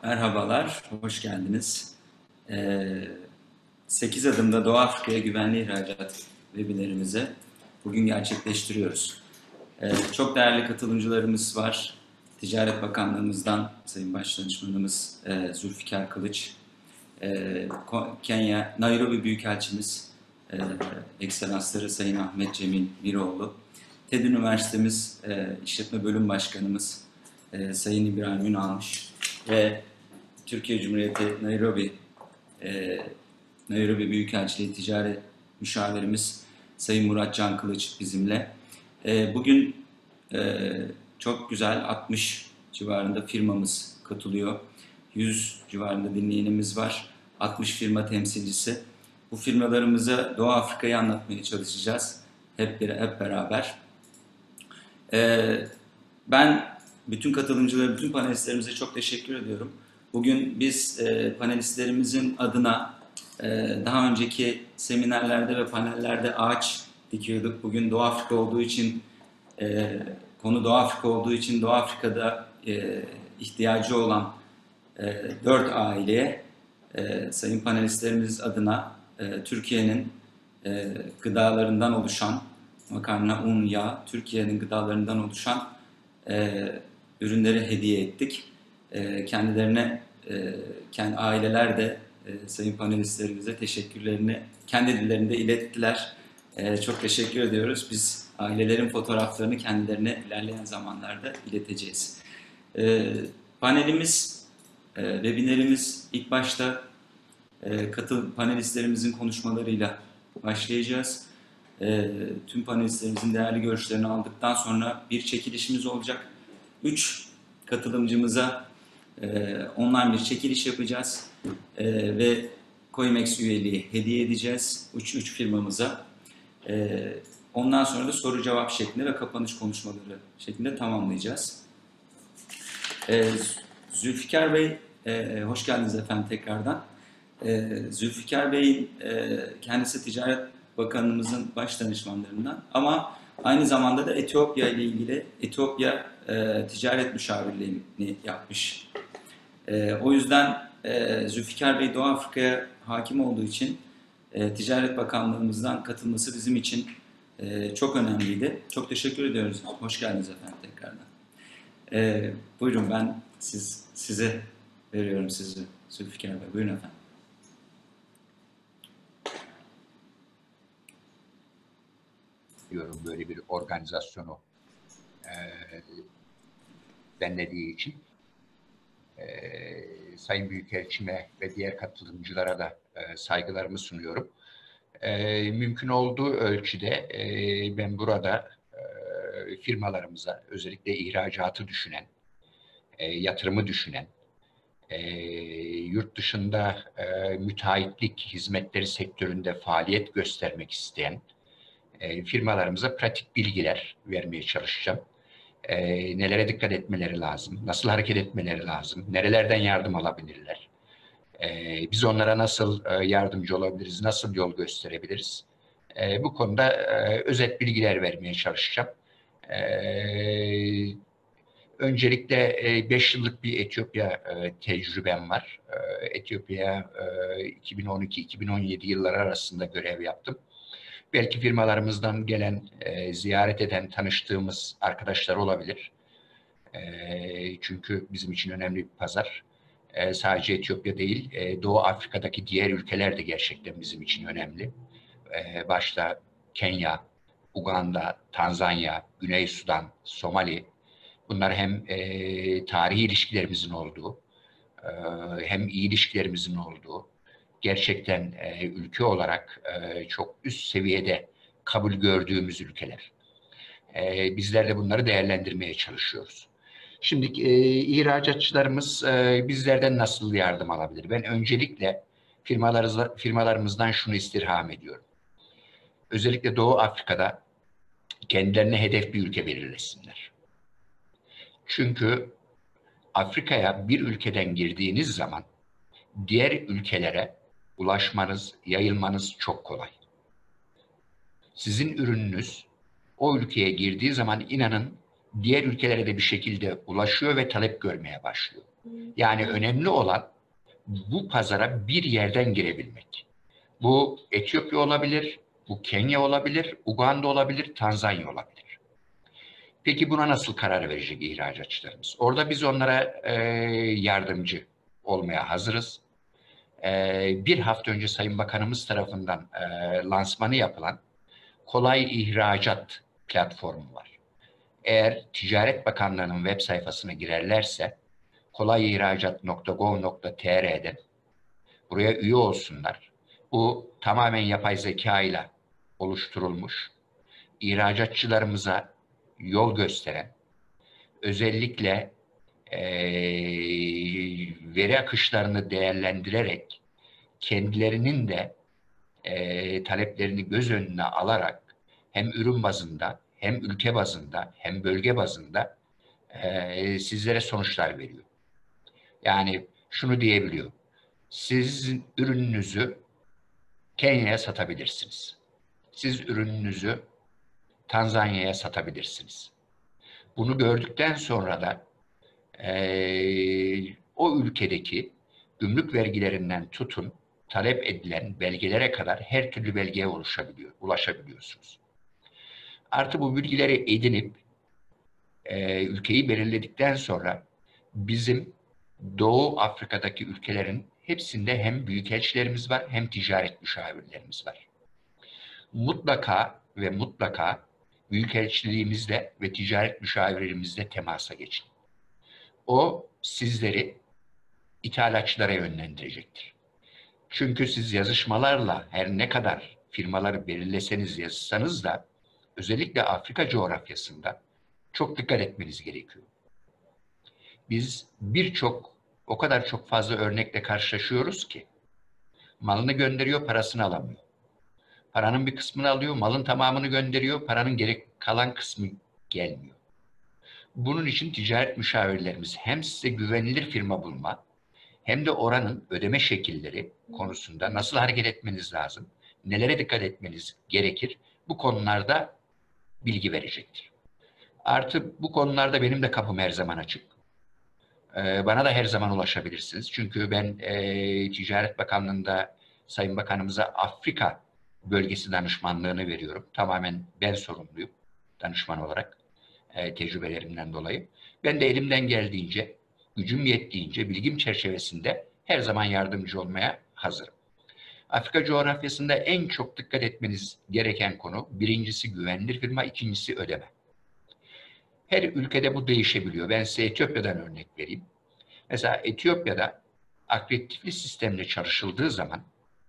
Merhabalar, hoş geldiniz. 8 adımda Doğu Afrika'ya güvenli ihracat webinarimizi bugün gerçekleştiriyoruz. Çok değerli katılımcılarımız var. Ticaret Bakanlığımızdan Sayın Başdanışmanımız Zülfikar Kılıç, Kenya, Nairobi Büyükelçimiz, Ekselansları Sayın Ahmet Cemil Miroğlu, TED Üniversitemiz İşletme Bölüm Başkanımız Sayın İbrahim Ünalmış ve Türkiye Cumhuriyeti Nairobi Büyükelçiliği Ticaret Müşavirimiz Sayın Murat Can Kılıç bizimle. Bugün çok güzel 60 civarında firmamız katılıyor. 100 civarında dinleyenimiz var. 60 firma temsilcisi. Bu firmalarımıza Doğu Afrika'yı anlatmaya çalışacağız. Hep beraber. Ben bütün katılımcılara, bütün panelistlerimize çok teşekkür ediyorum. Bugün biz panelistlerimizin adına daha önceki seminerlerde ve panellerde ağaç dikiyorduk. Bugün Doğu Afrika olduğu için, konu Doğu Afrika olduğu için Doğu Afrika'da ihtiyacı olan 4 aileye sayın panelistlerimiz adına Türkiye'nin gıdalarından oluşan, makarna, un, yağ, Türkiye'nin gıdalarından oluşan ürünleri hediye ettik. Kendilerine, kendi aileler de sayın panelistlerimize teşekkürlerini kendi dillerinde ilettiler. Çok teşekkür ediyoruz. Biz ailelerin fotoğraflarını kendilerine ilerleyen zamanlarda ileteceğiz. Panelimiz, webinarimiz ilk başta panelistlerimizin konuşmalarıyla başlayacağız. Tüm panelistlerimizin değerli görüşlerini aldıktan sonra bir çekilişimiz olacak. 3 katılımcımıza online bir çekiliş yapacağız ve Coimex üyeliği hediye edeceğiz 3 firmamıza. Ondan sonra da soru cevap şeklinde ve kapanış konuşmaları şeklinde tamamlayacağız. Zülfikar Bey, hoş geldiniz efendim tekrardan. Zülfikar Bey'in kendisi Ticaret Bakanlığımızın baş danışmanlarından ama aynı zamanda da Etiyopya ile ilgili Etiyopya Ticaret Müşavirliğini yapmış. O yüzden Zülfikar Bey Doğu Afrika'ya hakim olduğu için Ticaret Bakanlığımızdan katılması bizim için çok önemliydi. Çok teşekkür ediyoruz. Hoş geldiniz efendim tekrardan. Buyurun ben size veriyorum sizi Zülfikar Bey. Buyurun efendim. Diyorum böyle bir organizasyonu denlediği için Sayın Büyükelçime ve diğer katılımcılara da saygılarımı sunuyorum. Mümkün olduğu ölçüde ben burada firmalarımıza özellikle ihracatı düşünen, yatırımı düşünen, yurt dışında müteahhitlik hizmetleri sektöründe faaliyet göstermek isteyen firmalarımıza pratik bilgiler vermeye çalışacağım. Nelere dikkat etmeleri lazım, nasıl hareket etmeleri lazım, nerelerden yardım alabilirler, biz onlara nasıl yardımcı olabiliriz, nasıl yol gösterebiliriz. Bu konuda özet bilgiler vermeye çalışacağım. Öncelikle 5 yıllık bir Etiyopya tecrübem var. Etiyopya'ya 2012-2017 yılları arasında görev yaptım. Belki firmalarımızdan gelen, ziyaret eden, tanıştığımız arkadaşlar olabilir. Çünkü bizim için önemli bir pazar. Sadece Etiyopya değil, Doğu Afrika'daki diğer ülkeler de gerçekten bizim için önemli. Başta Kenya, Uganda, Tanzanya, Güney Sudan, Somali. Bunlar hem tarihi ilişkilerimizin olduğu, hem iyi ilişkilerimizin olduğu, gerçekten ülke olarak çok üst seviyede kabul gördüğümüz ülkeler. Bizler de bunları değerlendirmeye çalışıyoruz. Şimdi ihracatçılarımız bizlerden nasıl yardım alabilir? Ben öncelikle firmalarımızdan şunu istirham ediyorum. Özellikle Doğu Afrika'da kendilerine hedef bir ülke belirlesinler. Çünkü Afrika'ya bir ülkeden girdiğiniz zaman diğer ülkelere ulaşmanız, yayılmanız çok kolay. Sizin ürününüz o ülkeye girdiği zaman inanın diğer ülkelere de bir şekilde ulaşıyor ve talep görmeye başlıyor. Yani önemli olan bu pazara bir yerden girebilmek. Bu Etiyopya olabilir, bu Kenya olabilir, Uganda olabilir, Tanzanya olabilir. Peki buna nasıl karar verecek ihracatçılarımız? Orada biz onlara yardımcı olmaya hazırız. Bir hafta önce Sayın Bakanımız tarafından lansmanı yapılan Kolay İhracat platformu var. Eğer Ticaret Bakanlığı'nın web sayfasına girerlerse kolayihracat.gov.tr'den buraya üye olsunlar. Bu tamamen yapay zeka ile oluşturulmuş, ihracatçılarımıza yol gösteren, özellikle veri akışlarını değerlendirerek kendilerinin de taleplerini göz önüne alarak hem ürün bazında, hem ülke bazında, hem bölge bazında sizlere sonuçlar veriyor. Yani şunu diyebiliyor. Siz ürününüzü Kenya'ya satabilirsiniz. Siz ürününüzü Tanzanya'ya satabilirsiniz. Bunu gördükten sonra da o ülkedeki gümrük vergilerinden tutun, talep edilen belgelere kadar her türlü belgeye ulaşabiliyorsunuz. Artı bu bilgileri edinip ülkeyi belirledikten sonra bizim Doğu Afrika'daki ülkelerin hepsinde hem büyükelçilerimiz var hem ticaret müşavirlerimiz var. Mutlaka ve mutlaka büyükelçiliğimizle ve ticaret müşavirlerimizle temasa geçin. O sizleri ithalatçılara yönlendirecektir. Çünkü siz yazışmalarla her ne kadar firmaları belirleseniz, yazsanız da özellikle Afrika coğrafyasında çok dikkat etmeniz gerekiyor. Biz o kadar çok fazla örnekle karşılaşıyoruz ki malını gönderiyor, parasını alamıyor. Paranın bir kısmını alıyor, malın tamamını gönderiyor, paranın gerek kalan kısmı gelmiyor. Bunun için ticaret müşavirlerimiz hem size güvenilir firma bulma, hem de oranın ödeme şekilleri konusunda nasıl hareket etmeniz lazım, nelere dikkat etmeniz gerekir, bu konularda bilgi verecektir. Artı bu konularda benim de kapım her zaman açık. Bana da her zaman ulaşabilirsiniz. Çünkü ben Ticaret Bakanlığı'nda Sayın Bakanımıza Afrika bölgesi danışmanlığını veriyorum. Tamamen ben sorumluyum danışman olarak tecrübelerimden dolayı. Ben de elimden geldiğince, gücüm yettiğince, bilgim çerçevesinde her zaman yardımcı olmaya hazırım. Afrika coğrafyasında en çok dikkat etmeniz gereken konu birincisi güvenilir firma, ikincisi ödeme. Her ülkede bu değişebiliyor. Ben size Etiyopya'dan örnek vereyim. Mesela Etiyopya'da akreditifli sistemle çalışıldığı zaman,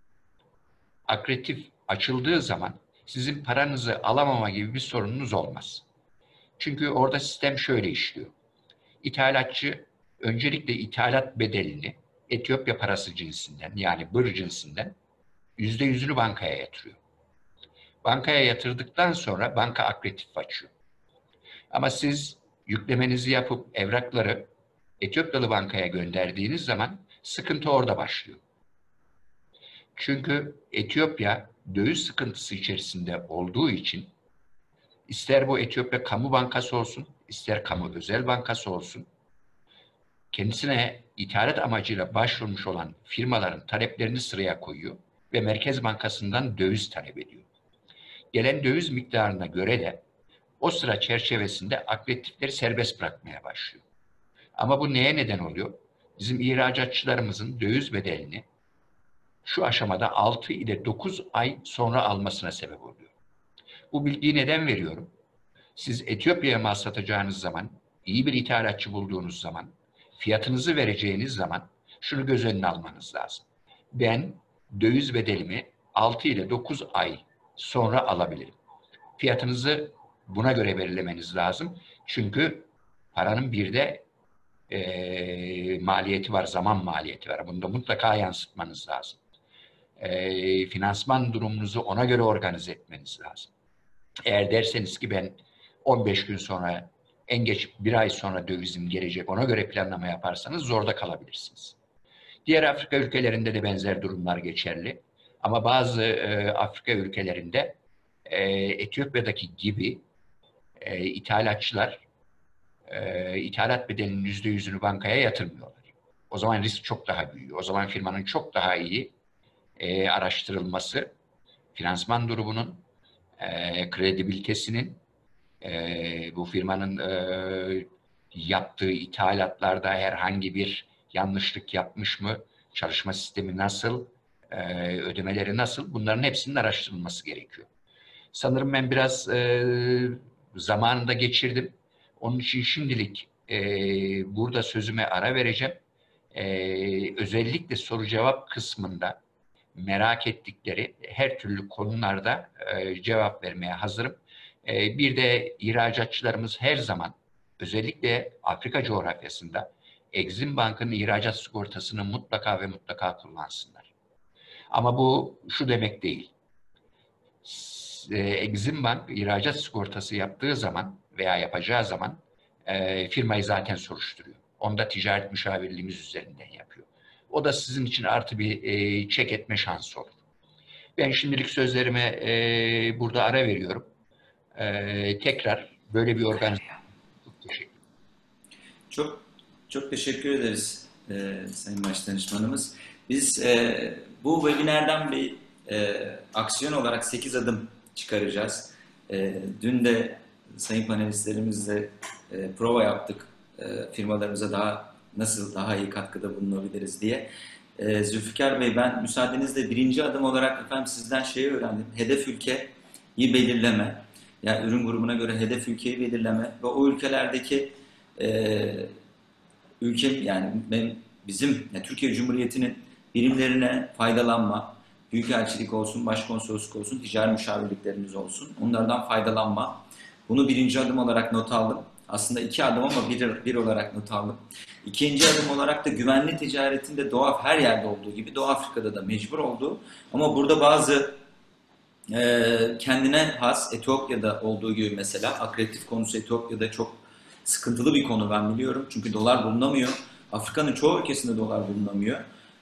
akreditif açıldığı zaman sizin paranızı alamama gibi bir sorununuz olmaz. Çünkü orada sistem şöyle işliyor. İthalatçı öncelikle ithalat bedelini Etiyopya parası cinsinden yani BIR cinsinden %100'ünü bankaya yatırıyor. Bankaya yatırdıktan sonra banka akreditif açıyor. Ama siz yüklemenizi yapıp evrakları Etiyopyalı bankaya gönderdiğiniz zaman sıkıntı orada başlıyor. Çünkü Etiyopya döviz sıkıntısı içerisinde olduğu için ister bu Etiyopya Kamu Bankası olsun, ister kamu özel bankası olsun, kendisine ithalat amacıyla başvurmuş olan firmaların taleplerini sıraya koyuyor ve Merkez Bankası'ndan döviz talep ediyor. Gelen döviz miktarına göre de o sıra çerçevesinde akreditifleri serbest bırakmaya başlıyor. Ama bu neye neden oluyor? Bizim ihracatçılarımızın döviz bedelini şu aşamada 6 ile 9 ay sonra almasına sebep oluyor. Bu bilgiyi neden veriyorum? Siz Etiyopya'ya mal satacağınız zaman, iyi bir ithalatçı bulduğunuz zaman, fiyatınızı vereceğiniz zaman şunu göz önüne almanız lazım. Ben döviz bedelimi 6 ile 9 ay sonra alabilirim. Fiyatınızı buna göre belirlemeniz lazım. Çünkü paranın bir de maliyeti var, zaman maliyeti var. Bunu da mutlaka yansıtmanız lazım. Finansman durumunuzu ona göre organize etmeniz lazım. Eğer derseniz ki ben 15 gün sonra, en geç bir ay sonra dövizim gelecek, ona göre planlama yaparsanız zorda kalabilirsiniz. Diğer Afrika ülkelerinde de benzer durumlar geçerli. Ama bazı Afrika ülkelerinde Etiyopya'daki gibi ithalatçılar ithalat bedelinin %100'ünü bankaya yatırmıyorlar. O zaman risk çok daha büyüyor. O zaman firmanın çok daha iyi araştırılması, finansman durumunun, kredibilitesinin, bu firmanın yaptığı ithalatlarda herhangi bir yanlışlık yapmış mı, çalışma sistemi nasıl, ödemeleri nasıl, bunların hepsinin araştırılması gerekiyor. Sanırım ben biraz zamanında geçirdim. Onun için şimdilik burada sözüme ara vereceğim. Özellikle soru cevap kısmında merak ettikleri her türlü konularda cevap vermeye hazırım. Bir de ihracatçılarımız her zaman özellikle Afrika coğrafyasında Exim Bank'ın ihracat sigortasını mutlaka ve mutlaka kullansınlar. Ama bu şu demek değil. Exim Bank ihracat sigortası yaptığı zaman veya yapacağı zaman firmayı zaten soruşturuyor. Onu da ticaret müşavirliğimiz üzerinden yapıyor. O da sizin için artı bir çek etme şansı olur. Ben şimdilik sözlerime burada ara veriyorum. Tekrar böyle bir organizasyon. Çok teşekkür ederim. Çok çok teşekkür ederiz Sayın Başdanışmanımız. Biz bu webinardan bir aksiyon olarak 8 adım çıkaracağız. Dün de sayın panelistlerimizle prova yaptık. Firmalarımıza nasıl daha iyi katkıda bulunabiliriz diye. Zülfikar Bey, ben müsaadenizle birinci adım olarak efendim sizden şeyi öğrendim. Hedef ülkeyi belirleme. Yani ürün grubuna göre hedef ülkeyi belirleme ve o ülkelerdeki yani bizim yani Türkiye Cumhuriyeti'nin birimlerine faydalanma, büyükelçilik olsun, başkonsolosluk olsun, ticari müşavirliklerimiz olsun, onlardan faydalanma. Bunu birinci adım olarak not aldım. Aslında 2 adım ama bir olarak not aldım. İkinci adım olarak da güvenli ticaretinde her yerde olduğu gibi Doğu Afrika'da da mecbur olduğu ama burada bazı kendine has, Etiyopya'da olduğu gibi mesela akreditif konusu Etiyopya'da çok sıkıntılı bir konu, ben biliyorum. Çünkü dolar bulunamıyor. Afrika'nın çoğu ülkesinde dolar bulunamıyor.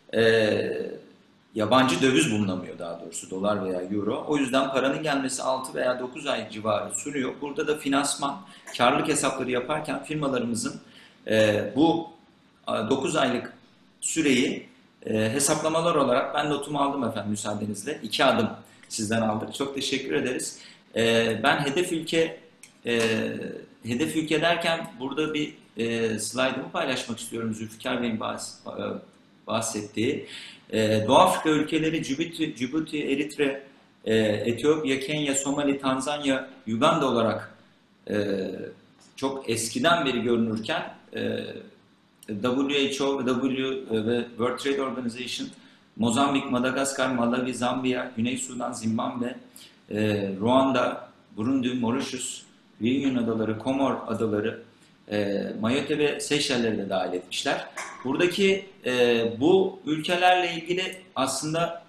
Yabancı döviz bulunamıyor daha doğrusu, dolar veya euro. O yüzden paranın gelmesi 6 veya 9 ay civarı sürüyor. Burada da finansman, karlılık hesapları yaparken firmalarımızın bu 9 aylık süreyi hesaplamalar olarak ben notumu aldım efendim müsaadenizle. 2 adım sizden aldık. Çok teşekkür ederiz. Ben hedef ülke derken burada bir slaytımı paylaşmak istiyorum. Zülfikar Bey'in bahsettiği. Doğu Afrika ülkeleri Cibuti, Eritre, Etiyopya, Kenya, Somali, Tanzanya, Uganda olarak çok eskiden beri görünürken WHO ve World Trade Organization, Mozambik, Madagaskar, Malawi, Zambiya, Güney Sudan, Zimbabwe, Ruanda, Burundi, Mauritius, Reunion Adaları, Komor Adaları, Mayotte ve Seyşelleri de dahil etmişler. Buradaki bu ülkelerle ilgili aslında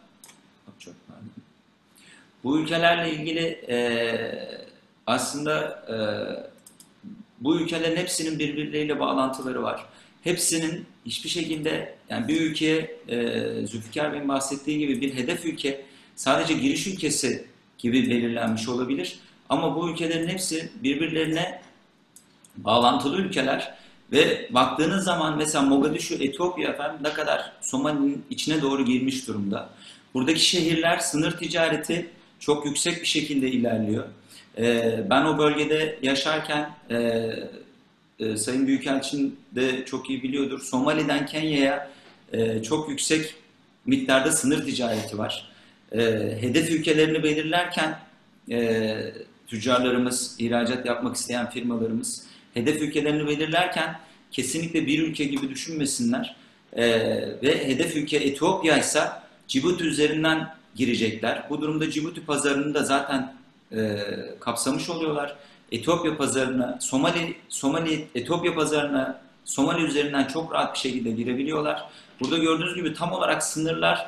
bu ülkelerin hepsinin birbirleriyle bağlantıları var. Hepsinin hiçbir şekilde, yani bir ülkeye Zülfikar Bey'in bahsettiği gibi bir hedef ülke sadece giriş ülkesi gibi belirlenmiş olabilir. Ama bu ülkelerin hepsi birbirlerine bağlantılı ülkeler ve baktığınız zaman mesela Mogadishu, Etiyopya efendim ne kadar Somali'nin içine doğru girmiş durumda. Buradaki şehirler, sınır ticareti çok yüksek bir şekilde ilerliyor. Ben o bölgede yaşarken Sayın Büyükelçin de çok iyi biliyordur. Somali'den Kenya'ya çok yüksek miktarda sınır ticareti var. Hedef ülkelerini belirlerken tüccarlarımız, ihracat yapmak isteyen firmalarımız hedef ülkelerini belirlerken kesinlikle bir ülke gibi düşünmesinler. Ve hedef ülke Etiyopya ise Cibuti üzerinden girecekler. Bu durumda Cibuti pazarını da zaten kapsamış oluyorlar. Etiyopya pazarına, Etiyopya pazarına Somali üzerinden çok rahat bir şekilde girebiliyorlar. Burada gördüğünüz gibi tam olarak sınırlar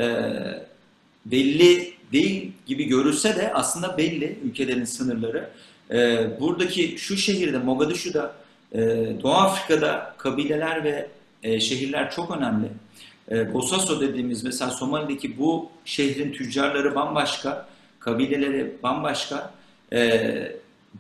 belli değil gibi görülse de aslında belli ülkelerin sınırları. Buradaki şu şehirde, Mogadishu'da, Doğu Afrika'da kabileler ve şehirler çok önemli. Bosaso dediğimiz mesela Somali'deki bu şehrin tüccarları bambaşka, kabileleri bambaşka,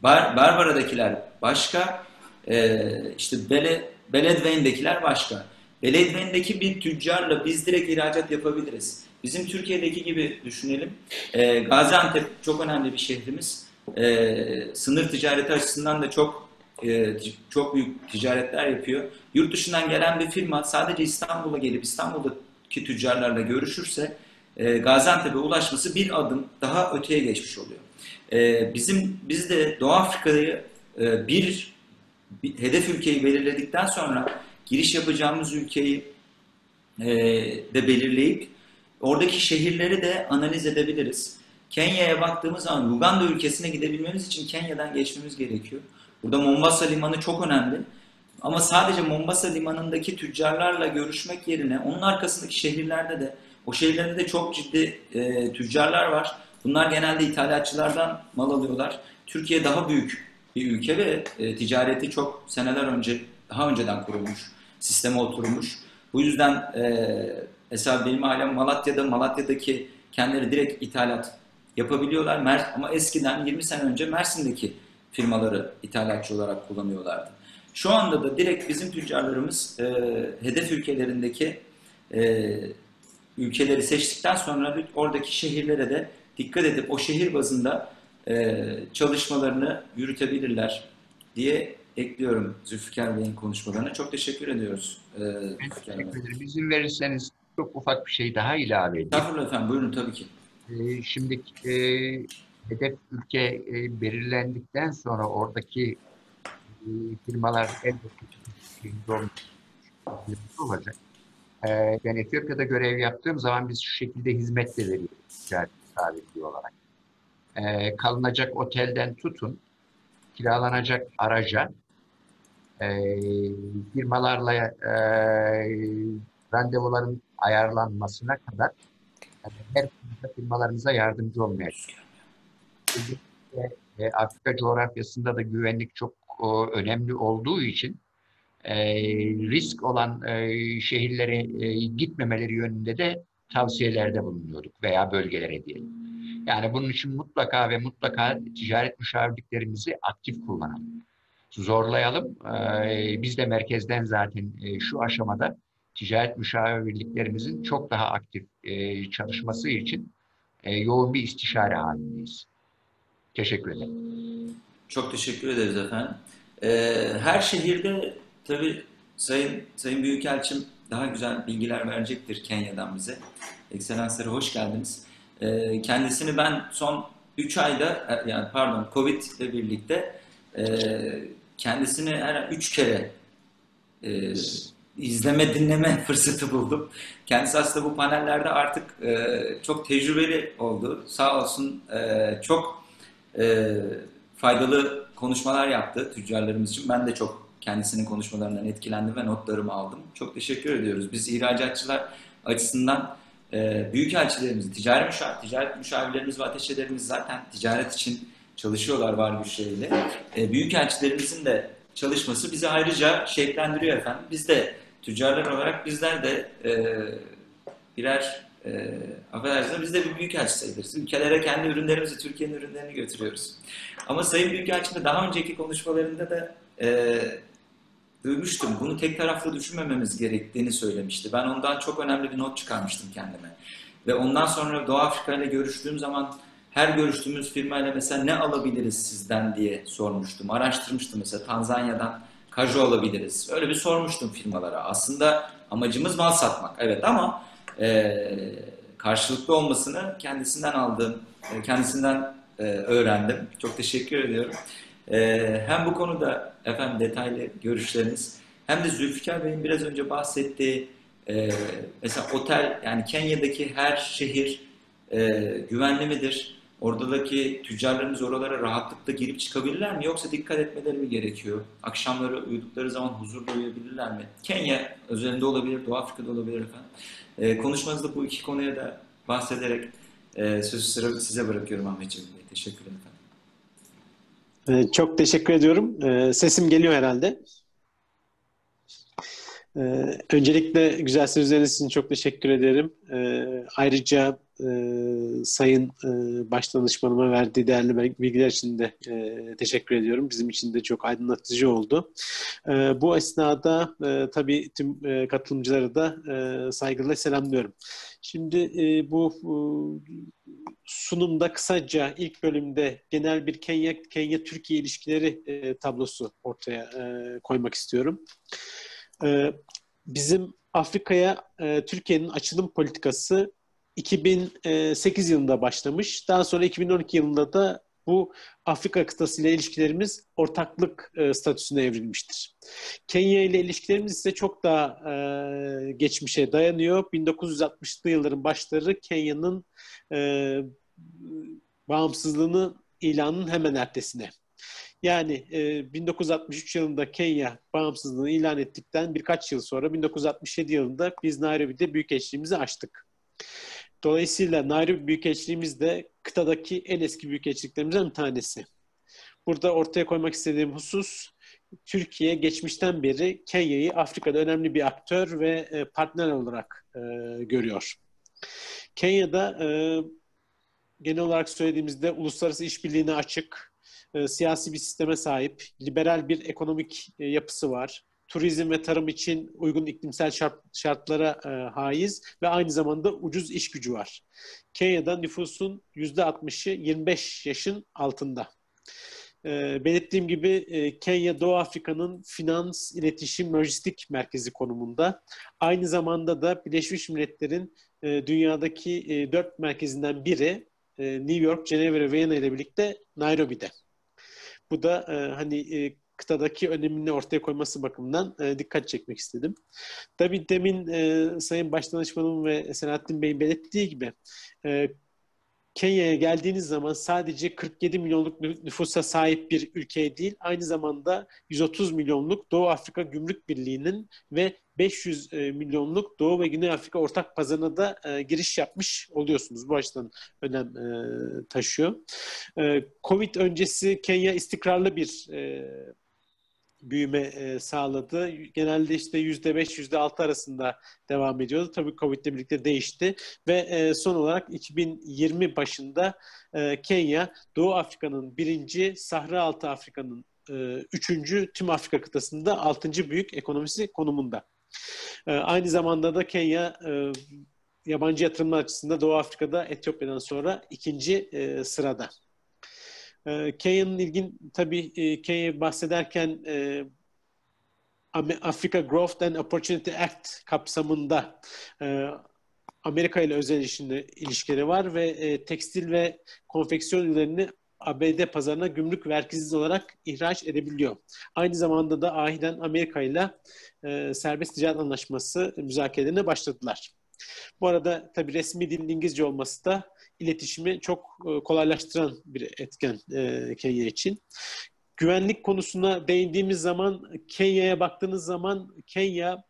Barbara'dakiler başka, işte Beledweyne'dekiler başka. Belediyedeki bir tüccarla biz direkt ihracat yapabiliriz. Bizim Türkiye'deki gibi düşünelim. Gaziantep çok önemli bir şehrimiz. Sınır ticareti açısından da çok büyük ticaretler yapıyor. Yurt dışından gelen bir firma sadece İstanbul'a gelip İstanbul'daki tüccarlarla görüşürse Gaziantep'e ulaşması bir adım daha öteye geçmiş oluyor. Biz de Doğu Afrika'yı bir hedef ülkeyi belirledikten sonra giriş yapacağımız ülkeyi e, de belirleyip oradaki şehirleri de analiz edebiliriz. Kenya'ya baktığımız zaman Uganda ülkesine gidebilmemiz için Kenya'dan geçmemiz gerekiyor. Burada Mombasa Limanı çok önemli. Ama sadece Mombasa Limanı'ndaki tüccarlarla görüşmek yerine onun arkasındaki şehirlerde de o şehirlerde de çok ciddi tüccarlar var. Bunlar genelde ithalatçılardan mal alıyorlar. Türkiye daha büyük bir ülke ve ticareti çok seneler önce daha önceden kurulmuş, sisteme oturmuş. Bu yüzden mesela benim ailem Malatya'daki kendileri direkt ithalat yapabiliyorlar. Ama eskiden 20 sene önce Mersin'deki firmaları ithalatçı olarak kullanıyorlardı. Şu anda da direkt bizim tüccarlarımız hedef ülkelerindeki e, ülkeleri seçtikten sonra oradaki şehirlere de dikkat edip o şehir bazında çalışmalarını yürütebilirler diye ekliyorum Zülfikar Bey'in konuşmalarına. Çok teşekkür ediyoruz Ben Zülfikar Bey. teşekkür ederim. İzin verirseniz çok ufak bir şey daha ilave edeyim. Estağfurullah efendim, buyurun tabii ki. Şimdi hedef ülke belirlendikten sonra oradaki firmalar elbette olacak. Ben Etiyopya'da görev yaptığım zaman biz şu şekilde hizmet de veriyoruz ticaret sahibi olarak. Kalınacak otelden tutun, kiralanacak araca, firmalarla randevuların ayarlanmasına kadar her konuda firmalarımıza yardımcı olmaya çalışıyoruz. Afrika coğrafyasında da güvenlik çok önemli olduğu için risk olan şehirlere gitmemeleri yönünde de tavsiyelerde bulunuyorduk veya bölgelere diyelim. Yani bunun için mutlaka ve mutlaka ticaret müşavirliklerimizi aktif kullanalım. Zorlayalım. Biz de merkezden zaten şu aşamada ticaret müşavirliklerimizin çok daha aktif çalışması için yoğun bir istişare halindeyiz. Teşekkür ederim. Çok teşekkür ederiz efendim. Her şehirde tabii Sayın Büyükelçim daha güzel bilgiler verecektir Kenya'dan bize. Ekselansları hoş geldiniz. Kendisini ben son 3 ayda yani pardon Covid ile birlikte kendisini her 3 kere izleme dinleme fırsatı buldum. Kendisi aslında bu panellerde artık çok tecrübeli oldu. Sağ olsun çok e, faydalı konuşmalar yaptı tüccarlarımız için. Ben de çok kendisinin konuşmalarından etkilendim ve notlarımı aldım. Çok teşekkür ediyoruz. Biz ihracatçılar açısından büyükelçilerimiz, ticaret müşavirlerimiz ve ateşelerimiz zaten ticaret için çalışıyorlar var güçleriyle. Büyükelçilerimizin de çalışması bizi ayrıca şevklendiriyor efendim. Biz de tüccarlar olarak bizler de birer affedersiniz biz de bir büyükelçi sayılırız. Ülkelere kendi ürünlerimizi, Türkiye'nin ürünlerini götürüyoruz. Ama Sayın Büyükelçim de daha önceki konuşmalarında da duymuştum. Bunu tek taraflı düşünmememiz gerektiğini söylemişti. Ben ondan çok önemli bir not çıkarmıştım kendime. Ve ondan sonra Doğu Afrika ile görüştüğüm zaman her görüştüğümüz firmayla mesela ne alabiliriz sizden diye sormuştum. Araştırmıştım mesela Tanzanya'dan kaju alabiliriz. Öyle bir sormuştum firmalara. Aslında amacımız mal satmak. Evet ama karşılıklı olmasını kendisinden öğrendim. Çok teşekkür ediyorum. Hem bu konuda efendim detaylı görüşleriniz hem de Zülfikar Bey'in biraz önce bahsettiği mesela otel yani Kenya'daki her şehir güvenli midir? Oradaki tüccarlarımız oralara rahatlıkla girip çıkabilirler mi? Yoksa dikkat etmeleri mi gerekiyor? Akşamları uyudukları zaman huzurla uyuyabilirler mi? Kenya özelinde olabilir, Doğu Afrika'da olabilir efendim. Konuşmanızda bu iki konuya da bahsederek sözü size bırakıyorum Ahmetciğim Bey. Teşekkür ederim efendim. Çok teşekkür ediyorum. Sesim geliyor herhalde. Öncelikle güzel sözleriniz için çok teşekkür ederim. Ayrıca Sayın Başdanışmanıma verdiği değerli bilgiler için de teşekkür ediyorum. Bizim için de çok aydınlatıcı oldu. Bu esnada tabii tüm katılımcıları da saygıyla selamlıyorum. Şimdi bu sunumda kısaca ilk bölümde genel bir Kenya-Türkiye ilişkileri tablosu ortaya koymak istiyorum. Bizim Afrika'ya Türkiye'nin açılım politikası 2008 yılında başlamış. Daha sonra 2012 yılında da bu Afrika kıtasıyla ilişkilerimiz ortaklık statüsüne evrilmiştir. Kenya ile ilişkilerimiz ise çok daha geçmişe dayanıyor. 1960'lı yılların başları Kenya'nın bağımsızlığını ilanının hemen ertesine. Yani 1963 yılında Kenya bağımsızlığını ilan ettikten birkaç yıl sonra 1967 yılında biz Nairobi'de büyükelçiliğimizi açtık. Dolayısıyla Nairobi büyükelçiliğimiz de kıtadaki en eski büyükelçiliklerimizden bir tanesi. Burada ortaya koymak istediğim husus, Türkiye geçmişten beri Kenya'yı Afrika'da önemli bir aktör ve partner olarak görüyor. Kenya'da genel olarak söylediğimizde uluslararası işbirliğine açık, siyasi bir sisteme sahip, liberal bir ekonomik yapısı var. Turizm ve tarım için uygun iklimsel şartlara haiz ve aynı zamanda ucuz iş gücü var. Kenya'da nüfusun %60'ı 25 yaşın altında. Belirttiğim gibi Kenya, Doğu Afrika'nın finans, iletişim, lojistik merkezi konumunda. Aynı zamanda da Birleşmiş Milletler'in dünyadaki 4 merkezinden biri New York, Cenevre ve Viyana ile birlikte Nairobi'de. Bu da kıtadaki önemini ortaya koyması bakımından dikkat çekmek istedim. Tabii demin Sayın Başdanışmanım ve Selahattin Bey'in belirttiği gibi Kenya'ya geldiğiniz zaman sadece 47 milyonluk nüfusa sahip bir ülke değil, aynı zamanda 130 milyonluk Doğu Afrika Gümrük Birliği'nin ve 500 milyonluk Doğu ve Güney Afrika ortak pazarına da giriş yapmış oluyorsunuz. Bu açıdan önem taşıyor. Covid öncesi Kenya istikrarlı bir büyüme sağladı. Genelde işte %5, %6 arasında devam ediyordu. Tabii Covid'le birlikte değişti ve son olarak 2020 başında Kenya, Doğu Afrika'nın birinci, Sahra Altı Afrika'nın üçüncü, tüm Afrika kıtasında altıncı büyük ekonomisi konumunda. Aynı zamanda da Kenya yabancı yatırımlar açısından Doğu Afrika'da Etiyopya'dan sonra ikinci sırada. Kenya'nın tabii Kenya'yı bahsederken Africa Growth and Opportunity Act kapsamında Amerika ile özel ilişkileri var ve tekstil ve konfeksiyon ürünlerini ABD pazarına gümrük vergisiz olarak ihraç edebiliyor. Aynı zamanda da ahiden Amerika ile serbest ticaret anlaşması müzakerelerine başladılar. Bu arada tabii resmi dilin İngilizce olması da iletişimi çok kolaylaştıran bir etken Kenya için. Güvenlik konusuna değindiğimiz zaman, Kenya'ya baktığınız zaman Kenya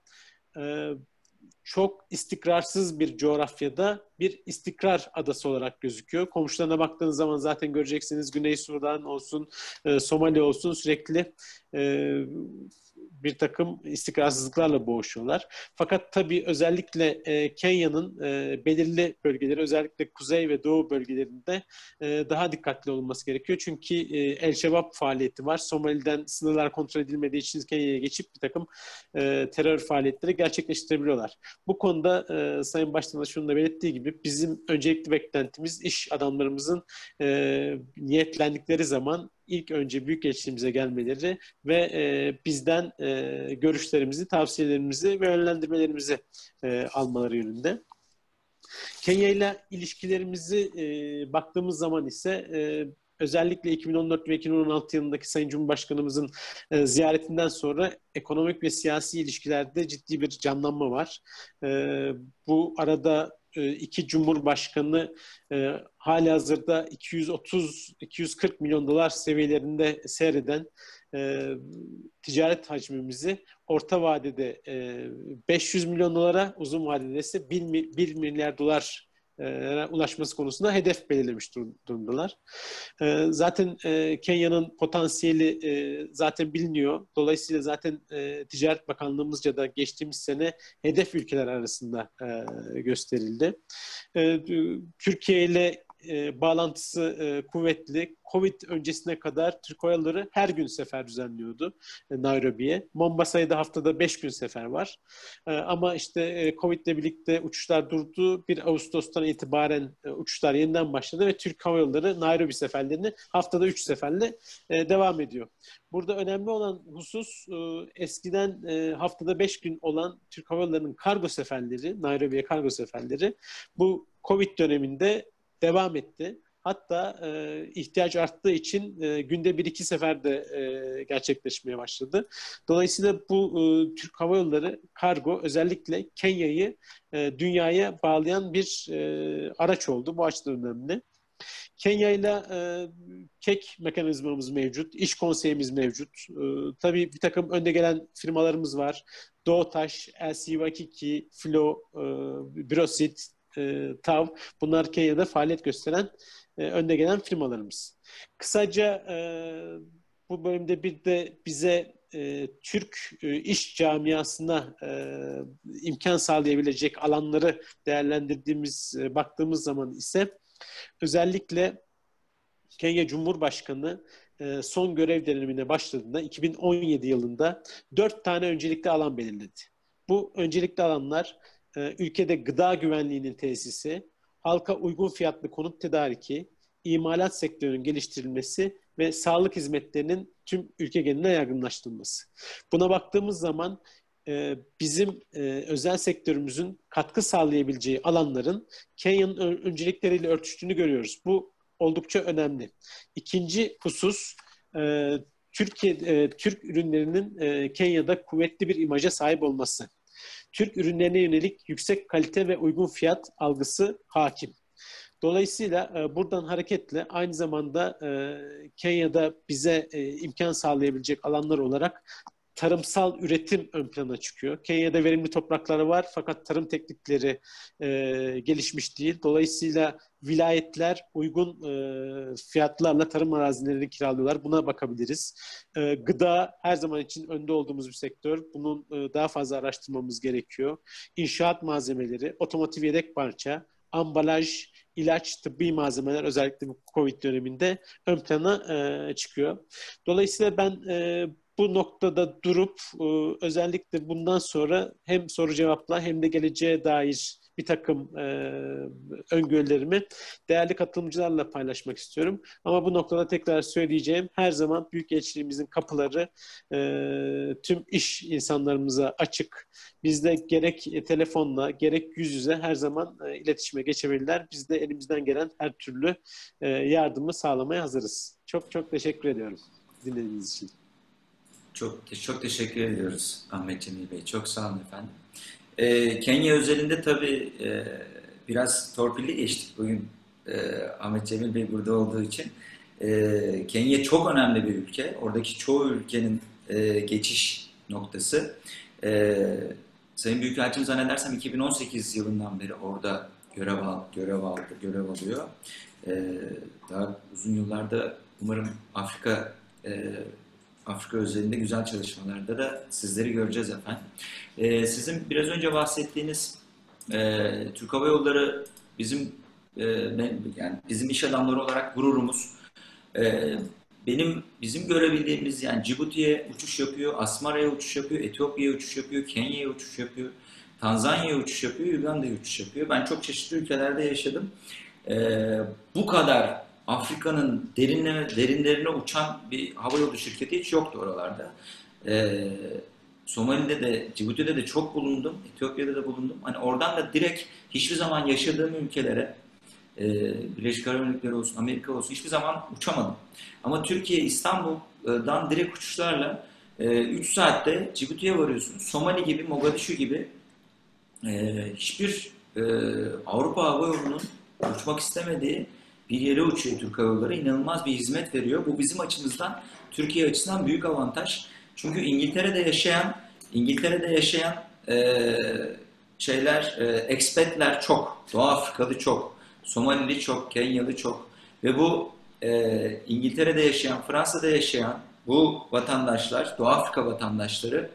çok istikrarsız bir coğrafyada bir istikrar adası olarak gözüküyor. Komşularına baktığınız zaman zaten göreceksiniz, Güney Sudan olsun, Somali olsun sürekli bir takım istikrarsızlıklarla boğuşuyorlar. Fakat tabii özellikle Kenya'nın belirli bölgeleri, özellikle kuzey ve doğu bölgelerinde daha dikkatli olunması gerekiyor. Çünkü El-Şebab faaliyeti var. Somali'den sınırlar kontrol edilmediği için Kenya'ya geçip bir takım terör faaliyetleri gerçekleştirebiliyorlar. Bu konuda Sayın Başdanışman'ın da belirttiği gibi bizim öncelikli beklentimiz iş adamlarımızın niyetlendikleri zaman ilk önce büyükelçiliğimize gelmeleri ve bizden görüşlerimizi, tavsiyelerimizi ve yönlendirmelerimizi almaları yönünde. Kenya ile ilişkilerimizi baktığımız zaman ise özellikle 2014 ve 2016 yılındaki Sayın Cumhurbaşkanımızın ziyaretinden sonra ekonomik ve siyasi ilişkilerde ciddi bir canlanma var. Bu arada iki Cumhurbaşkanı halihazırda 230-240 milyon dolar seviyelerinde seyreden ticaret hacmimizi orta vadede 500 milyon dolara, uzun vadede ise 1 milyar dolar ulaşması konusunda hedef belirlemiş durumdalar. Zaten Kenya'nın potansiyeli zaten biliniyor. Dolayısıyla zaten Ticaret Bakanlığımızca da geçtiğimiz sene hedef ülkeler arasında gösterildi. Türkiye ile bağlantısı kuvvetli. Covid öncesine kadar Türk Hava Yolları her gün sefer düzenliyordu Nairobi'ye. Mombasa'ya da haftada 5 gün sefer var. Ama işte Covid ile birlikte uçuşlar durdu. 1 Ağustos'tan itibaren uçuşlar yeniden başladı ve Türk Hava Yolları Nairobi seferlerini haftada 3 seferle devam ediyor. Burada önemli olan husus eskiden haftada 5 gün olan Türk Hava Yolları'nın kargo seferleri, Nairobi'ye kargo seferleri bu Covid döneminde devam etti. Hatta ihtiyaç arttığı için günde 1-2 sefer de gerçekleşmeye başladı. Dolayısıyla bu Türk Hava Yolları kargo özellikle Kenya'yı dünyaya bağlayan bir araç oldu. Bu açıdan önemli. Kenya ile KEK mekanizmamız mevcut, iş konseyimiz mevcut. Tabii bir takım önde gelen firmalarımız var. Doğutaş, LC Waikiki, Flo, Brosit, TAV. Bunlar Kenya'da faaliyet gösteren önde gelen firmalarımız. Kısaca bu bölümde bir de bize Türk iş camiasına imkan sağlayabilecek alanları baktığımız zaman ise özellikle Kenya Cumhurbaşkanı son görev dönemine başladığında 2017 yılında 4 tane öncelikli alan belirledi. Bu öncelikli alanlar ülkede gıda güvenliğinin tesisi, halka uygun fiyatlı konut tedariki, imalat sektörünün geliştirilmesi ve sağlık hizmetlerinin tüm ülke geneline yaygınlaştırılması. Buna baktığımız zaman bizim özel sektörümüzün katkı sağlayabileceği alanların Kenya'nın öncelikleriyle örtüştüğünü görüyoruz. Bu oldukça önemli. İkinci husus, Türk ürünlerinin Kenya'da kuvvetli bir imaja sahip olması. Türk ürünlerine yönelik yüksek kalite ve uygun fiyat algısı hakim. Dolayısıyla buradan hareketle aynı zamanda Kenya'da bize imkan sağlayabilecek alanlar olarak tarımsal üretim ön plana çıkıyor. Kenya'da verimli toprakları var fakat tarım teknikleri gelişmiş değil. Dolayısıyla vilayetler uygun fiyatlarla tarım arazilerini kiralıyorlar. Buna bakabiliriz. Gıda her zaman için önde olduğumuz bir sektör. Bunun daha fazla araştırmamız gerekiyor. İnşaat malzemeleri, otomotiv yedek parça, ambalaj, ilaç, tıbbi malzemeler özellikle bu Covid döneminde ön plana çıkıyor. Dolayısıyla ben bu noktada durup özellikle bundan sonra hem soru cevapla hem de geleceğe dair bir takım öngörülerimi değerli katılımcılarla paylaşmak istiyorum. Ama bu noktada tekrar söyleyeceğim, her zaman Büyükelçiliğimizin kapıları tüm iş insanlarımıza açık. Bizde gerek telefonla gerek yüz yüze her zaman iletişime geçebilirler. Biz de elimizden gelen her türlü yardımı sağlamaya hazırız. Çok çok teşekkür ediyorum dinlediğiniz için. Çok teşekkür ediyoruz Ahmet Cemil Bey. Çok sağ olun efendim. Kenya özelinde tabii biraz torpilli geçtik bugün Ahmet Cemil Bey burada olduğu için. Kenya çok önemli bir ülke. Oradaki çoğu ülkenin geçiş noktası. Sayın Büyükelçim zannedersem 2018 yılından beri orada görev alıyor. Daha uzun yıllarda umarım Afrika özelinde güzel çalışmalarda da sizleri göreceğiz efendim. Sizin biraz önce bahsettiğiniz Türk Hava Yolları bizim iş adamları olarak gururumuz. Bizim görebildiğimiz yani Cibuti'ye uçuş yapıyor, Asmara'ya uçuş yapıyor, Etiyopya'ya uçuş yapıyor, Kenya'ya uçuş yapıyor, Tanzanya'ya uçuş yapıyor, Uganda'ya uçuş yapıyor. Ben çok çeşitli ülkelerde yaşadım. Bu kadar Afrika'nın derinlerine uçan bir havayolu şirketi hiç yoktu oralarda. Somali'de de, Cibuti'de de çok bulundum, Etiyopya'da da bulundum. Hani oradan da direkt hiçbir zaman yaşadığım ülkelere, Birleşik Arap Emirlikleri olsun, Amerika olsun hiçbir zaman uçamadım. Ama Türkiye, İstanbul'dan direkt uçuşlarla 3 saatte Cibuti'ye varıyorsunuz. Somali gibi, Mogadishu gibi hiçbir Avrupa Hava Yolu'nun uçmak istemediği bir yere uçuyor Türk Hava Yolları. İnanılmaz bir hizmet veriyor. Bu bizim açımızdan, Türkiye açısından büyük avantaj. Çünkü İngiltere'de yaşayan expatler çok, Doğu Afrikalı çok, Somalili çok, Kenyalı çok ve bu İngiltere'de yaşayan, Fransa'da yaşayan bu vatandaşlar, Doğu Afrika vatandaşları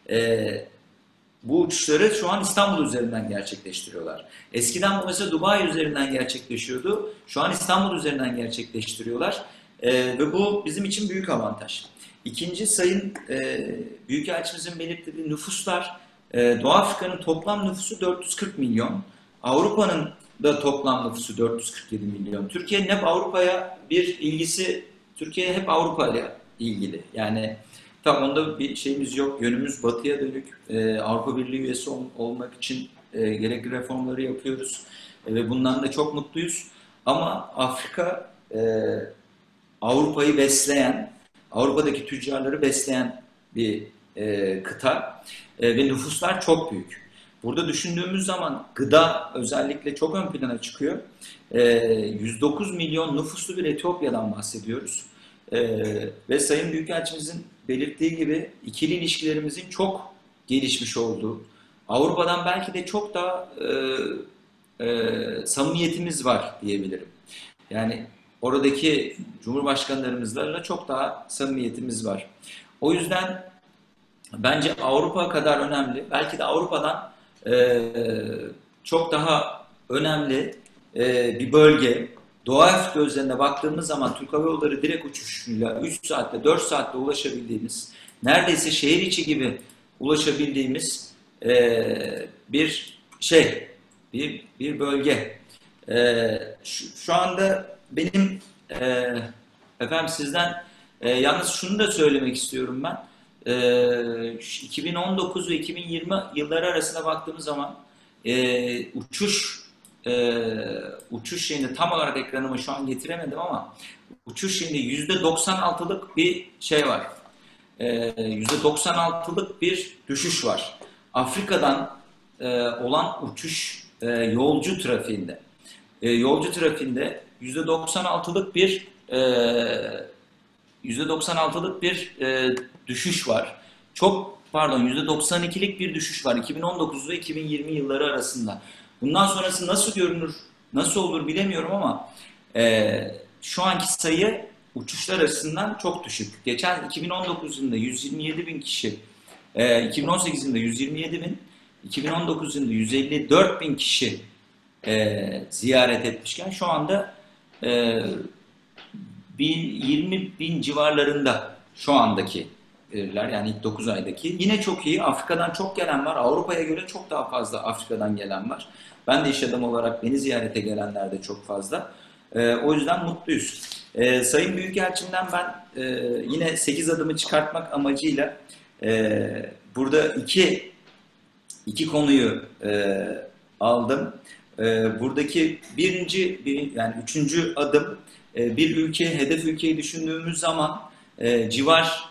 bu uçuşları şu an İstanbul üzerinden gerçekleştiriyorlar. Eskiden bu mesela Dubai üzerinden gerçekleşiyordu. Şu an İstanbul üzerinden gerçekleştiriyorlar. Ve bu bizim için büyük avantaj. İkinci, Sayın Büyükelçimizin belirttiği nüfuslar, Doğu Afrika'nın toplam nüfusu 440 milyon. Avrupa'nın da toplam nüfusu 447 milyon. Türkiye'nin hep Avrupa'ya bir ilgisi, Türkiye hep Avrupa ile ilgili. Yani tam onda bir şeyimiz yok. Yönümüz batıya dönük. Avrupa Birliği üyesi olmak için gerekli reformları yapıyoruz. Ve bundan da çok mutluyuz. Ama Afrika Avrupa'yı besleyen, Avrupa'daki tüccarları besleyen bir kıta ve nüfuslar çok büyük. Burada düşündüğümüz zaman gıda özellikle çok ön plana çıkıyor. 109 milyon nüfuslu bir Etiyopya'dan bahsediyoruz. Ve Sayın Büyükelçimizin belirttiği gibi ikili ilişkilerimizin çok gelişmiş olduğu, Avrupa'dan belki de çok daha samimiyetimiz var diyebilirim. Yani oradaki cumhurbaşkanlarımızla çok daha samimiyetimiz var. O yüzden bence Avrupa kadar önemli, belki de Avrupa'dan çok daha önemli bir bölge. Doğu Afrika üzerine baktığımız zaman Türk Hava Yolları direkt uçuşuyla 3 saatte, 4 saatte ulaşabildiğimiz, neredeyse şehir içi gibi ulaşabildiğimiz bir bir bölge. Şu anda benim efendim sizden yalnız şunu da söylemek istiyorum ben. 2019 ve 2020 yılları arasında baktığımız zaman uçuş şeyinde tam olarak ekranıma şu an getiremedim ama uçuş şeyinde %96'lık bir şey var. %96'lık bir düşüş var. Afrika'dan olan uçuş yolcu trafiğinde. Yolcu trafiğinde %96'lık bir düşüş var. %92'lik bir düşüş var 2019 ve 2020 yılları arasında. Bundan sonrası nasıl görünür, nasıl olur bilemiyorum ama şu anki sayı uçuşlar açısından çok düşük. Geçen 2019 yılında 127 bin kişi, 2018 yılında 127 bin, 2019 yılında 154 bin kişi ziyaret etmişken şu anda 20 bin civarlarında şu andaki veriler, yani ilk 9 aydaki. Yine çok iyi. Afrika'dan çok gelen var. Avrupa'ya göre çok daha fazla Afrika'dan gelen var. Ben de iş adamı olarak beni ziyarete gelenler de çok fazla. O yüzden mutluyuz. Sayın Büyükelçimden ben yine 8 adımı çıkartmak amacıyla burada iki konuyu aldım. Buradaki yani üçüncü adım, bir ülke, hedef ülkeyi düşündüğümüz zaman civar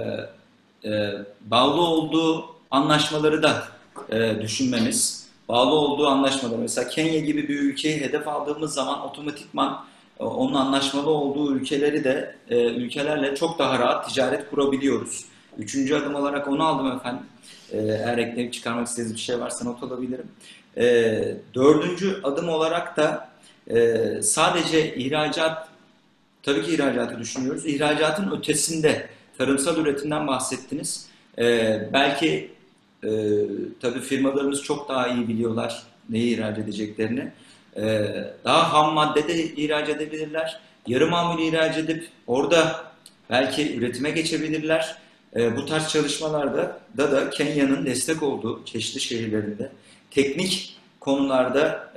bağlı olduğu anlaşmaları da düşünmemiz. Bağlı olduğu anlaşmaları, mesela Kenya gibi bir ülkeyi hedef aldığımız zaman otomatikman onun anlaşmalı olduğu ülkelerle çok daha rahat ticaret kurabiliyoruz. Üçüncü adım olarak onu aldım efendim. Eğer ekleyip çıkarmak istediğiniz bir şey varsa not alabilirim. Dördüncü adım olarak da sadece ihracat, tabii ki ihracatı düşünüyoruz. İhracatın ötesinde tarımsal üretimden bahsettiniz. Belki tabii firmalarımız çok daha iyi biliyorlar neyi ihraç edeceklerini. Daha ham madde de ihraç edebilirler. Yarı mamul ihraç edip orada belki üretime geçebilirler. Bu tarz çalışmalarda da Kenya'nın destek olduğu çeşitli şehirlerinde teknik konularda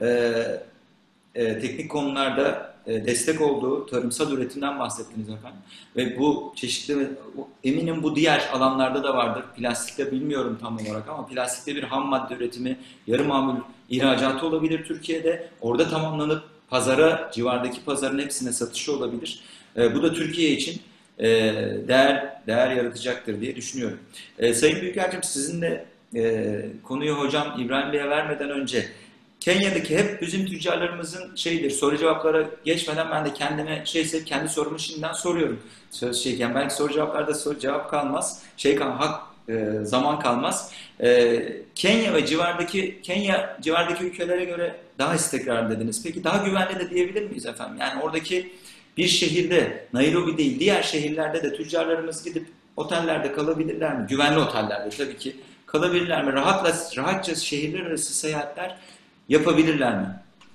destek olduğu tarımsal üretimden bahsettiniz efendim. Ve bu çeşitli, eminim bu diğer alanlarda da vardır. Plastikte bilmiyorum tam olarak ama plastikte bir ham madde üretimi, yarı mamul ihracatı olabilir Türkiye'de. Orada tamamlanıp civardaki pazarın hepsine satışı olabilir. Bu da Türkiye için değer yaratacaktır diye düşünüyorum. Sayın Büyükelçim, sizin de konuyu hocam İbrahim Bey'e vermeden önce Kenya'daki hep bizim tüccarlarımızın soru cevaplara geçmeden ben de kendi sorumu şimdiden soruyorum. Belki soru cevaplarda cevap kalmaz. zaman kalmaz. Kenya ve civardaki ülkelere göre daha istikrar dediniz. Peki daha güvenli de diyebilir miyiz efendim? Yani oradaki bir şehirde, Nairobi değil, diğer şehirlerde de tüccarlarımız gidip otellerde kalabilirler mi? Güvenli otellerde tabii ki kalabilirler mi? Rahatça şehirler arası seyahatler yapabilirler mi?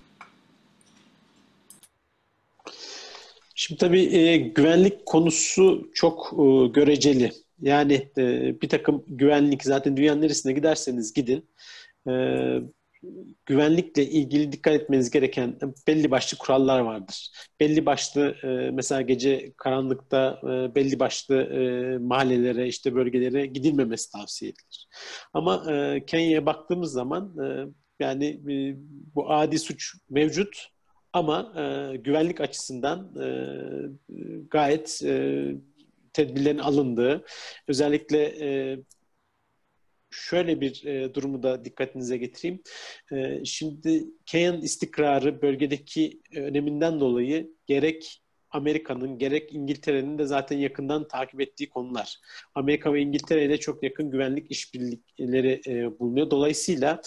Şimdi tabii güvenlik konusu çok göreceli. Yani bir takım güvenlik, zaten dünyanın neresine giderseniz gidin, e, güvenlikle ilgili dikkat etmeniz gereken belli başlı kurallar vardır. Belli başlı mesela gece karanlıkta belli başlı mahallelere, işte bölgelere gidilmemesi tavsiye edilir. Ama Kenya'ya baktığımız zaman yani bu adi suç mevcut ama güvenlik açısından gayet tedbirlerin alındığı, özellikle şöyle bir durumu da dikkatinize getireyim. Şimdi Kenya'nın istikrarı bölgedeki öneminden dolayı gerek Amerika'nın gerek İngiltere'nin de zaten yakından takip ettiği konular. Amerika ve İngiltere ile çok yakın güvenlik işbirlikleri bulunuyor. Dolayısıyla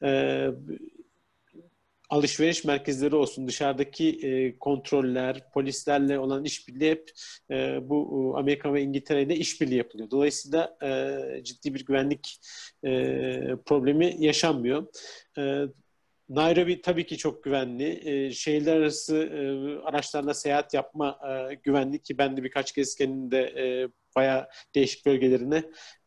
alışveriş merkezleri olsun, dışarıdaki kontroller, polislerle olan işbirliği hep bu Amerika ve İngiltere ile işbirliği yapılıyor. Dolayısıyla ciddi bir güvenlik problemi yaşanmıyor. Nairobi tabii ki çok güvenli. Şehirler arası araçlarla seyahat yapma güvenli, ki ben de birkaç kez kendimde bayağı değişik bölgelerine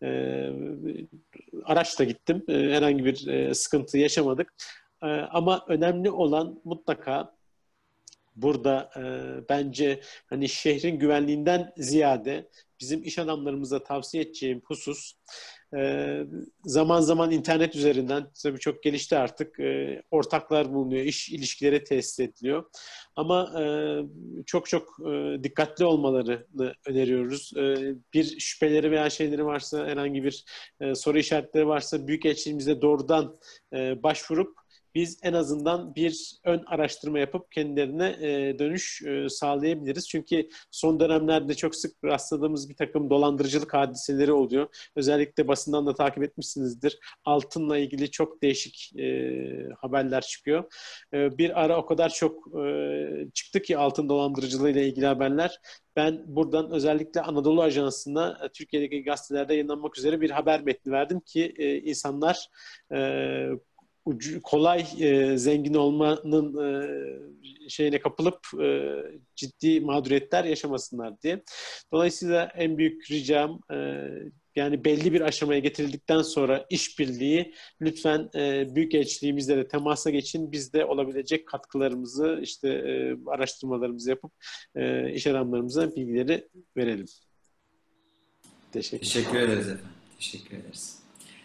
araçla gittim. Herhangi bir sıkıntı yaşamadık. Ama önemli olan mutlaka burada bence hani şehrin güvenliğinden ziyade bizim iş adamlarımıza tavsiye edeceğim husus, zaman zaman internet üzerinden, tabii çok gelişti artık, ortaklar bulunuyor, iş ilişkileri tesis ediliyor. Ama çok çok dikkatli olmalarını öneriyoruz. Bir şüpheleri veya şeyleri varsa, herhangi bir soru işaretleri varsa büyükelçiliğimize doğrudan başvurup biz en azından bir ön araştırma yapıp kendilerine dönüş sağlayabiliriz. Çünkü son dönemlerde çok sık rastladığımız bir takım dolandırıcılık hadiseleri oluyor. Özellikle basından da takip etmişsinizdir. Altınla ilgili çok değişik haberler çıkıyor. Bir ara o kadar çok çıktı ki altın dolandırıcılığı ile ilgili haberler. Ben buradan özellikle Anadolu Ajansı'na Türkiye'deki gazetelerde yayınlanmak üzere bir haber metni verdim ki insanlar kolay zengin olmanın şeyine kapılıp ciddi mağduriyetler yaşamasınlar diye. Dolayısıyla en büyük ricam yani belli bir aşamaya getirildikten sonra işbirliği, lütfen büyükelçiliğimizle de temasa geçin. Biz de olabilecek katkılarımızı, işte araştırmalarımızı yapıp iş adamlarımıza bilgileri verelim. Teşekkür ederiz efendim. Teşekkür ederiz.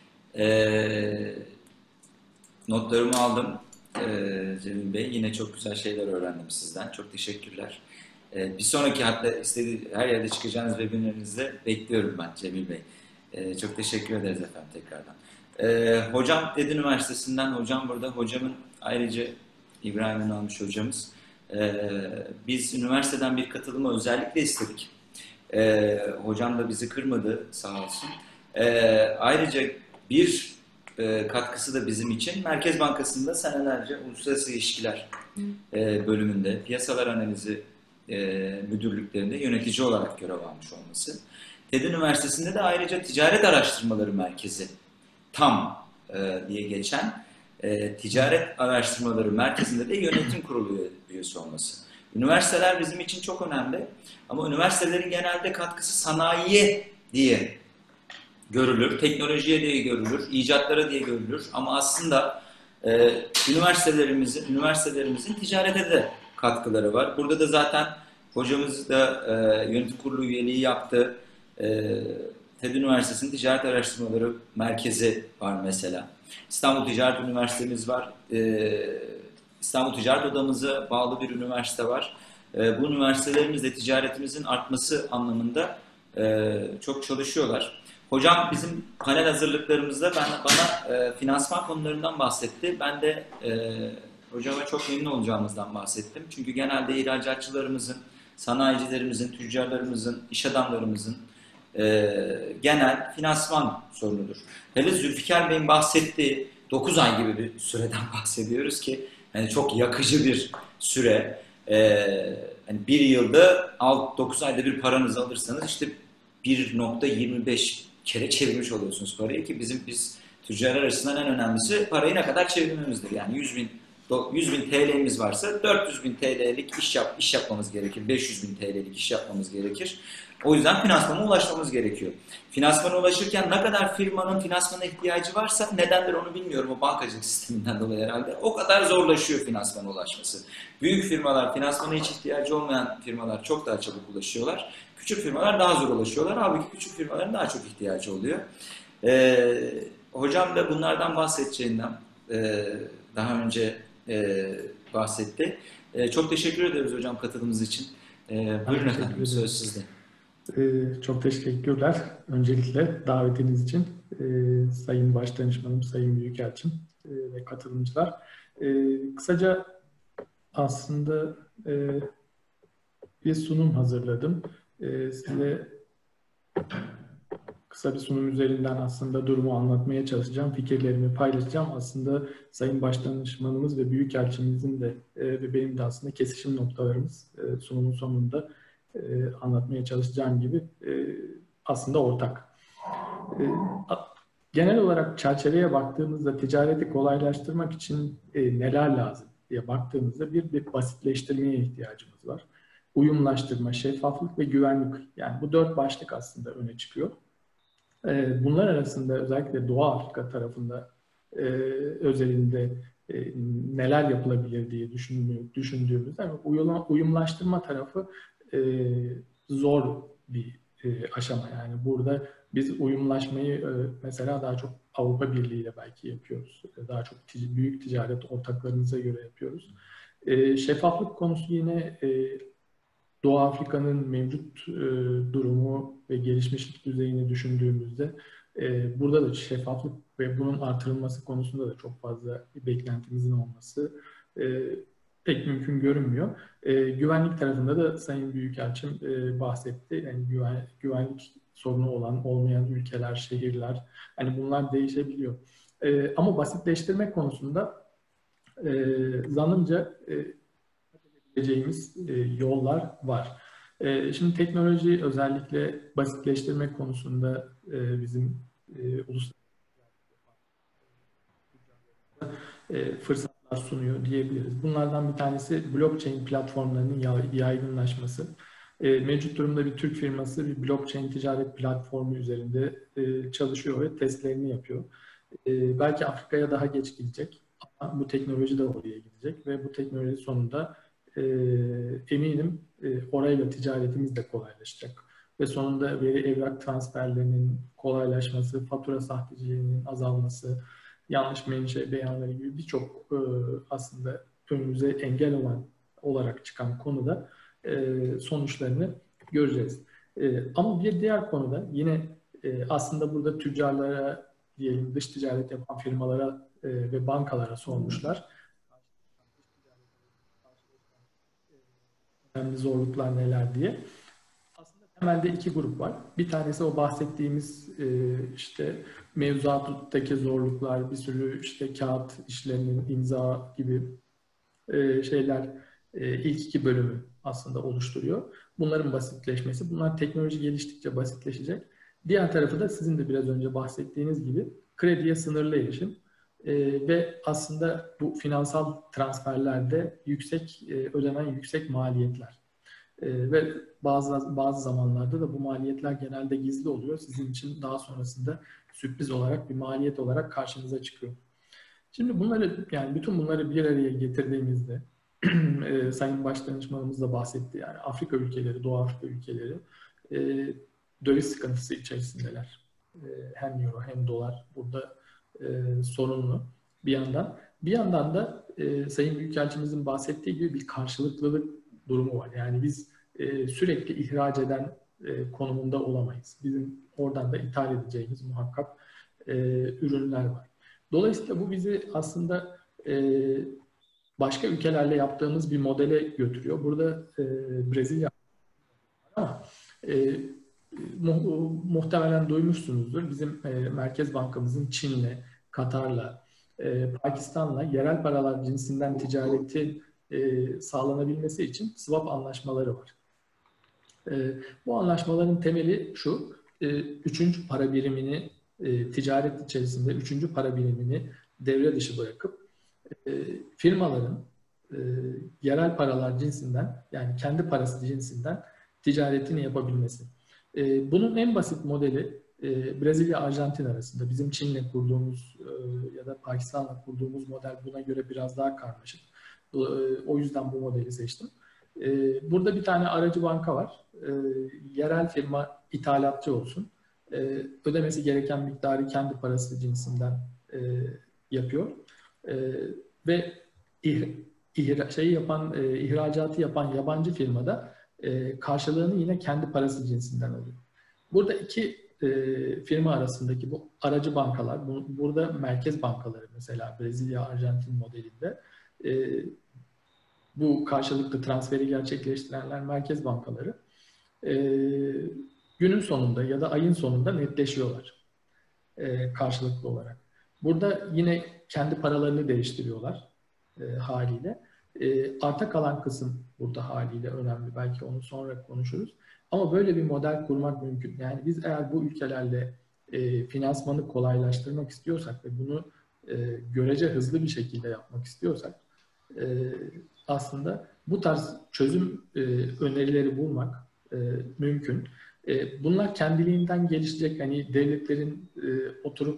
Notlarımı aldım Cemil Bey. Yine çok güzel şeyler öğrendim sizden. Çok teşekkürler. Bir sonraki, hatta her yerde çıkacağınız webinerinizde bekliyorum ben Cemil Bey. Çok teşekkür ederiz efendim tekrardan. Hocam TED Üniversitesi'nden hocam burada. Hocamın ayrıca İbrahim Ünalmış hocamız. Biz üniversiteden bir katılımı özellikle istedik. Hocam da bizi kırmadı sağ olsun. Ayrıca bir katkısı da bizim için Merkez Bankası'nda senelerce uluslararası ilişkiler bölümünde, piyasalar analizi müdürlüklerinde yönetici olarak görev almış olması. TED Üniversitesi'nde de ayrıca Ticaret Araştırmaları Merkezi TAM diye geçen Ticaret Araştırmaları Merkezi'nde de yönetim kurulu üyesi olması. Üniversiteler bizim için çok önemli ama üniversitelerin genelde katkısı sanayiye diye görülür, teknolojiye diye görülür, icatlara diye görülür ama aslında üniversitelerimizin ticarete de katkıları var. Burada da zaten hocamız da yönetim kurulu üyeliği yaptı. TED Üniversitesi'nin Ticaret Araştırmaları Merkezi var mesela. İstanbul Ticaret Üniversitemiz var. İstanbul Ticaret Odamıza bağlı bir üniversite var. Bu üniversitelerimizde ticaretimizin artması anlamında çok çalışıyorlar. Hocam bizim panel hazırlıklarımızda bana finansman konularından bahsetti. Ben de hocama çok memnun olacağımızdan bahsettim. Çünkü genelde ihracatçılarımızın, sanayicilerimizin, tüccarlarımızın, iş adamlarımızın genel finansman sorunudur. Hele Zülfikar Bey'in bahsettiği 9 ay gibi bir süreden bahsediyoruz ki yani çok yakıcı bir süre. Hani bir yılda 9 ayda bir paranızı alırsanız işte 1,25 kere çevirmiş oluyorsunuz parayı ki biz tüccarlar açısından en önemlisi parayı ne kadar çevirmemizdir. Yani 100 bin TL'miz varsa 400 bin TL'lik iş yapmamız gerekir. 500 bin TL'lik iş yapmamız gerekir. O yüzden finansmana ulaşmamız gerekiyor. Finansmana ulaşırken ne kadar firmanın finansmana ihtiyacı varsa nedendir onu bilmiyorum o bankacılık sisteminden dolayı herhalde. O kadar zorlaşıyor finansmana ulaşması. Büyük firmalar, finansmana hiç ihtiyacı olmayan firmalar çok daha çabuk ulaşıyorlar. Küçük firmalar daha zor ulaşıyorlar. Halbuki küçük firmaların daha çok ihtiyacı oluyor. Hocam da bunlardan bahsedeceğinden daha önce bahsetti. Çok teşekkür ederiz hocam katılımınız için. Buyurun efendim, söz sizde. Çok teşekkürler. Öncelikle davetiniz için Sayın Başdanışmanım, Sayın Büyükelçim ve katılımcılar. Kısaca aslında bir sunum hazırladım. Size kısa bir sunum üzerinden aslında durumu anlatmaya çalışacağım, fikirlerimi paylaşacağım. Aslında Sayın Başdanışmanımız ve Büyükelçimizin de ve benim de aslında kesişim noktalarımız sunumun sonunda anlatmaya çalışacağım gibi aslında ortak. Genel olarak çerçeveye baktığımızda ticareti kolaylaştırmak için neler lazım diye baktığımızda bir basitleştirmeye ihtiyacımız var. Uyumlaştırma, şeffaflık ve güvenlik. Yani bu 4 başlık aslında öne çıkıyor. Bunlar arasında özellikle Doğu Afrika tarafında özelinde neler yapılabilir diye düşündüğümüzde yani uyumlaştırma tarafı zor bir aşama. Yani burada biz uyumlaşmayı mesela daha çok Avrupa Birliği ile belki yapıyoruz. Daha çok büyük ticaret ortaklarımıza göre yapıyoruz. Şeffaflık konusu yine Doğu Afrika'nın mevcut durumu ve gelişmişlik düzeyini düşündüğümüzde burada da şeffaflık ve bunun artırılması konusunda da çok fazla bir beklentimizin olması pek mümkün görünmüyor. Güvenlik tarafında da Sayın Büyükelçim bahsetti. Yani güvenlik sorunu olan, olmayan ülkeler, şehirler, hani bunlar değişebiliyor. Ama basitleştirme konusunda zannımca yapabileceğimiz yollar var. Şimdi teknoloji özellikle basitleştirme konusunda bizim uluslararası fırsatlar sunuyor diyebiliriz. Bunlardan bir tanesi blockchain platformlarının yaygınlaşması. Mevcut durumda bir Türk firması bir blockchain ticaret platformu üzerinde çalışıyor ve testlerini yapıyor. Belki Afrika'ya daha geç gidecek ama bu teknoloji de oraya gidecek ve bu teknoloji sonunda eminim orayla ticaretimiz de kolaylaşacak. Ve sonunda veri evrak transferlerinin kolaylaşması, fatura sahteciliğinin azalması, yanlış menşe beyanları gibi birçok aslında önümüze engel olarak çıkan konuda sonuçlarını göreceğiz. Ama bir diğer konuda yine aslında burada tüccarlara diyelim dış ticaret yapan firmalara ve bankalara sormuşlar. Önemli zorluklar neler diye. Aslında temelde 2 grup var. Bir tanesi o bahsettiğimiz işte mevzuattaki zorluklar, bir sürü işte kağıt işlerinin imza gibi şeyler ilk 2 bölümü aslında oluşturuyor. Bunların basitleşmesi, bunlar teknoloji geliştikçe basitleşecek. Diğer tarafı da sizin de biraz önce bahsettiğiniz gibi krediye sınırlı erişim ve aslında bu finansal transferlerde ödenen yüksek maliyetler. Ve bazı zamanlarda da bu maliyetler genelde gizli oluyor. Sizin için daha sonrasında sürpriz olarak bir maliyet olarak karşınıza çıkıyor. Şimdi bütün bunları bir araya getirdiğimizde Sayın Başdanışmanımız da bahsetti. Yani Afrika ülkeleri, Doğu Afrika ülkeleri döviz sıkıntısı içerisindeler. Hem euro hem dolar burada sorunlu bir yandan. Bir yandan da Sayın Büyükelçimizin bahsettiği gibi bir karşılıklılık durumu var. Yani biz sürekli ihraç eden konumunda olamayız. Bizim oradan da ithal edeceğimiz muhakkak ürünler var. Dolayısıyla bu bizi aslında başka ülkelerle yaptığımız bir modele götürüyor. Burada Brezilya ama muhtemelen duymuşsunuzdur. Bizim Merkez Bankamızın Çin'le, Katar'la, Pakistan'la yerel paralar cinsinden ticareti sağlanabilmesi için swap anlaşmaları var. Bu anlaşmaların temeli şu: üçüncü para birimini, ticaret içerisinde üçüncü para birimini devre dışı bırakıp firmaların yerel paralar cinsinden, yani kendi parası cinsinden ticaretini yapabilmesi. Bunun en basit modeli Brezilya, Arjantin arasında. Bizim Çin'le kurduğumuz ya da Pakistan'la kurduğumuz model buna göre biraz daha karmaşık. O yüzden bu modeli seçtim. Burada bir tane aracı banka var. Yerel firma ithalatçı olsun. Ödemesi gereken miktarı kendi parası cinsinden yapıyor. Ve ihracatı yapan yabancı firmada karşılığını yine kendi parası cinsinden alıyor. Burada iki firma arasındaki bu aracı bankalar, burada merkez bankaları, mesela Brezilya, Arjantin modelinde bu karşılıklı transferi gerçekleştirenler merkez bankaları günün sonunda ya da ayın sonunda netleşiyorlar karşılıklı olarak. Burada yine kendi paralarını değiştiriyorlar haliyle. Arta kalan kısım burada haliyle önemli. Belki onu sonra konuşuruz. Ama böyle bir model kurmak mümkün. Yani biz eğer bu ülkelerle finansmanı kolaylaştırmak istiyorsak ve bunu görece hızlı bir şekilde yapmak istiyorsak aslında bu tarz çözüm önerileri bulmak mümkün. Bunlar kendiliğinden gelişecek. Hani devletlerin oturup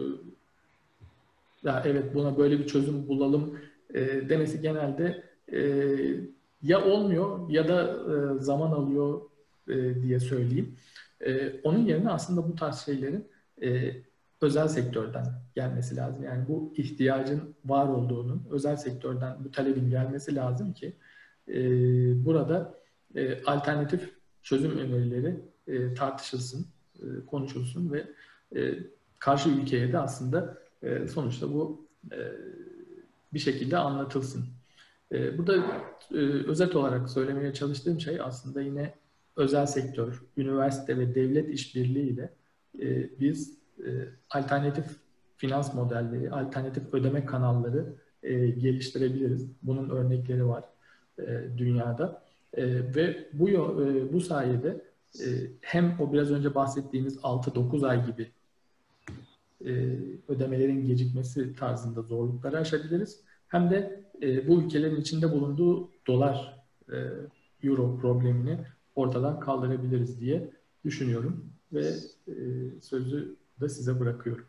ya evet buna böyle bir çözüm bulalım demesi genelde ya olmuyor ya da zaman alıyor diye söyleyeyim. Onun yerine aslında bu tarz şeylerin özel sektörden gelmesi lazım. Yani bu ihtiyacın var olduğunun, özel sektörden bu talebin gelmesi lazım ki burada alternatif çözüm önerileri tartışılsın, konuşulsun ve karşı ülkeye de aslında sonuçta bu bir şekilde anlatılsın. Burada özet olarak söylemeye çalıştığım şey aslında yine özel sektör, üniversite ve devlet işbirliğiyle biz alternatif finans modelleri, alternatif ödeme kanalları geliştirebiliriz. Bunun örnekleri var dünyada. Ve bu sayede hem o biraz önce bahsettiğimiz 6-9 ay gibi ödemelerin gecikmesi tarzında zorlukları aşabiliriz. Hem de bu ülkelerin içinde bulunduğu dolar, euro problemini ortadan kaldırabiliriz diye düşünüyorum ve sözü de size bırakıyorum.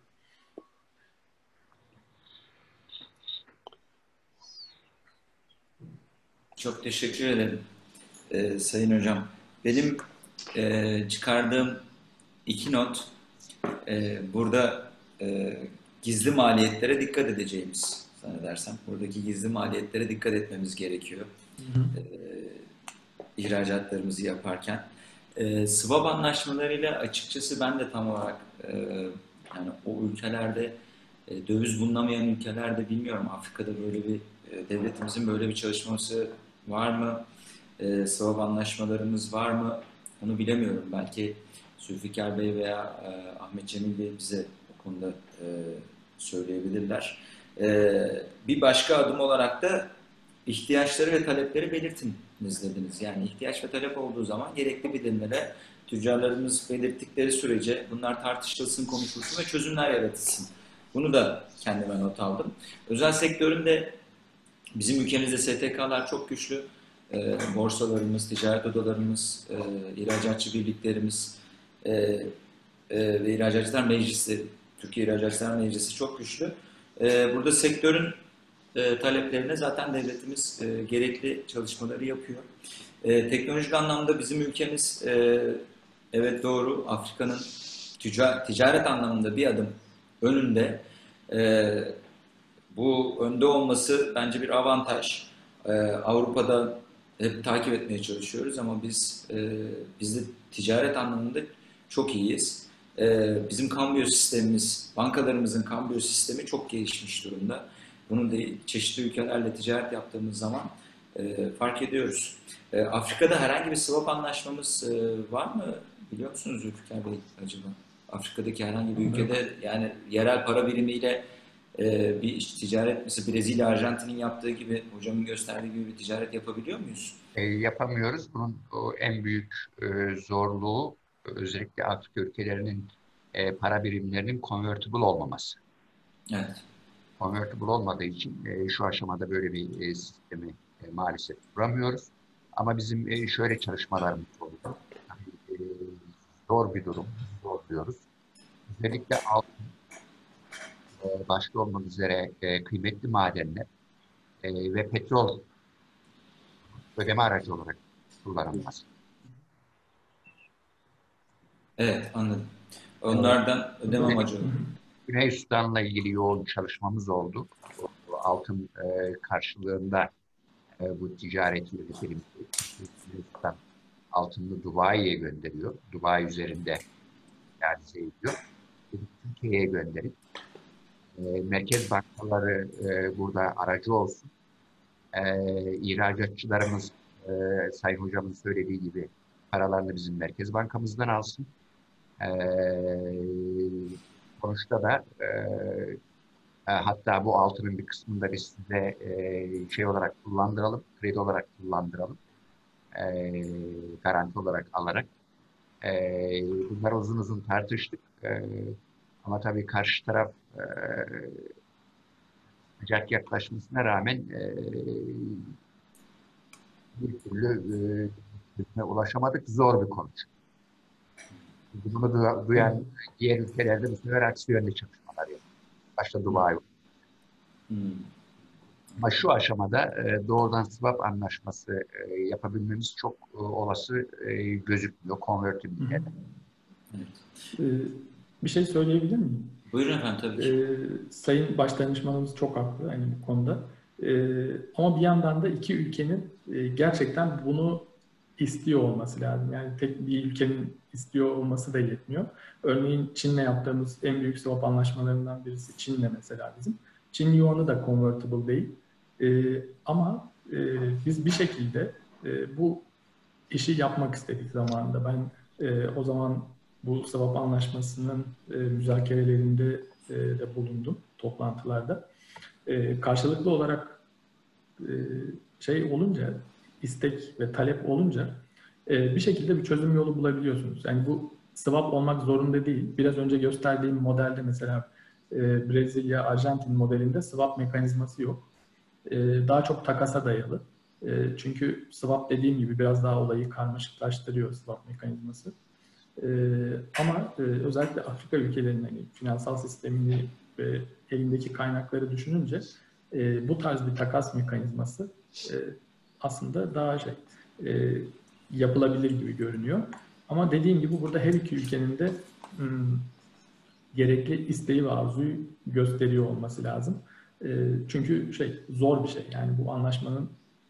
Çok teşekkür ederim Sayın Hocam. Benim çıkardığım iki not burada gizli maliyetlere dikkat edeceğimiz zannedersem. Buradaki gizli maliyetlere dikkat etmemiz gerekiyor. İhracatlarımızı yaparken. Swap anlaşmalarıyla açıkçası ben de tam olarak yani o ülkelerde döviz bulunamayan ülkelerde bilmiyorum, Afrika'da böyle bir devletimizin böyle bir çalışması var mı? Swap anlaşmalarımız var mı? Onu bilemiyorum. Belki Zülfikar Bey veya Ahmet Cemil Bey bize o konuda söyleyebilirler. Bir başka adım olarak da ihtiyaçları ve talepleri belirtiniz dediniz. Yani ihtiyaç ve talep olduğu zaman gerekli bilimlere tüccarlarımız belirttikleri sürece bunlar tartışılsın, konuşulsun ve çözümler yaratılsın. Bunu da kendime not aldım. Özel sektöründe bizim ülkemizde STK'lar çok güçlü. Borsalarımız, ticaret odalarımız, ihracatçı birliklerimiz ve İhracatçılar Meclisi, Türkiye İhracatçılar Meclisi çok güçlü. Burada sektörün taleplerine zaten devletimiz gerekli çalışmaları yapıyor. Teknolojik anlamda bizim ülkemiz evet doğru, Afrika'nın ticaret anlamında bir adım önünde. Bu önde olması bence bir avantaj. Avrupa'da hep takip etmeye çalışıyoruz ama biz de ticaret anlamında çok iyiyiz. Bizim kambiyo sistemimiz, bankalarımızın kambiyo sistemi çok gelişmiş durumda. Bunu da çeşitli ülkelerle ticaret yaptığımız zaman fark ediyoruz. Afrika'da herhangi bir swap anlaşmamız var mı biliyor musunuz Zülfikar Bey acaba? Afrika'daki herhangi bir ülkede yani yerel para birimiyle bir ticaret, mesela Brezilya, Arjantin'in yaptığı gibi, hocamın gösterdiği gibi bir ticaret yapabiliyor muyuz? Yapamıyoruz. Bunun en büyük zorluğu özellikle Afrika ülkelerinin para birimlerinin convertible olmaması. Evet. Convertible olmadığı için şu aşamada böyle bir sistemi maalesef kuramıyoruz. Ama bizim şöyle çalışmalarımız oldu. Yani, zor bir durum, zor diyoruz. Özellikle altın, başta olmak üzere kıymetli madenler ve petrol ödeme aracı olarak kullanılması. Evet, anladım. Onlardan ödeme amacı. Güney Sudan'la ilgili yoğun çalışmamız oldu. Altın karşılığında bu ticareti yönetelim. Güney Sudan altını Dubai'ye gönderiyor. Dubai üzerinde realize ediyor. Türkiye'ye gönderip merkez bankaları burada aracı olsun. İhracatçılarımız Sayın Hocamın söylediği gibi paralarını bizim merkez bankamızdan alsın. Sonuçta da hatta bu altının bir kısmını da biz size şey olarak kullandıralım, kredi olarak kullandıralım, garanti olarak alarak. Bunları uzun uzun tartıştık. Ama tabii karşı taraf sıcak yaklaşmasına rağmen bir türlü ulaşamadık. Zor bir konu. Bunu duyan diğer ülkelerde bu sefer aksi yönde çalışmalar yapıyor. Başta Dubai. Ama şu aşamada doğrudan swap anlaşması yapabilmemiz çok olası gözükmüyor. Convertible. Bir şey söyleyebilir miyim? Buyurun efendim, tabii ki. Sayın Başdanışmanımız çok haklı yani bu konuda. Ama bir yandan da iki ülkenin gerçekten bunu istiyor olması lazım. Yani tek bir ülkenin istiyor olması da yetmiyor. Örneğin Çin'le yaptığımız en büyük swap anlaşmalarından birisi Çin'le mesela bizim. Çin yuanı da convertible değil. Ama biz bir şekilde bu işi yapmak istedik zamanında. Ben o zaman bu swap anlaşmasının müzakerelerinde de bulundum toplantılarda. Karşılıklı olarak şey olunca, istek ve talep olunca bir şekilde bir çözüm yolu bulabiliyorsunuz. Yani bu swap olmak zorunda değil. Biraz önce gösterdiğim modelde mesela Brezilya, Arjantin modelinde swap mekanizması yok. Daha çok takasa dayalı. Çünkü swap dediğim gibi biraz daha olayı karmaşıklaştırıyor swap mekanizması. Ama özellikle Afrika ülkelerinin hani, finansal sistemini ve elindeki kaynakları düşününce bu tarz bir takas mekanizması aslında daha yapılabilir gibi görünüyor. Ama dediğim gibi burada her iki ülkenin de gerekli isteği ve arzuyu gösteriyor olması lazım. Çünkü zor bir şey. Yani bu anlaşmanın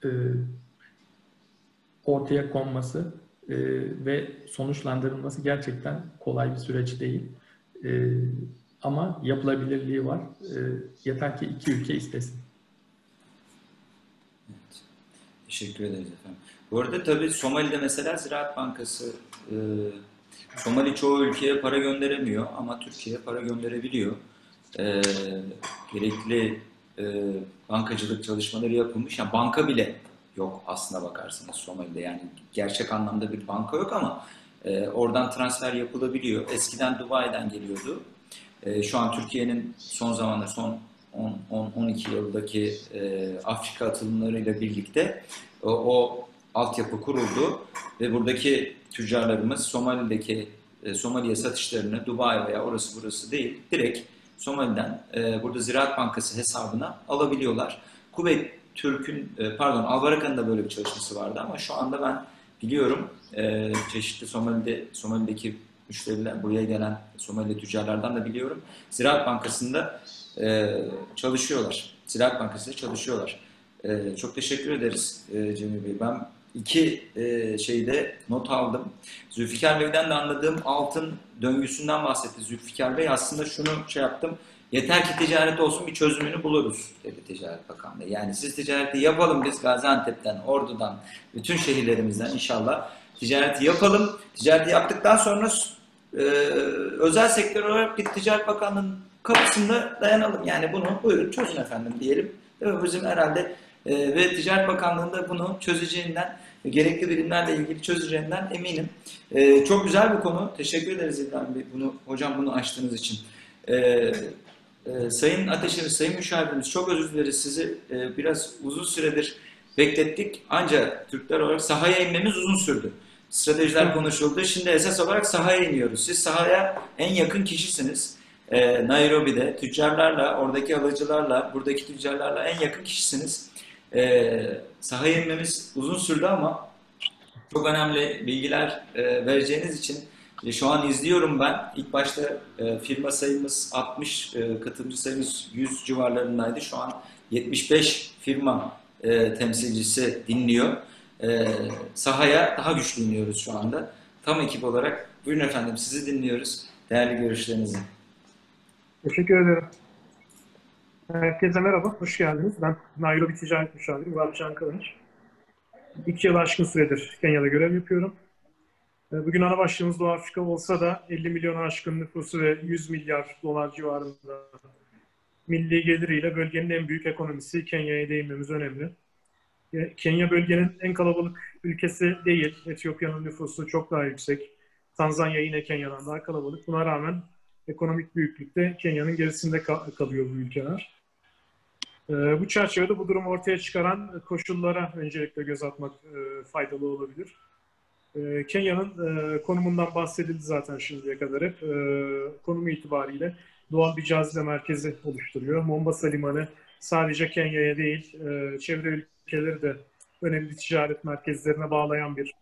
ortaya konması ve sonuçlandırılması gerçekten kolay bir süreç değil. Ama yapılabilirliği var. Yeter ki iki ülke istesin. Evet. Teşekkür ederiz efendim. Bu arada tabii Somali'de mesela Ziraat Bankası, Somali çoğu ülkeye para gönderemiyor ama Türkiye'ye para gönderebiliyor. Gerekli bankacılık çalışmaları yapılmış. Yani banka bile yok aslına bakarsanız Somali'de. Yani gerçek anlamda bir banka yok ama oradan transfer yapılabiliyor. Eskiden Dubai'den geliyordu. Şu an Türkiye'nin son zamanlarda, son 10-12 yıldaki Afrika atılımlarıyla birlikte o altyapı kuruldu ve buradaki tüccarlarımız Somali'ye satışlarını Dubai veya orası burası değil, direkt Somali'den burada Ziraat Bankası hesabına alabiliyorlar. Kuveyt Türk'ün, Albaraka'nın da böyle bir çalışması vardı ama şu anda ben biliyorum çeşitli Somali'deki müşteriler, buraya gelen Somali tüccarlardan da biliyorum. Ziraat Bankası'nda çalışıyorlar. Ziraat Bankası'nda çalışıyorlar. Çok teşekkür ederiz Cemil Bey. Ben iki şeyde not aldım. Zülfikar Bey'den de anladığım altın döngüsünden bahsetti Zülfikar Bey. Aslında şunu yaptım. Yeter ki ticaret olsun, bir çözümünü buluruz dedi Ticaret Bakanlığı. Yani siz ticareti yapalım biz Gaziantep'ten, Ordu'dan, bütün şehirlerimizden inşallah Ticareti yapalım. Ticareti yaptıktan sonra özel sektör olarak bir Ticaret Bakanlığı'nın kapısında dayanalım. Yani bunu buyurun çözün efendim diyelim. Ve bizim herhalde ve Ticaret Bakanlığı'nda bunu çözeceğinden, gerekli birimlerle ilgili çözeceğinden eminim. Çok güzel bir konu. Teşekkür ederiz İbrahim Bey. Hocam bunu açtığınız için. Sayın Ateşimiz, Sayın Müşavirimiz çok özür dileriz. Sizi biraz uzun süredir beklettik. Ancak Türkler olarak sahaya inmemiz uzun sürdü. Stratejiler konuşuldu. Şimdi esas olarak sahaya iniyoruz. Siz sahaya en yakın kişisiniz. Nairobi'de tüccarlarla, oradaki alıcılarla, buradaki tüccarlarla en yakın kişisiniz. Sahaya inmemiz uzun sürdü ama çok önemli bilgiler vereceğiniz için şu an izliyorum ben. İlk başta firma sayımız 60, katılımcı sayımız 100 civarlarındaydı. Şu an 75 firma temsilcisi dinliyor. Sahaya daha güçlü iniyoruz şu anda. Tam ekip olarak. Buyurun efendim, sizi dinliyoruz. Değerli görüşlerinizi. Teşekkür ederim. Herkese merhaba, hoş geldiniz. Ben Nairobi Ticaret Müşaviri Murat Kılıç. 2 yıl aşkın süredir Kenya'da görev yapıyorum. Bugün ana başlığımız Doğu Afrika olsa da 50 milyonu aşkın nüfusu ve 100 milyar dolar civarında milli geliriyle bölgenin en büyük ekonomisi Kenya'ya değinmemiz önemli. Kenya bölgenin en kalabalık ülkesi değil. Etiyopya'nın nüfusu çok daha yüksek. Tanzanya yine Kenya'dan daha kalabalık. Buna rağmen ekonomik büyüklükte Kenya'nın gerisinde kalıyor bu ülkeler. Bu çerçevede bu durumu ortaya çıkaran koşullara öncelikle göz atmak faydalı olabilir. Kenya'nın konumundan bahsedildi zaten şimdiye kadar hep. Konumu itibariyle doğal bir cazibe merkezi oluşturuyor. Mombasa Limanı sadece Kenya'ya değil, çevre ülkeleri de önemli ticaret merkezlerine bağlayan bir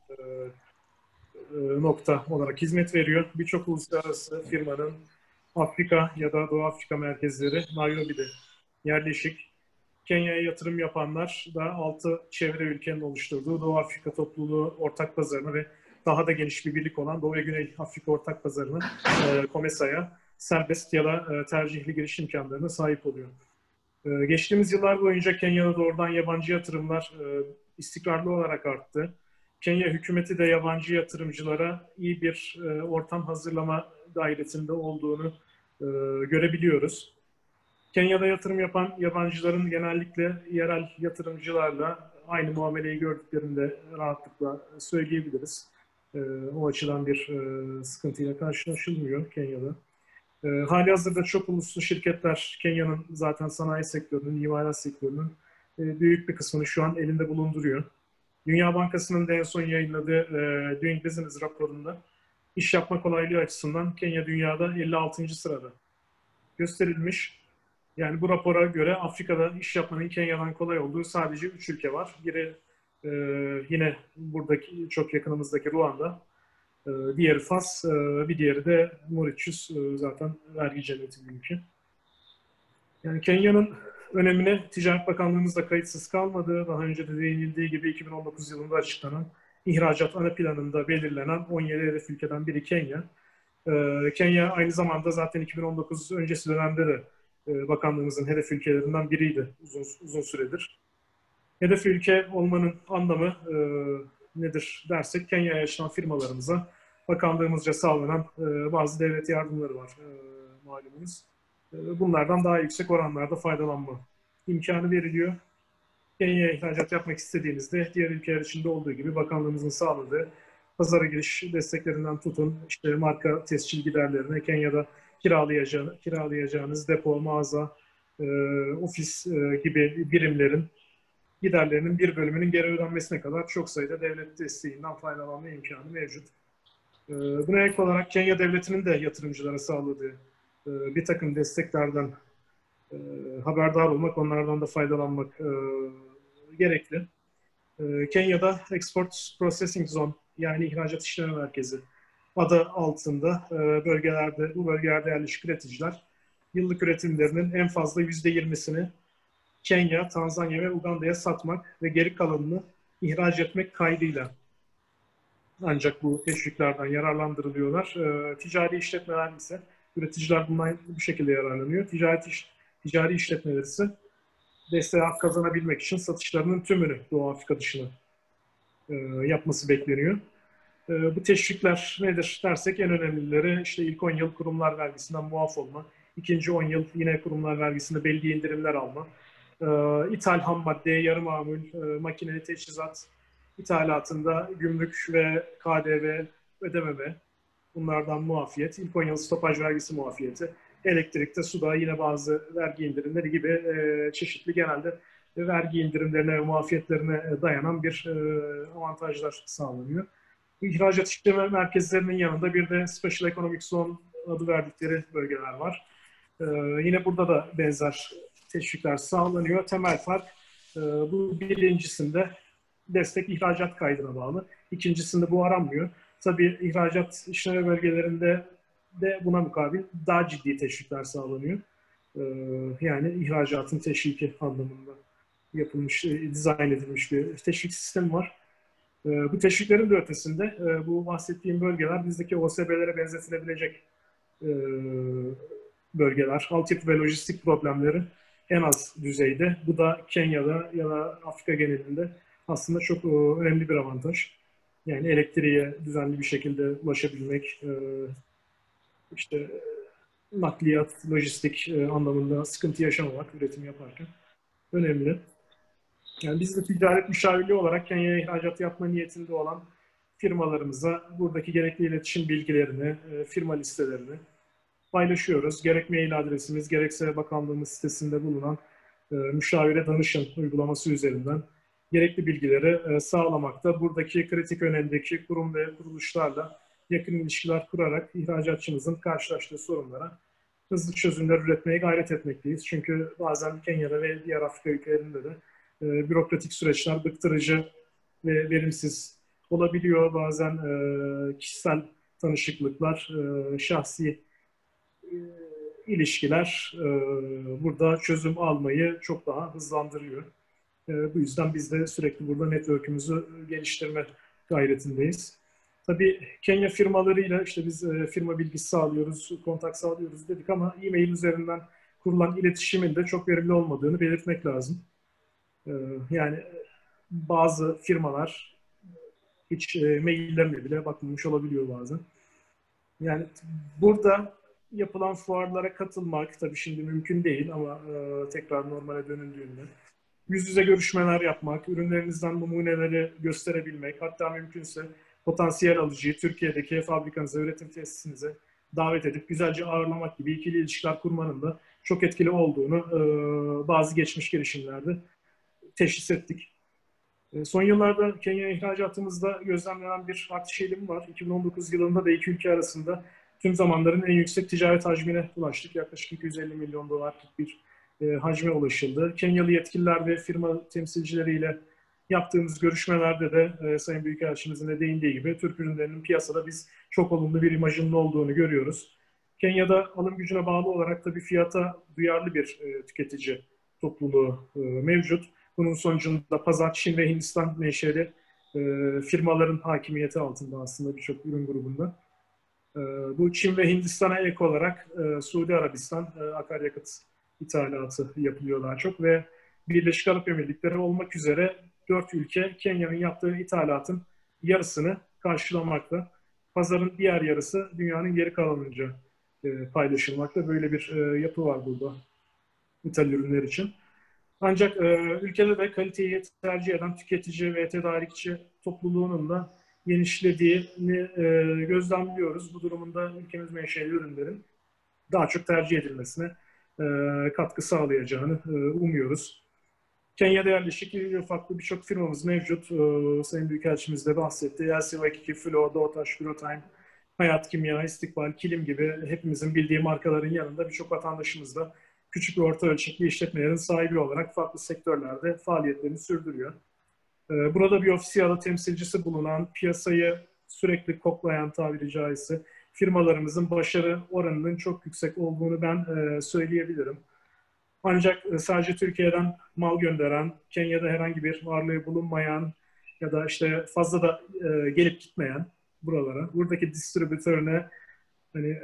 nokta olarak hizmet veriyor. Birçok uluslararası firmanın Afrika ya da Doğu Afrika merkezleri Nairobi'de yerleşik. Kenya'ya yatırım yapanlar da 6 çevre ülkenin oluşturduğu Doğu Afrika Topluluğu Ortak Pazarını ve daha da geniş bir birlik olan Doğu ve Güney Afrika Ortak Pazarı'nın COMESA'ya serbest ya da tercihli giriş imkanlarına sahip oluyor. Geçtiğimiz yıllar boyunca Kenya'da doğrudan yabancı yatırımlar istikrarlı olarak arttı. Kenya hükümeti de yabancı yatırımcılara iyi bir ortam hazırlama gayretinde olduğunu görebiliyoruz. Kenya'da yatırım yapan yabancıların genellikle yerel yatırımcılarla aynı muameleyi gördüklerini de rahatlıkla söyleyebiliriz. O açıdan bir sıkıntıyla karşılaşılmıyor Kenya'da. Halihazırda çok uluslu şirketler Kenya'nın zaten sanayi sektörünün, imalat sektörünün büyük bir kısmını şu an elinde bulunduruyor. Dünya Bankası'nın da en son yayınladığı Doing Business raporunda iş yapma kolaylığı açısından Kenya dünyada 56. sırada gösterilmiş. Yani bu rapora göre Afrika'da iş yapmanın Kenya'dan kolay olduğu sadece 3 ülke var. Biri yine buradaki çok yakınımızdaki Ruanda, diğeri Fas, bir diğeri de Mauritius, zaten vergi cenneti bir ülke. Yani Kenya'nın önemine Ticaret Bakanlığımızda kayıtsız kalmadığı, daha önce de değinildiği gibi 2019 yılında açıklanan ihracat ana planında belirlenen 17 hedef ülkeden biri Kenya. Kenya aynı zamanda zaten 2019 öncesi dönemde de bakanlığımızın hedef ülkelerinden biriydi uzun süredir. Hedef ülke olmanın anlamı nedir dersek, Kenya'ya açılan firmalarımıza bakanlığımızca sağlanan bazı devlet yardımları var malumunuz. Bunlardan daha yüksek oranlarda faydalanma imkanı veriliyor. Kenya'ya ihracat yapmak istediğinizde diğer ülkeler içinde olduğu gibi bakanlığımızın sağladığı pazara giriş desteklerinden tutun, işte marka tescil giderlerine, Kenya'da kiralayacağınız depo, mağaza, ofis gibi birimlerin giderlerinin bir bölümünün geri ödenmesine kadar çok sayıda devlet desteğinden faydalanma imkanı mevcut. Buna ek olarak Kenya devletinin de yatırımcılara sağladığı bir takım desteklerden haberdar olmak, onlardan da faydalanmak gerekli. Kenya'da Export Processing Zone, yani ihracat işleme merkezi adı altında bu bölgelerde yerleşik üreticiler yıllık üretimlerinin en fazla %20'sini Kenya, Tanzanya ve Uganda'ya satmak ve geri kalanını ihraç etmek kaydıyla ancak bu teşviklerden yararlandırılıyorlar. Ticari işletmeler ise, üreticiler bundan bu şekilde yararlanıyor. Ticari işletmeler ise desteğe hak kazanabilmek için satışlarının tümünü Doğu Afrika dışına yapması bekleniyor. Bu teşvikler nedir dersek en önemlileri işte ilk 10 yıl kurumlar vergisinden muaf olma, ikinci 10 yıl yine kurumlar vergisinde belli indirimler alma, ithal ham madde, yarı mamul, makine, teçhizat ithalatında gümrük ve KDV ödememe, bunlardan muafiyet, ilk 10 yıl stopaj vergisi muafiyeti, elektrikte, suda yine bazı vergi indirimleri gibi çeşitli genelde vergi indirimlerine ve muafiyetlerine dayanan bir avantajlar sağlanıyor. Bu ihracat işleme merkezlerinin yanında bir de Special Economic Zone adı verdikleri bölgeler var. Yine burada da benzer teşvikler sağlanıyor. Temel fark bu birincisinde destek ihracat kaydına bağlı. İkincisinde bu aranmıyor. Tabii ihracat işleme bölgelerinde de buna mukabil daha ciddi teşvikler sağlanıyor. Yani ihracatın teşviki anlamında yapılmış, dizayn edilmiş bir teşvik sistemi var. Bu teşviklerin de ötesinde bu bahsettiğim bölgeler bizdeki OSB'lere benzetilebilecek bölgeler. Altyapı ve lojistik problemleri en az düzeyde. Bu da Kenya'da ya da Afrika genelinde aslında çok önemli bir avantaj. Yani elektriğe düzenli bir şekilde ulaşabilmek, işte nakliyat, lojistik anlamında sıkıntı yaşamamak üretim yaparken önemli. Yani biz de ticaret müşavirliği olarak Kenya'ya ihracat yapma niyetinde olan firmalarımıza buradaki gerekli iletişim bilgilerini, firma listelerini paylaşıyoruz. Gerek mail adresimiz, gerekse bakanlığımız sitesinde bulunan müşavire danışın uygulaması üzerinden gerekli bilgileri sağlamakta. Buradaki kritik önemdeki kurum ve kuruluşlarla yakın ilişkiler kurarak ihracatçımızın karşılaştığı sorunlara hızlı çözümler üretmeye gayret etmekteyiz. Çünkü bazen Kenya'da ve diğer Afrika ülkelerinde de bürokratik süreçler bıktırıcı ve verimsiz olabiliyor. Bazen kişisel tanışıklıklar, şahsi ilişkiler burada çözüm almayı çok daha hızlandırıyor. Bu yüzden biz de sürekli burada network'ümüzü geliştirme gayretindeyiz. Tabii Kenya firmalarıyla işte biz firma bilgisi sağlıyoruz, kontak sağlıyoruz dedik ama e-mail üzerinden kurulan iletişimin de çok verimli olmadığını belirtmek lazım. Yani bazı firmalar hiç maillerine bile bakmamış olabiliyor bazen. Yani burada yapılan fuarlara katılmak tabii şimdi mümkün değil ama tekrar normale dönüldüğünde yüz yüze görüşmeler yapmak, ürünlerinizden numuneleri gösterebilmek, hatta mümkünse potansiyel alıcıyı Türkiye'deki fabrikanıza, üretim tesisinize davet edip güzelce ağırlamak gibi ikili ilişkiler kurmanın da çok etkili olduğunu bazı geçmiş girişimlerde teşhis ettik. Son yıllarda Kenya ihracatımızda gözlemlenen bir artış eğilimi var. 2019 yılında da iki ülke arasında tüm zamanların en yüksek ticaret hacmine ulaştık. Yaklaşık 250 milyon dolarlık bir hacme ulaşıldı. Kenyalı yetkililer ve firma temsilcileriyle yaptığımız görüşmelerde de Sayın Büyükelçimizin de değindiği gibi Türk ürünlerinin piyasada biz çok olumlu bir imajının olduğunu görüyoruz. Kenya'da alım gücüne bağlı olarak tabii fiyata duyarlı bir tüketici topluluğu mevcut. Bunun sonucunda pazar Çin ve Hindistan menşeli firmaların hakimiyeti altında aslında birçok ürün grubunda. Bu Çin ve Hindistan'a ek olarak Suudi Arabistan akaryakıt ithalatı yapılıyor daha çok ve Birleşik Arap Emirlikleri olmak üzere 4 ülke Kenya'nın yaptığı ithalatın yarısını karşılamakta. Pazarın diğer yarısı dünyanın geri kalanınca paylaşılmakta. Böyle bir yapı var burada ithal ürünler için. Ancak ülkede de kaliteyi tercih eden tüketici ve tedarikçi topluluğunun da genişlediğini gözlemliyoruz. Bu durumunda ülkemiz menşeli ürünlerin daha çok tercih edilmesine katkı sağlayacağını umuyoruz. Kenya'da yerleşik farklı birçok firmamız mevcut. Sayın Büyükelçimiz de bahsetti. LC-Waikiki, Flo, Doğutaş, Grotime, Hayat Kimya, İstikbal, Kilim gibi hepimizin bildiği markaların yanında birçok vatandaşımız da küçük ve orta ölçekli işletmelerin sahibi olarak farklı sektörlerde faaliyetlerini sürdürüyor. Burada bir ofisiyel temsilcisi bulunan, piyasayı sürekli koklayan tabiri caizse firmalarımızın başarı oranının çok yüksek olduğunu ben söyleyebilirim. Ancak sadece Türkiye'den mal gönderen, Kenya'da herhangi bir varlığı bulunmayan ya da işte fazla da gelip gitmeyen buralara, buradaki distribütörüne hani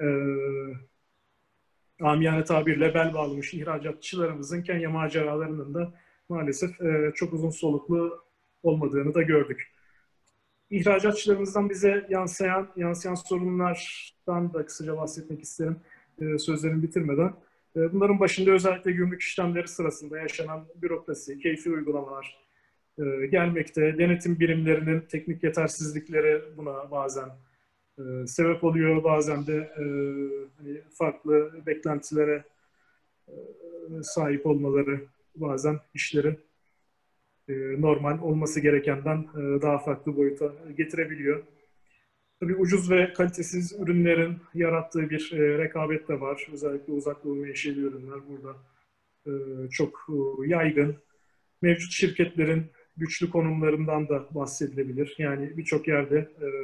amiyane tabirle bel bağlamış ihracatçılarımızın Kenya maceralarının da maalesef çok uzun soluklu olmadığını da gördük. İhracatçılarımızdan bize yansıyan sorunlardan da kısaca bahsetmek isterim sözlerimi bitirmeden. Bunların başında özellikle gümrük işlemleri sırasında yaşanan bürokrasi, keyfi uygulamalar gelmekte. Denetim birimlerinin teknik yetersizlikleri buna bazen sebep oluyor. Bazen de hani farklı beklentilere sahip olmaları bazen işlerin normal olması gerekenden daha farklı boyuta getirebiliyor. Tabii ucuz ve kalitesiz ürünlerin yarattığı bir rekabet de var. Özellikle uzak doğu menşeli ürünler burada çok yaygın. Mevcut şirketlerin güçlü konumlarından da bahsedilebilir. Yani birçok yerde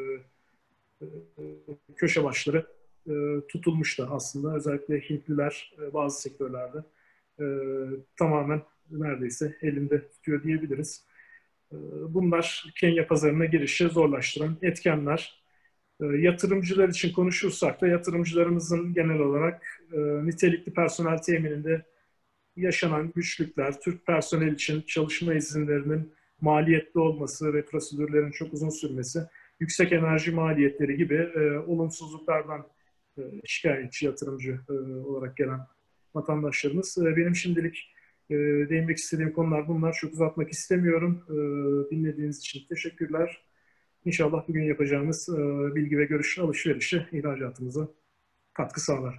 köşe başları tutulmuş da aslında. Özellikle Hintliler bazı sektörlerde tamamen neredeyse elinde tutuyor diyebiliriz. Bunlar Kenya pazarına girişi zorlaştıran etkenler. Yatırımcılar için konuşursak da yatırımcılarımızın genel olarak nitelikli personel temininde yaşanan güçlükler, Türk personel için çalışma izinlerinin maliyetli olması ve prosedürlerin çok uzun sürmesi, yüksek enerji maliyetleri gibi olumsuzluklardan şikayetçi yatırımcı olarak gelen vatandaşlarımız. Benim şimdilik değinmek istediğim konular bunlar. Çok uzatmak istemiyorum. Dinlediğiniz için teşekkürler. İnşallah bugün yapacağımız bilgi ve görüş alışverişi ihracatımıza katkı sağlar.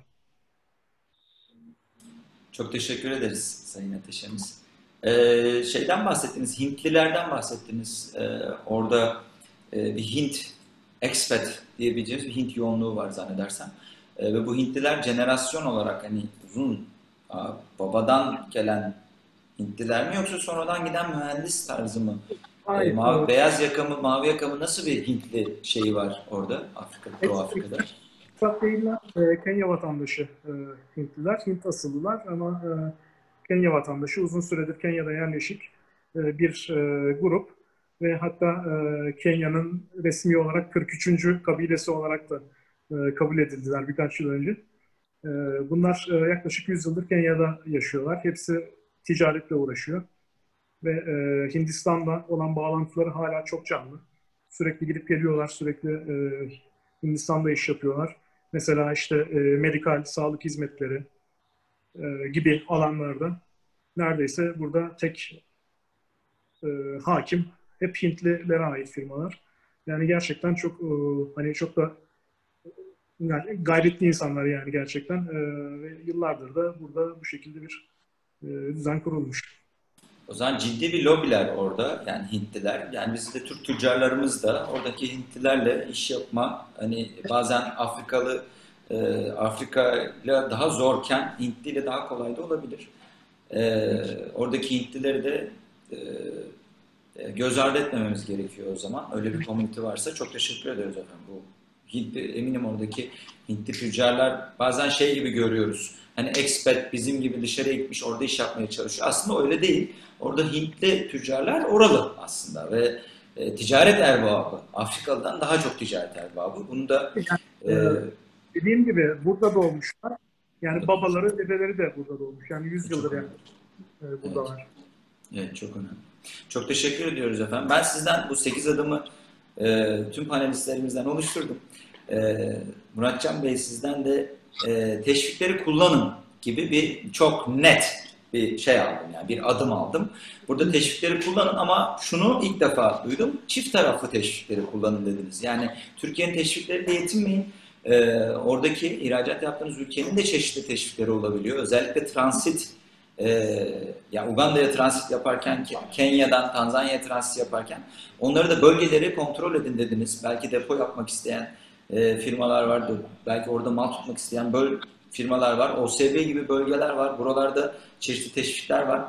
Çok teşekkür ederiz Sayın Ateşemiz. Şeyden bahsettiniz, Hintlilerden bahsettiniz. Orada bir Hint expat diyebileceğimiz bir Hint yoğunluğu var zannedersem. Ve bu Hintliler jenerasyon olarak hani uzun babadan gelen Hintliler mi yoksa sonradan giden mühendis tarzı mı? Hayır, beyaz yaka mı, mavi yaka mı, nasıl bir Hintli şeyi var orada Afrika'da, Doğu Afrika'da? Expat değiller, Kenya vatandaşı Hintliler, Hint asıllılar ama Kenya vatandaşı uzun süredir Kenya'da yerleşik bir grup ve hatta Kenya'nın resmi olarak 43. kabilesi olarak da kabul edildiler birkaç yıl önce. Bunlar yaklaşık 100 yıldır Kenya'da yaşıyorlar. Hepsi ticaretle uğraşıyor ve Hindistan'la olan bağlantıları hala çok canlı. Sürekli gidip geliyorlar, sürekli Hindistan'da iş yapıyorlar. Mesela işte medikal, sağlık hizmetleri gibi alanlarda neredeyse burada tek hakim hep Hintlilere ait firmalar. Yani gerçekten çok hani çok da yani gayretli insanlar yani gerçekten ve yıllardır da burada bu şekilde bir düzen kurulmuş. O zaman ciddi bir lobiler orada, yani Hintliler. Yani bizim de Türk tüccarlarımız da oradaki Hintlilerle iş yapma, hani bazen Afrika'yla daha zorken Hintliyle daha kolay da olabilir. Oradaki Hintlileri de göz ardı etmememiz gerekiyor o zaman. Öyle bir komünite varsa çok teşekkür ederiz efendim. Bu Hintli, eminim oradaki Hintli tüccarlar bazen şey gibi görüyoruz. Hani expat bizim gibi dışarıya gitmiş orada iş yapmaya çalışıyor. Aslında öyle değil. Orada Hintli tüccarlar oralı aslında ve ticaret erbabı. Afrikalı'dan daha çok ticaret erbabı. Bunu da dediğim gibi burada doğmuşlar. Yani babaları, dedeleri de burada doğmuş. Yani 100 yıldır yani buradalar. Evet, çok önemli. Çok teşekkür ediyoruz efendim. Ben sizden bu 8 adımı tüm panelistlerimizden oluşturdum. Muratcan Bey, sizden de teşvikleri kullanın gibi bir çok net bir şey aldım, yani bir adım aldım. Burada teşvikleri kullanın ama şunu ilk defa duydum, çift taraflı teşvikleri kullanın dediniz. Yani Türkiye'nin teşvikleriyle yetinmeyin. Oradaki ihracat yaptığınız ülkenin de çeşitli teşvikleri olabiliyor. Özellikle transit, yani Uganda'ya transit yaparken, Kenya'dan Tanzanya'ya transit yaparken onları da bölgeleri kontrol edin dediniz. Belki depo yapmak isteyen firmalar vardı. Belki orada mal tutmak isteyen firmalar var. OSB gibi bölgeler var. Buralarda çeşitli teşvikler var.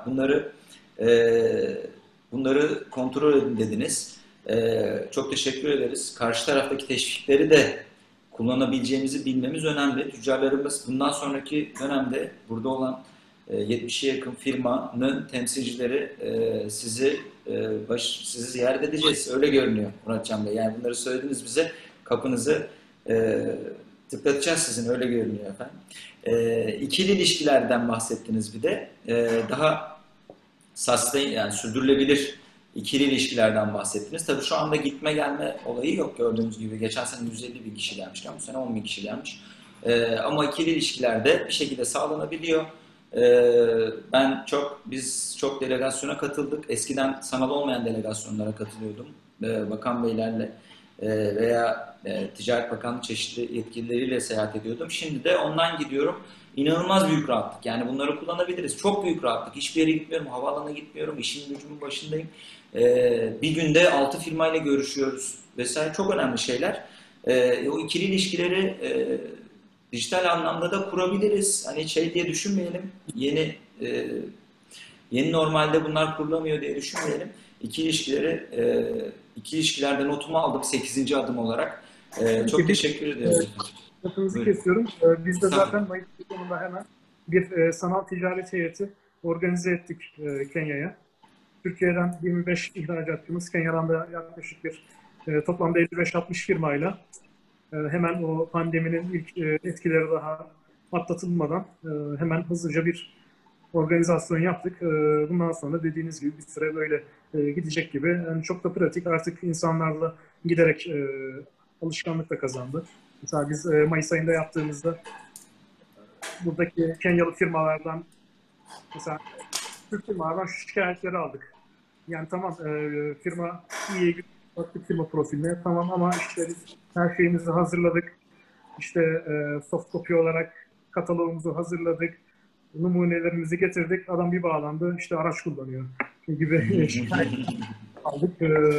Bunları kontrol edin dediniz. Çok teşekkür ederiz. Karşı taraftaki teşvikleri de kullanabileceğimizi bilmemiz önemli. Tüccarlarımız bundan sonraki dönemde burada olan 70'e yakın firmanın temsilcileri sizi ziyaret edeceğiz. Öyle görünüyor Muratcan Bey. Yani bunları söylediniz bize. Kapınızı tıklatacağız sizin. Öyle görünüyor efendim. İkili ilişkilerden bahsettiniz bir de. Daha sustain, yani sürdürülebilir İkili ilişkilerden bahsettiniz. Tabii şu anda gitme gelme olayı yok gördüğünüz gibi. Geçen sene 150 bin kişi gelmişken bu sene 10 bin kişi gelmiş. Ama ikili ilişkilerde bir şekilde sağlanabiliyor. Biz çok delegasyona katıldık. Eskiden sanal olmayan delegasyonlara katılıyordum. Bakan beylerle veya Ticaret Bakanlığı çeşitli yetkilileriyle seyahat ediyordum. Şimdi de online gidiyorum. İnanılmaz büyük rahatlık. Yani bunları kullanabiliriz. Çok büyük rahatlık. Hiçbir yere gitmiyorum, havaalanına gitmiyorum, işimin gücümün başındayım. Bir günde 6 firmayla görüşüyoruz vesaire. Çok önemli şeyler. O ikili ilişkileri dijital anlamda da kurabiliriz. Hani şey diye düşünmeyelim. Yeni normalde bunlar kurulamıyor diye düşünmeyelim. İki ilişkilerde notumu aldım 8. adım olarak. Çok teşekkür ediyorum. Lafınızı kesiyorum. Biz de zaten Mayıs sonunda hemen bir sanal ticaret heyeti organize ettik Kenya'ya. Türkiye'den 25 ihracatçımız, Kenya'dan da yaklaşık bir toplamda 55-60 firmayla hemen o pandeminin ilk etkileri daha atlatılmadan hemen hızlıca bir organizasyon yaptık. Bundan sonra dediğiniz gibi bir süre böyle gidecek gibi. Yani çok da pratik, artık insanlarla giderek alışkanlık da kazandı. Mesela biz Mayıs ayında yaptığımızda buradaki Kenyalı firmalardan, mesela Türk firmalardan şu şikayetleri aldık. Yani tamam, firma iyi, baktık firma profiline, tamam, ama işte biz her şeyimizi hazırladık. İşte soft copy olarak katalogumuzu hazırladık. Numunelerimizi getirdik. Adam bir bağlandı, işte araç kullanıyor gibi şikayet aldık.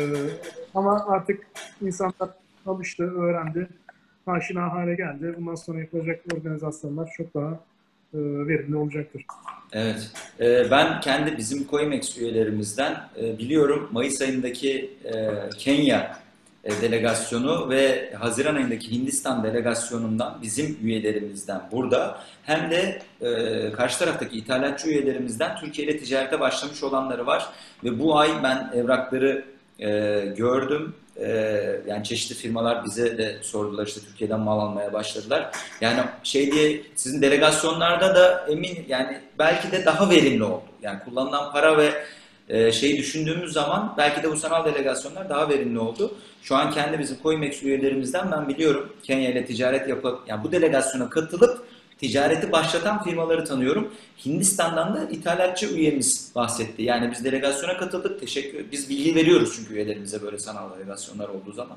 Ama artık insanlar alıştı, öğrendi, aşina hale geldi. Bundan sonra yapılacak organizasyonlar çok daha verimli olacaktır. Evet. Ben kendi bizim Coimex üyelerimizden biliyorum Mayıs ayındaki Kenya delegasyonu ve Haziran ayındaki Hindistan delegasyonundan bizim üyelerimizden burada hem de karşı taraftaki ithalatçı üyelerimizden Türkiye ile ticarete başlamış olanları var. Ve bu ay ben evrakları gördüm. Yani çeşitli firmalar bize de sordular, işte Türkiye'den mal almaya başladılar. Yani sizin delegasyonlarda da yani belki de daha verimli oldu. Yani kullanılan para ve düşündüğümüz zaman belki de bu sanal delegasyonlar daha verimli oldu. Şu an kendi bizim Coimex üyelerimizden ben biliyorum Kenya ile ticaret yani bu delegasyona katılıp ticareti başlatan firmaları tanıyorum. Hindistan'dan da ithalatçı üyemiz bahsetti. Yani biz delegasyona katıldık. Biz bilgi veriyoruz çünkü üyelerimize böyle sanal delegasyonlar olduğu zaman.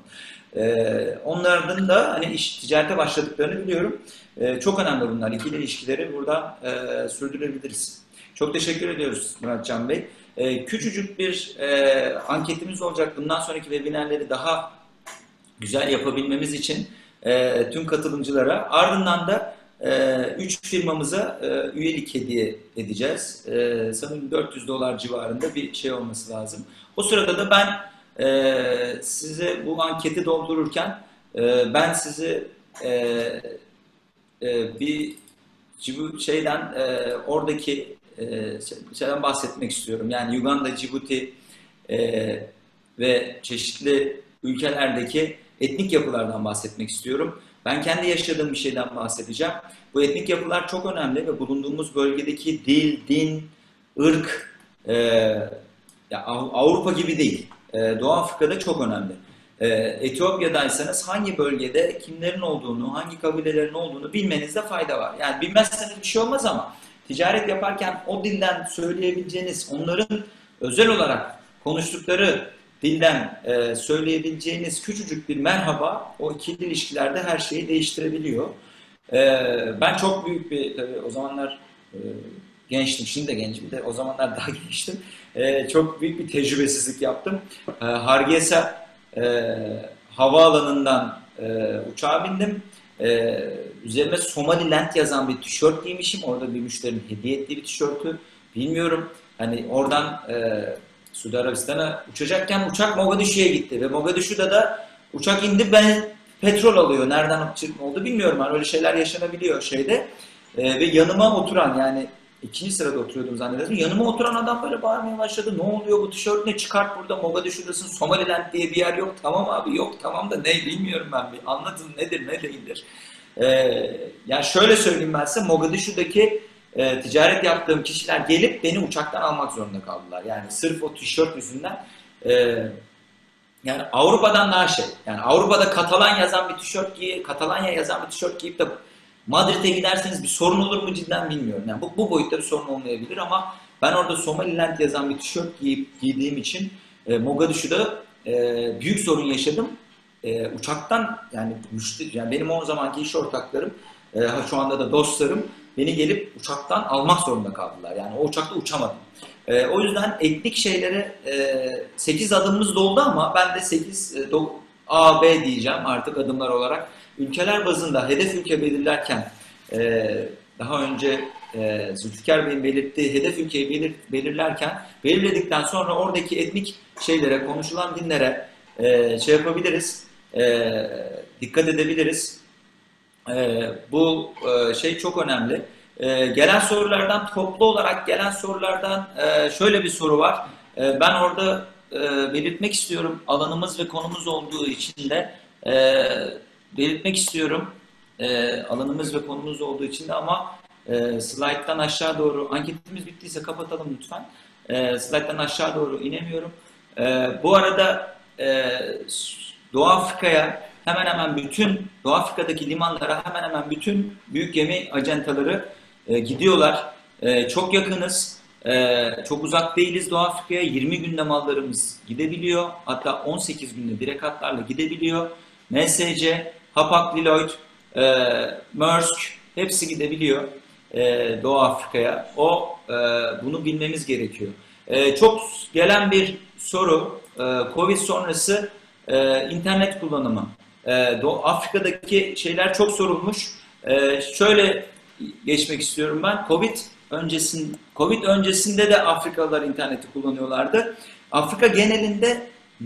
Onların da hani ticarete başladıklarını biliyorum. Çok önemli bunlar. İkili ilişkileri burada sürdürebiliriz. Çok teşekkür ediyoruz Muratcan Bey. Küçücük bir anketimiz olacak. Bundan sonraki webinarları daha güzel yapabilmemiz için tüm katılımcılara, ardından da 3 firmamıza üyelik hediye edeceğiz. Sanırım $400 civarında bir şey olması lazım. O sırada da ben size bu anketi doldururken ben sizi bir oradaki şeyden bahsetmek istiyorum. Yani Uganda, Cibuti ve çeşitli ülkelerdeki etnik yapılardan bahsetmek istiyorum. Ben kendi yaşadığım bir şeyden bahsedeceğim. Bu etnik yapılar çok önemli ve bulunduğumuz bölgedeki dil, din, ırk Avrupa gibi değil. Doğu Afrika'da çok önemli. Etiyopya'daysanız hangi bölgede kimlerin olduğunu, hangi kabilelerin olduğunu bilmenizde fayda var. Yani bilmezseniz bir şey olmaz ama ticaret yaparken o dilden söyleyebileceğiniz, onların özel olarak konuştukları dilden söyleyebileceğiniz küçücük bir merhaba o ikili ilişkilerde her şeyi değiştirebiliyor. Ben çok büyük bir, tabii o zamanlar gençtim, şimdi de gencim de o zamanlar daha gençtim. Çok büyük bir tecrübesizlik yaptım. Hargeisa havaalanından uçağa bindim. Üzerime Somaliland yazan bir tişört giymişim. Orada bir müşterinin hediye ettiği bir tişörtü. Bilmiyorum. Hani oradan Suudi Arabistan'a uçacakken uçak Mogadishu'ya gitti. Ve Mogadishu'da da uçak indi, ben petrol alıyor. Nereden oldu bilmiyorum. Yani öyle şeyler yaşanabiliyor şeyde. Ve yanıma oturan, yani ikinci sırada oturuyordum zannederim. Yanıma oturan adam böyle bağırmaya başladı. Ne oluyor, bu tişört ne, çıkart burada, Mogadishu'dasın, Somaliland diye bir yer yok. Tamam abi, yok, tamam da ne bilmiyorum ben. Bir anlatın, nedir ne değildir. Yani şöyle söyleyeyim ben size, Mogadishu'daki ticaret yaptığım kişiler gelip beni uçaktan almak zorunda kaldılar. Yani sırf o tişört yüzünden Yani Avrupa'dan daha şey. Yani Avrupa'da Katalan yazan bir tişört Katalanya yazan bir tişört giyip de Madrid'e giderseniz bir sorun olur mu cidden bilmiyorum. Yani bu boyutta bir sorun olmayabilir ama ben orada Somaliland yazan bir tişört giydiğim için Mogadishu'da büyük sorun yaşadım. Uçaktan yani benim o zamanki iş ortaklarım, şu anda da dostlarım beni gelip uçaktan almak zorunda kaldılar. Yani o uçakta uçamadım. O yüzden etnik şeylere 8 adımımız doldu ama ben de 8 A, B diyeceğim artık adımlar olarak. Ülkeler bazında hedef ülke belirlerken daha önce Zülfikar Bey'in belirttiği hedef ülkeyi belirledikten sonra oradaki etnik şeylere, konuşulan dinlere şey yapabiliriz, dikkat edebiliriz. Bu şey çok önemli. Gelen sorulardan, toplu olarak gelen sorulardan şöyle bir soru var. Ben orada belirtmek istiyorum, alanımız ve konumuz olduğu için de belirtmek istiyorum, alanımız ve konumuz olduğu için de ama slayttan aşağı doğru, anketimiz bittiyse kapatalım lütfen. Slayttan aşağı doğru inemiyorum. Bu arada Doğu Afrika'ya hemen hemen bütün, Doğu Afrika'daki limanlara hemen hemen bütün büyük gemi acentaları gidiyorlar. Çok yakınız. Çok uzak değiliz Doğu Afrika'ya. 20 günde mallarımız gidebiliyor. Hatta 18 günde direkt hatlarla gidebiliyor. MSC, Hapag-Lloyd, Maersk hepsi gidebiliyor Doğu Afrika'ya. Bunu bilmemiz gerekiyor. Çok gelen bir soru, Covid sonrası internet kullanımı. Doğu Afrika'daki şeyler çok sorulmuş. Şöyle geçmek istiyorum ben. Covid öncesinde de Afrikalılar interneti kullanıyorlardı. Afrika genelinde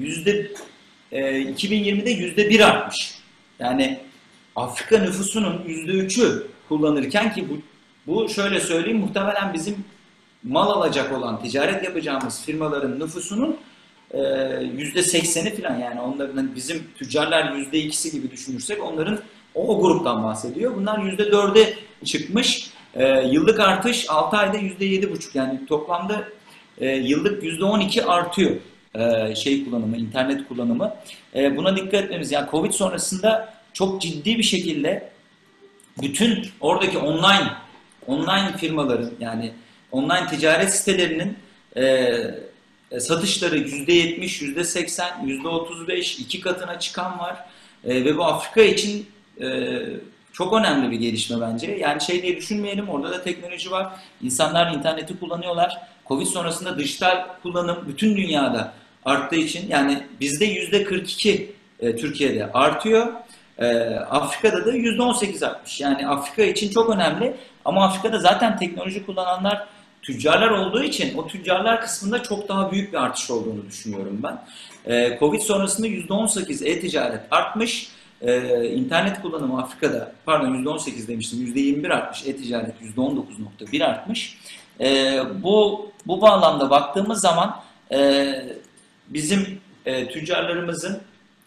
2020'de %1 artmış. Yani Afrika nüfusunun %3'ü kullanırken ki bu şöyle söyleyeyim, muhtemelen bizim mal alacak olan, ticaret yapacağımız firmaların nüfusunun %80'i falan, yani onların, bizim tüccarlar %2'si gibi düşünürsek onların o gruptan bahsediyor. Bunlar %4'e çıkmış. Yıllık artış 6 ayda %7,5, yani toplamda yıllık %12 artıyor kullanımı, internet kullanımı. Buna dikkat etmemiz, yani Covid sonrasında çok ciddi bir şekilde bütün oradaki online firmaların, yani online ticaret sitelerinin satışları %70, %80, %35, 2 katına çıkan var. Ve bu Afrika için çok önemli bir gelişme bence. Yani şey diye düşünmeyelim, orada da teknoloji var. İnsanlar interneti kullanıyorlar. Covid sonrasında dijital kullanım bütün dünyada arttığı için, yani bizde %42 Türkiye'de artıyor. Afrika'da da %18 artmış. Yani Afrika için çok önemli. Ama Afrika'da zaten teknoloji kullananlar tüccarlar olduğu için o tüccarlar kısmında çok daha büyük bir artış olduğunu düşünüyorum ben. Covid sonrasında %18 e-ticaret artmış. İnternet kullanımı Afrika'da, pardon %18 demiştim, %21 artmış. E-ticaret %19,1 artmış. Bu bağlamda baktığımız zaman bizim tüccarlarımızın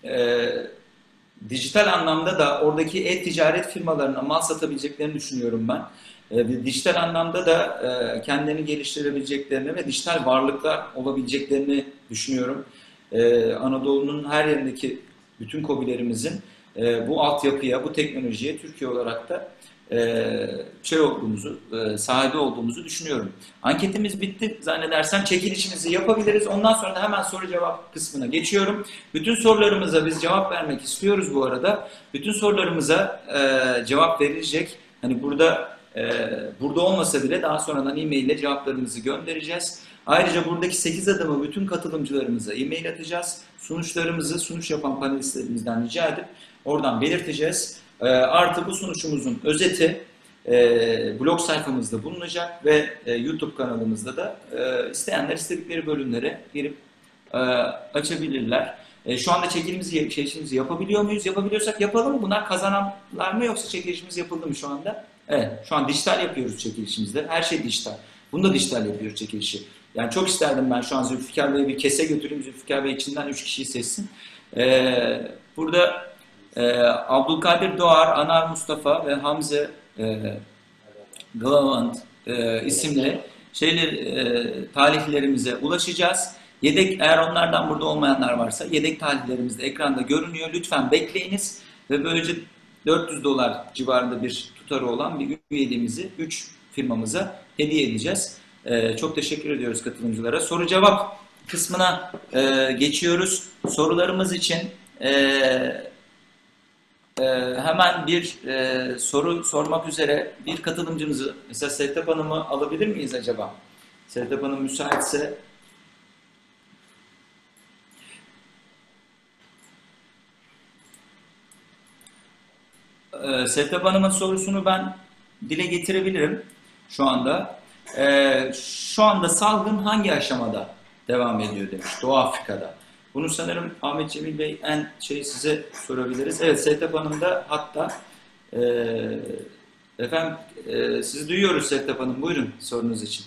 dijital anlamda da oradaki e-ticaret firmalarına mal satabileceklerini düşünüyorum ben. Dijital anlamda da kendilerini geliştirebileceklerini ve dijital varlıklar olabileceklerini düşünüyorum. Anadolu'nun her yerindeki bütün KOBİ'lerimizin bu altyapıya, bu teknolojiye Türkiye olarak da sahibi olduğumuzu düşünüyorum. Anketimiz bitti zannedersem, çekilişimizi yapabiliriz. Ondan sonra da hemen soru cevap kısmına geçiyorum. Bütün sorularımıza biz cevap vermek istiyoruz bu arada. Bütün sorularımıza cevap verilecek. Hani burada olmasa bile daha sonradan e-mail ile cevaplarımızı göndereceğiz. Ayrıca buradaki 8 adımı bütün katılımcılarımıza e-mail atacağız. Sunuş yapan panelistlerimizden rica edip oradan belirteceğiz. Artı bu sunuşumuzun özeti blog sayfamızda bulunacak ve YouTube kanalımızda da isteyenler istedikleri bölümlere girip açabilirler. Şu anda çekilişimizi yapabiliyor muyuz? Yapabiliyorsak yapalım mı? Bunlar kazananlar mı yoksa çekilişimiz yapıldı mı şu anda? Evet, şu an dijital yapıyoruz çekilişimizde. Her şey dijital. Bunu da dijital yapıyoruz çekilişi. Yani çok isterdim ben şu an Zülfikar Bey'e bir kese götüreyim. Zülfikar Bey içinden 3 kişiyi seçsin. Burada Abdülkadir Doğar, Anar Mustafa ve Hamze Glavant isimli talihlerimize ulaşacağız. Yedek, eğer onlardan burada olmayanlar varsa yedek tarihlerimiz de ekranda görünüyor. Lütfen bekleyiniz ve böylece $400 civarında bir tutarı olan bir üyeliğimizi 3 firmamıza hediye edeceğiz. Çok teşekkür ediyoruz katılımcılara. Soru cevap kısmına geçiyoruz. Sorularımız için hemen bir soru sormak üzere bir katılımcımızı, mesela Sertap Hanım'ı alabilir miyiz acaba? Sertap Hanım müsaitse. Sertap Hanım'ın sorusunu ben dile getirebilirim şu anda. Şu anda salgın hangi aşamada devam ediyor demiş Doğu Afrika'da. Bunu sanırım Ahmet Cemil Bey size sorabiliriz. Evet, Sertap Hanım da hatta efendim sizi duyuyoruz Sertap Hanım. Buyurun sorunuz için.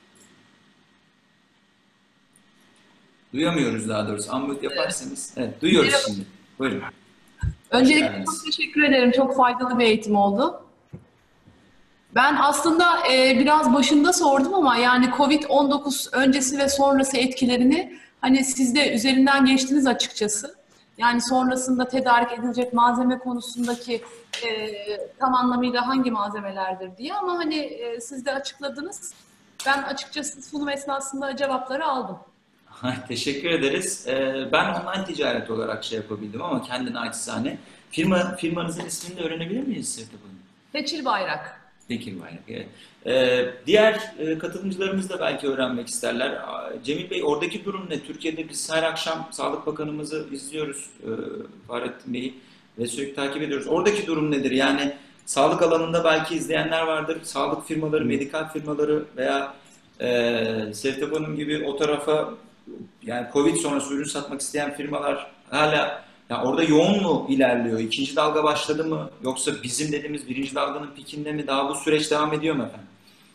Duyamıyoruz daha doğrusu. Unmute yaparsanız. Evet, duyuyoruz şimdi. Buyurun. Öncelikle çok teşekkür ederim. Çok faydalı bir eğitim oldu. Ben aslında biraz başında sordum ama yani Covid-19 öncesi ve sonrası etkilerini hani siz de üzerinden geçtiniz açıkçası. Yani sonrasında tedarik edilecek malzeme konusundaki tam anlamıyla hangi malzemelerdir diye ama hani siz de açıkladınız. Ben açıkçası sunum esnasında cevapları aldım. Teşekkür ederiz. Ben online ticaret olarak yapabildim ama kendine naçizane. Firmanızın ismini de öğrenebilir miyiz Sertap Hanım? Teçhir Bayrak. Teçhir Bayrak, evet. Diğer katılımcılarımız da belki öğrenmek isterler. Cemil Bey, oradaki durum ne? Türkiye'de biz her akşam Sağlık Bakanımızı izliyoruz, Fahrettin Bey'i ve sürekli takip ediyoruz. Oradaki durum nedir? Yani sağlık alanında belki izleyenler vardır. Sağlık firmaları, medikal firmaları veya Sertap Hanım gibi o tarafa yani Covid sonrası ürün satmak isteyen firmalar hala orada yoğun mu ilerliyor? İkinci dalga başladı mı? Yoksa bizim dediğimiz birinci dalganın pikinde mi? Daha bu süreç devam ediyor mu efendim?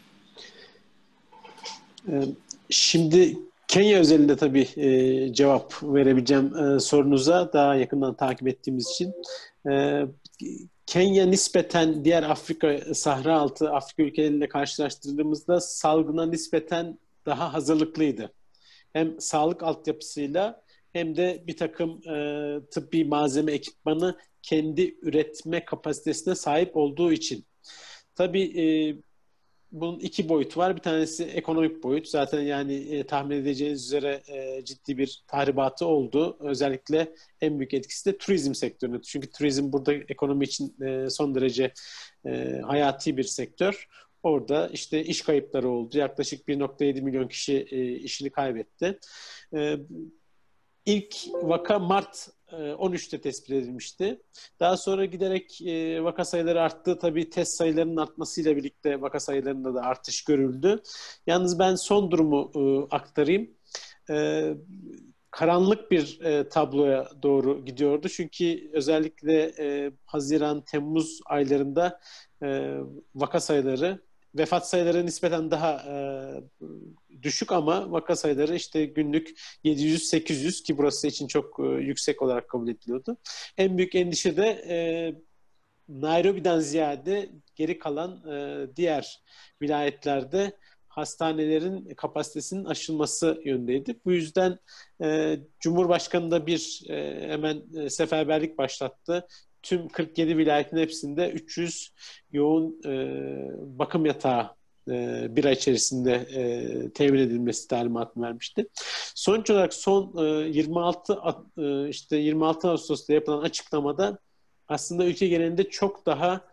Şimdi Kenya özelinde tabii cevap verebileceğim sorunuza daha yakından takip ettiğimiz için. Kenya nispeten diğer Sahra altı Afrika ülkeleriyle karşılaştırdığımızda salgına nispeten daha hazırlıklıydı. Hem sağlık altyapısıyla hem de bir takım tıbbi malzeme ekipmanı kendi üretme kapasitesine sahip olduğu için. Tabii bunun iki boyutu var. Bir tanesi ekonomik boyut. Zaten yani tahmin edeceğiniz üzere ciddi bir tahribatı oldu. Özellikle en büyük etkisi de turizm sektöründe. Çünkü turizm burada ekonomi için son derece hayati bir sektör. Orada işte iş kayıpları oldu. Yaklaşık 1,7 milyon kişi işini kaybetti. İlk vaka Mart 13'te tespit edilmişti. Daha sonra giderek vaka sayıları arttı. Tabii test sayılarının artmasıyla birlikte vaka sayılarında da artış görüldü. Yalnız ben son durumu aktarayım. Karanlık bir tabloya doğru gidiyordu. Çünkü özellikle Haziran, Temmuz aylarında vaka sayıları, vefat sayıları nispeten daha düşük ama vaka sayıları işte günlük 700-800 ki burası için çok yüksek olarak kabul ediliyordu. En büyük endişe de Nairobi'den ziyade geri kalan diğer vilayetlerde hastanelerin kapasitesinin aşılması yönündeydi. Bu yüzden Cumhurbaşkanı da hemen seferberlik başlattı. Tüm 47 vilayetin hepsinde 300 yoğun bakım yatağı bir ay içerisinde temin edilmesi talimatını vermişti. Sonuç olarak son 26 Ağustos'ta yapılan açıklamada aslında ülke genelinde çok daha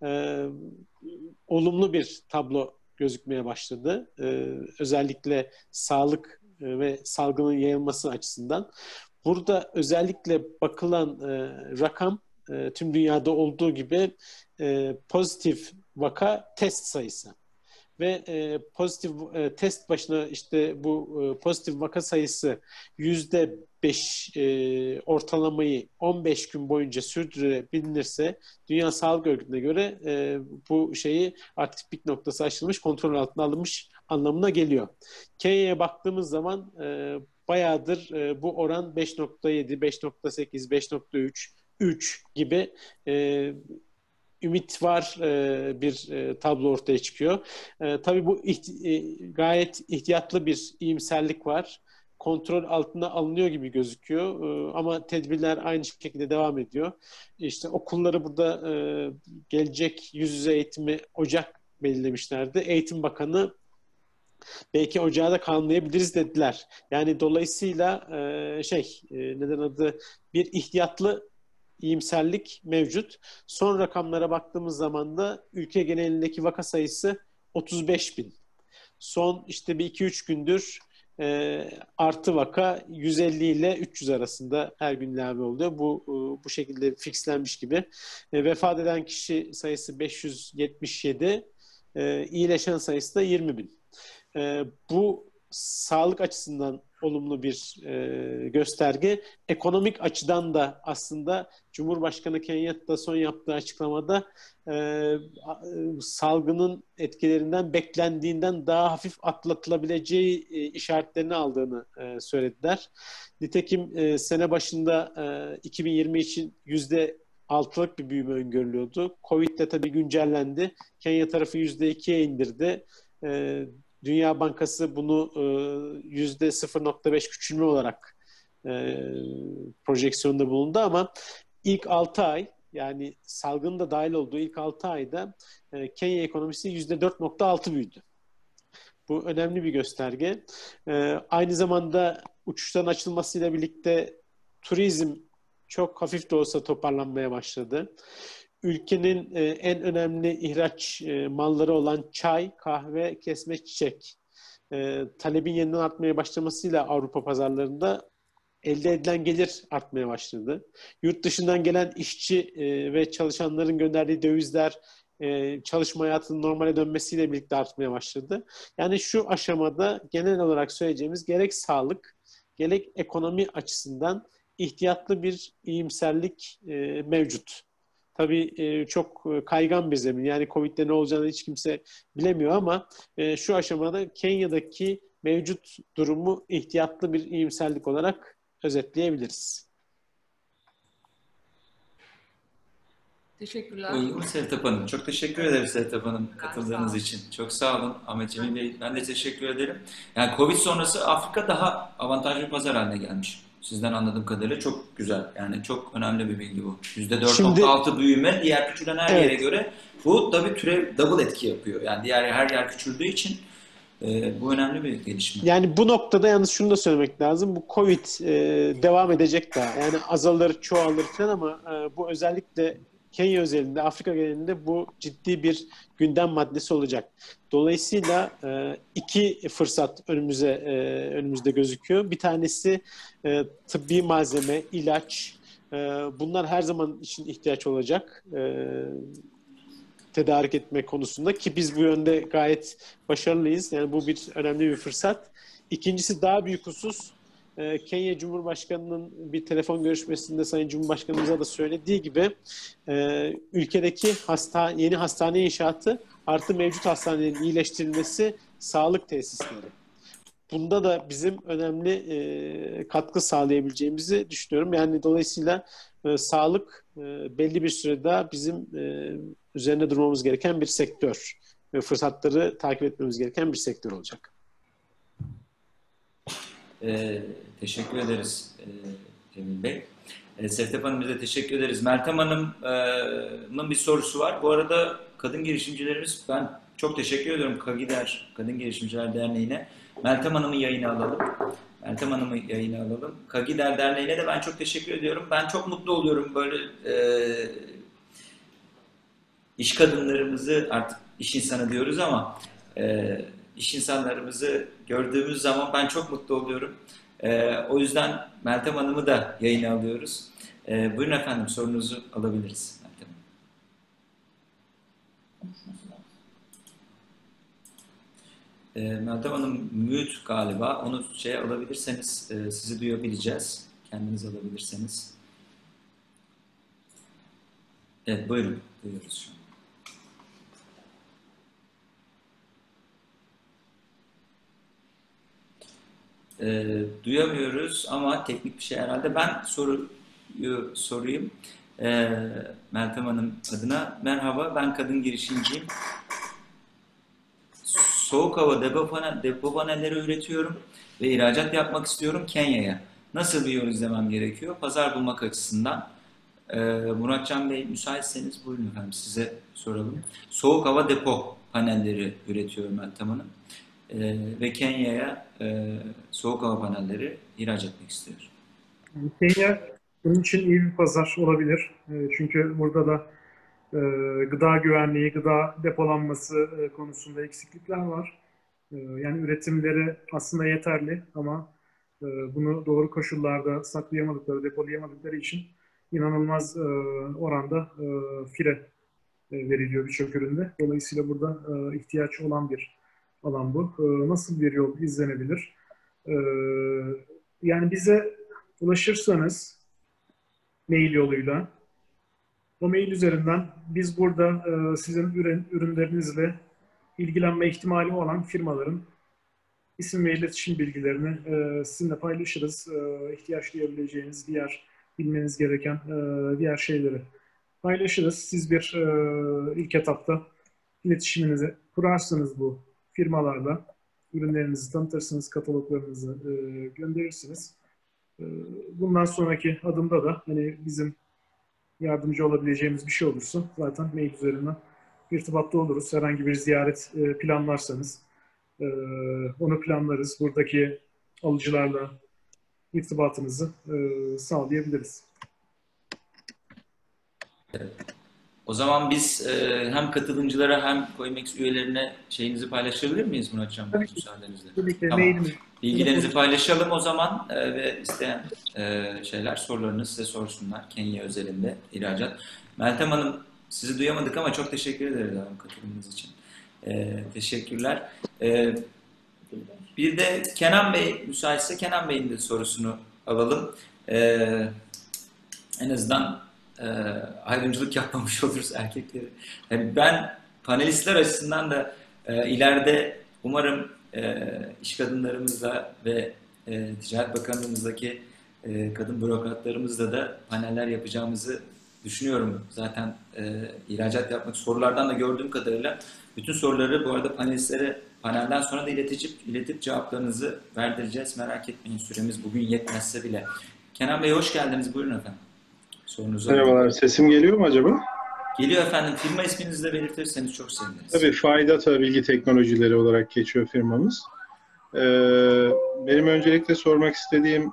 olumlu bir tablo gözükmeye başladı. Özellikle sağlık ve salgının yayılması açısından. Burada özellikle bakılan rakam tüm dünyada olduğu gibi pozitif vaka test sayısı. Ve pozitif test başına işte bu pozitif vaka sayısı %5 ortalamayı 15 gün boyunca sürdürebilirse Dünya Sağlık Örgütü'ne göre bu şeyi artık pik noktası aşılmış, kontrol altına alınmış anlamına geliyor. Kenya'ya baktığımız zaman bayağıdır bu oran 5,7, 5,8, 5,3, 3 gibi ümit var bir tablo ortaya çıkıyor. Tabii bu gayet ihtiyatlı bir iyimserlik var. kontrol altına alınıyor gibi gözüküyor. Ama tedbirler aynı şekilde devam ediyor. İşte okulları burada gelecek yüz yüze eğitimi Ocak belirlemişlerdi. Eğitim Bakanı belki ocağa da kalmayabiliriz dediler. Yani dolayısıyla neden adı, bir ihtiyatlı iyimserlik mevcut. Son rakamlara baktığımız zaman da ülke genelindeki vaka sayısı 35 bin. Son işte bir 2-3 gündür artı vaka 150 ile 300 arasında her gün ilave oluyor. Bu şekilde fixlenmiş gibi. Vefat eden kişi sayısı 577, iyileşen sayısı da 20 bin. Bu sağlık açısından olumlu bir gösterge. Ekonomik açıdan da aslında Cumhurbaşkanı Kenyatta son yaptığı açıklamada salgının etkilerinden beklendiğinden daha hafif atlatılabileceği işaretlerini aldığını söylediler. Nitekim sene başında 2020 için %6'lık bir büyüme öngörülüyordu. Covid de tabii güncellendi. Kenya tarafı %2'ye indirdi. Dünya Bankası bunu %0.5 küçülme olarak projeksiyonda bulundu ama ilk 6 ay, yani salgının da dahil olduğu ilk 6 ayda Kenya ekonomisi %4.6 büyüdü. Bu önemli bir gösterge. Aynı zamanda uçuşların açılmasıyla birlikte turizm çok hafif de olsa toparlanmaya başladı. Ülkenin en önemli ihraç malları olan çay, kahve, kesme çiçek talebin yeniden artmaya başlamasıyla Avrupa pazarlarında elde edilen gelir artmaya başladı. Yurt dışından gelen işçi ve çalışanların gönderdiği dövizler çalışma hayatının normale dönmesiyle birlikte artmaya başladı. Yani şu aşamada genel olarak söyleyeceğimiz gerek sağlık, gerek ekonomi açısından ihtiyatlı bir iyimserlik mevcut. Tabii çok kaygan bir zemin. Yani Covid'de ne olacağını hiç kimse bilemiyor ama şu aşamada Kenya'daki mevcut durumu ihtiyatlı bir iyimserlik olarak özetleyebiliriz. Teşekkürler. Uygun mu Sevtap Hanım? Çok teşekkür ederim Sevtap Hanım katıldığınız için. Çok sağ olun Ahmet Cemil Bey. Ben de teşekkür ederim. Yani Covid sonrası Afrika daha avantajlı bir pazar haline gelmiş. Sizden anladığım kadarıyla çok güzel. Yani çok önemli bir bilgi bu. %4.6 büyüme diğer küçülen her yere göre. Bu tabii türev double etki yapıyor. Yani diğer her yer küçüldüğü için bu önemli bir gelişme. Yani bu noktada yalnız şunu da söylemek lazım. Bu Covid devam edecek daha. Yani azalır, çoğalır falan ama bu özellikle Kenya özelinde, Afrika genelinde bu ciddi bir gündem maddesi olacak. Dolayısıyla iki fırsat önümüzde gözüküyor. Bir tanesi tıbbi malzeme, ilaç. Bunlar her zaman için ihtiyaç olacak. Tedarik etme konusunda ki biz bu yönde gayet başarılıyız. Yani bu önemli bir fırsat. İkincisi daha büyük husus. Kenya Cumhurbaşkanı'nın bir telefon görüşmesinde Sayın Cumhurbaşkanımıza da söylediği gibi ülkedeki yeni hastane inşaatı artı mevcut hastanelerin iyileştirilmesi sağlık tesisleri. Bunda da bizim önemli katkı sağlayabileceğimizi düşünüyorum. Yani dolayısıyla sağlık belli bir süre daha bizim üzerine durmamız gereken bir sektör. Fırsatları takip etmemiz gereken bir sektör olacak. Teşekkür ederiz Cemil Bey. Sevtap Hanım bize teşekkür ederiz. Meltem Hanım'ın bir sorusu var. Bu arada kadın girişimcilerimiz, ben çok teşekkür ediyorum KAGİDER, Kadın Girişimciler Derneği'ne. Meltem Hanım'ı yayına alalım. KAGİDER Derneği'ne de ben çok teşekkür ediyorum. Ben çok mutlu oluyorum böyle iş kadınlarımızı, artık iş insanı diyoruz ama iş insanlarımızı gördüğümüz zaman ben çok mutlu oluyorum. O yüzden Meltem Hanım'ı da yayına alıyoruz. Buyurun efendim, sorunuzu alabiliriz Meltem Hanım. Meltem Hanım mute galiba. Onu alabilirseniz sizi duyabileceğiz. Kendiniz alabilirseniz. Evet, buyurun. Duyuyoruz şu an. Duyamıyoruz ama teknik bir şey herhalde. Ben soruyu sorayım Meltem Hanım adına. Merhaba, ben kadın girişimciyim. soğuk hava depo panelleri üretiyorum ve ihracat yapmak istiyorum Kenya'ya. Nasıl bir yol izlemem gerekiyor? Pazar bulmak açısından. Muratcan Bey müsaitseniz buyurun efendim size soralım. Soğuk hava depo panelleri üretiyorum Meltem Hanım. Ve Kenya'ya soğuk hava panelleri ihraç etmek istiyorum. Kenya bunun için iyi bir pazar olabilir. Çünkü burada da gıda güvenliği, gıda depolanması konusunda eksiklikler var. Yani üretimleri aslında yeterli ama bunu doğru koşullarda saklayamadıkları, depolayamadıkları için inanılmaz oranda fire veriliyor birçok üründe. Dolayısıyla burada ihtiyaç olan bir alan bu. Nasıl bir yol izlenebilir? Yani bize ulaşırsanız mail yoluyla, o mail üzerinden biz burada sizin ürünlerinizle ilgilenme ihtimali olan firmaların isim ve iletişim bilgilerini sizinle paylaşırız. İhtiyaç duyabileceğiniz diğer, bilmeniz gereken diğer şeyleri paylaşırız. Siz bir ilk etapta iletişiminizi kurarsınız bu firmalarla. Ürünlerinizi tanıtırsınız, kataloglarınızı gönderirsiniz. Bundan sonraki adımda da hani bizim yardımcı olabileceğimiz bir şey olursa zaten mail üzerinden irtibatta oluruz. Herhangi bir ziyaret planlarsanız onu planlarız. Buradaki alıcılarla irtibatınızı sağlayabiliriz. O zaman biz hem katılımcılara hem Coimex üyelerine şeyinizi paylaşabilir miyiz Muratcan Bey müsaadenizle? Tabii ki Tamam. mailimiz. Bilgilerinizi paylaşalım o zaman ve isteyen sorularını size sorsunlar Kenya özelinde ihracat. Meltem Hanım sizi duyamadık ama çok teşekkür ederiz katılımınız için. Teşekkürler. Bir de Kenan Bey müsaitse Kenan Bey'in de sorusunu alalım. En azından ayrımcılık yapmamış oluruz erkekleri. Yani ben panelistler açısından da ileride umarım iş kadınlarımızla ve Ticaret Bakanlığımızdaki kadın bürokratlarımızla da paneller yapacağımızı düşünüyorum. Zaten ihracat yapmak sorulardan da gördüğüm kadarıyla bütün soruları bu arada panelistlere panelden sonra da iletip cevaplarınızı verdireceğiz. Merak etmeyin süremiz bugün yetmezse bile. Kenan Bey hoş geldiniz. Buyurun efendim. Sorunuzu Merhabalar. alayım. Sesim geliyor mu acaba? Geliyor efendim. Firma isminizi de belirtirseniz çok seviniriz. Tabii Faydata Bilgi Teknolojileri olarak geçiyor firmamız. Benim öncelikle sormak istediğim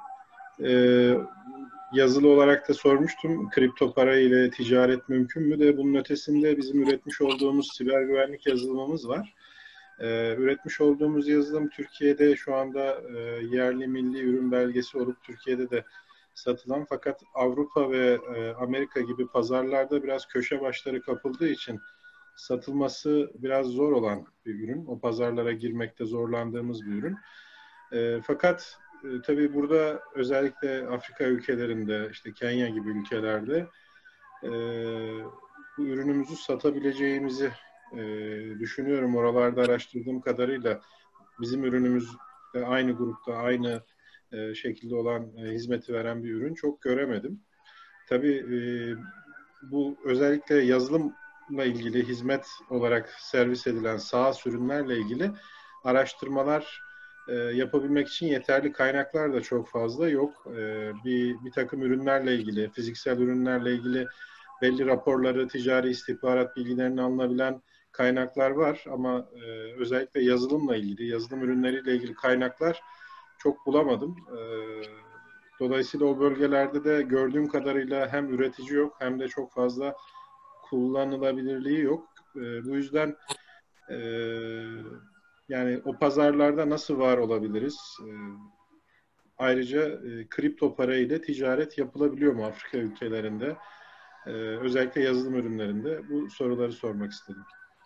yazılı olarak da sormuştum. Kripto para ile ticaret mümkün mü de bunun ötesinde bizim üretmiş olduğumuz siber güvenlik yazılımımız var. Üretmiş olduğumuz yazılım Türkiye'de şu anda yerli milli ürün belgesi olup Türkiye'de de satılan fakat Avrupa ve Amerika gibi pazarlarda biraz köşe başları kapıldığı için satılması biraz zor olan bir ürün. O pazarlara girmekte zorlandığımız bir ürün. Fakat tabii burada özellikle Afrika ülkelerinde, işte Kenya gibi ülkelerde bu ürünümüzü satabileceğimizi düşünüyorum. Oralarda araştırdığım kadarıyla bizim ürünümüz de aynı grupta, aynı şekilde olan hizmeti veren bir ürün çok göremedim. Tabii bu özellikle yazılımla ilgili hizmet olarak servis edilen SaaS ürünlerle ilgili araştırmalar yapabilmek için yeterli kaynaklar da çok fazla yok. Bir takım ürünlerle ilgili, fiziksel ürünlerle ilgili belli raporları, ticari istihbarat bilgilerini alınabilen kaynaklar var ama özellikle yazılımla ilgili, yazılım ürünleriyle ilgili kaynaklar çok bulamadım. Dolayısıyla o bölgelerde de gördüğüm kadarıyla hem üretici yok hem de çok fazla kullanılabilirliği yok. Bu yüzden yani o pazarlarda nasıl var olabiliriz? Ayrıca kripto para ile ticaret yapılabiliyor mu Afrika ülkelerinde? Özellikle yazılım ürünlerinde. Bu soruları sormak istedim.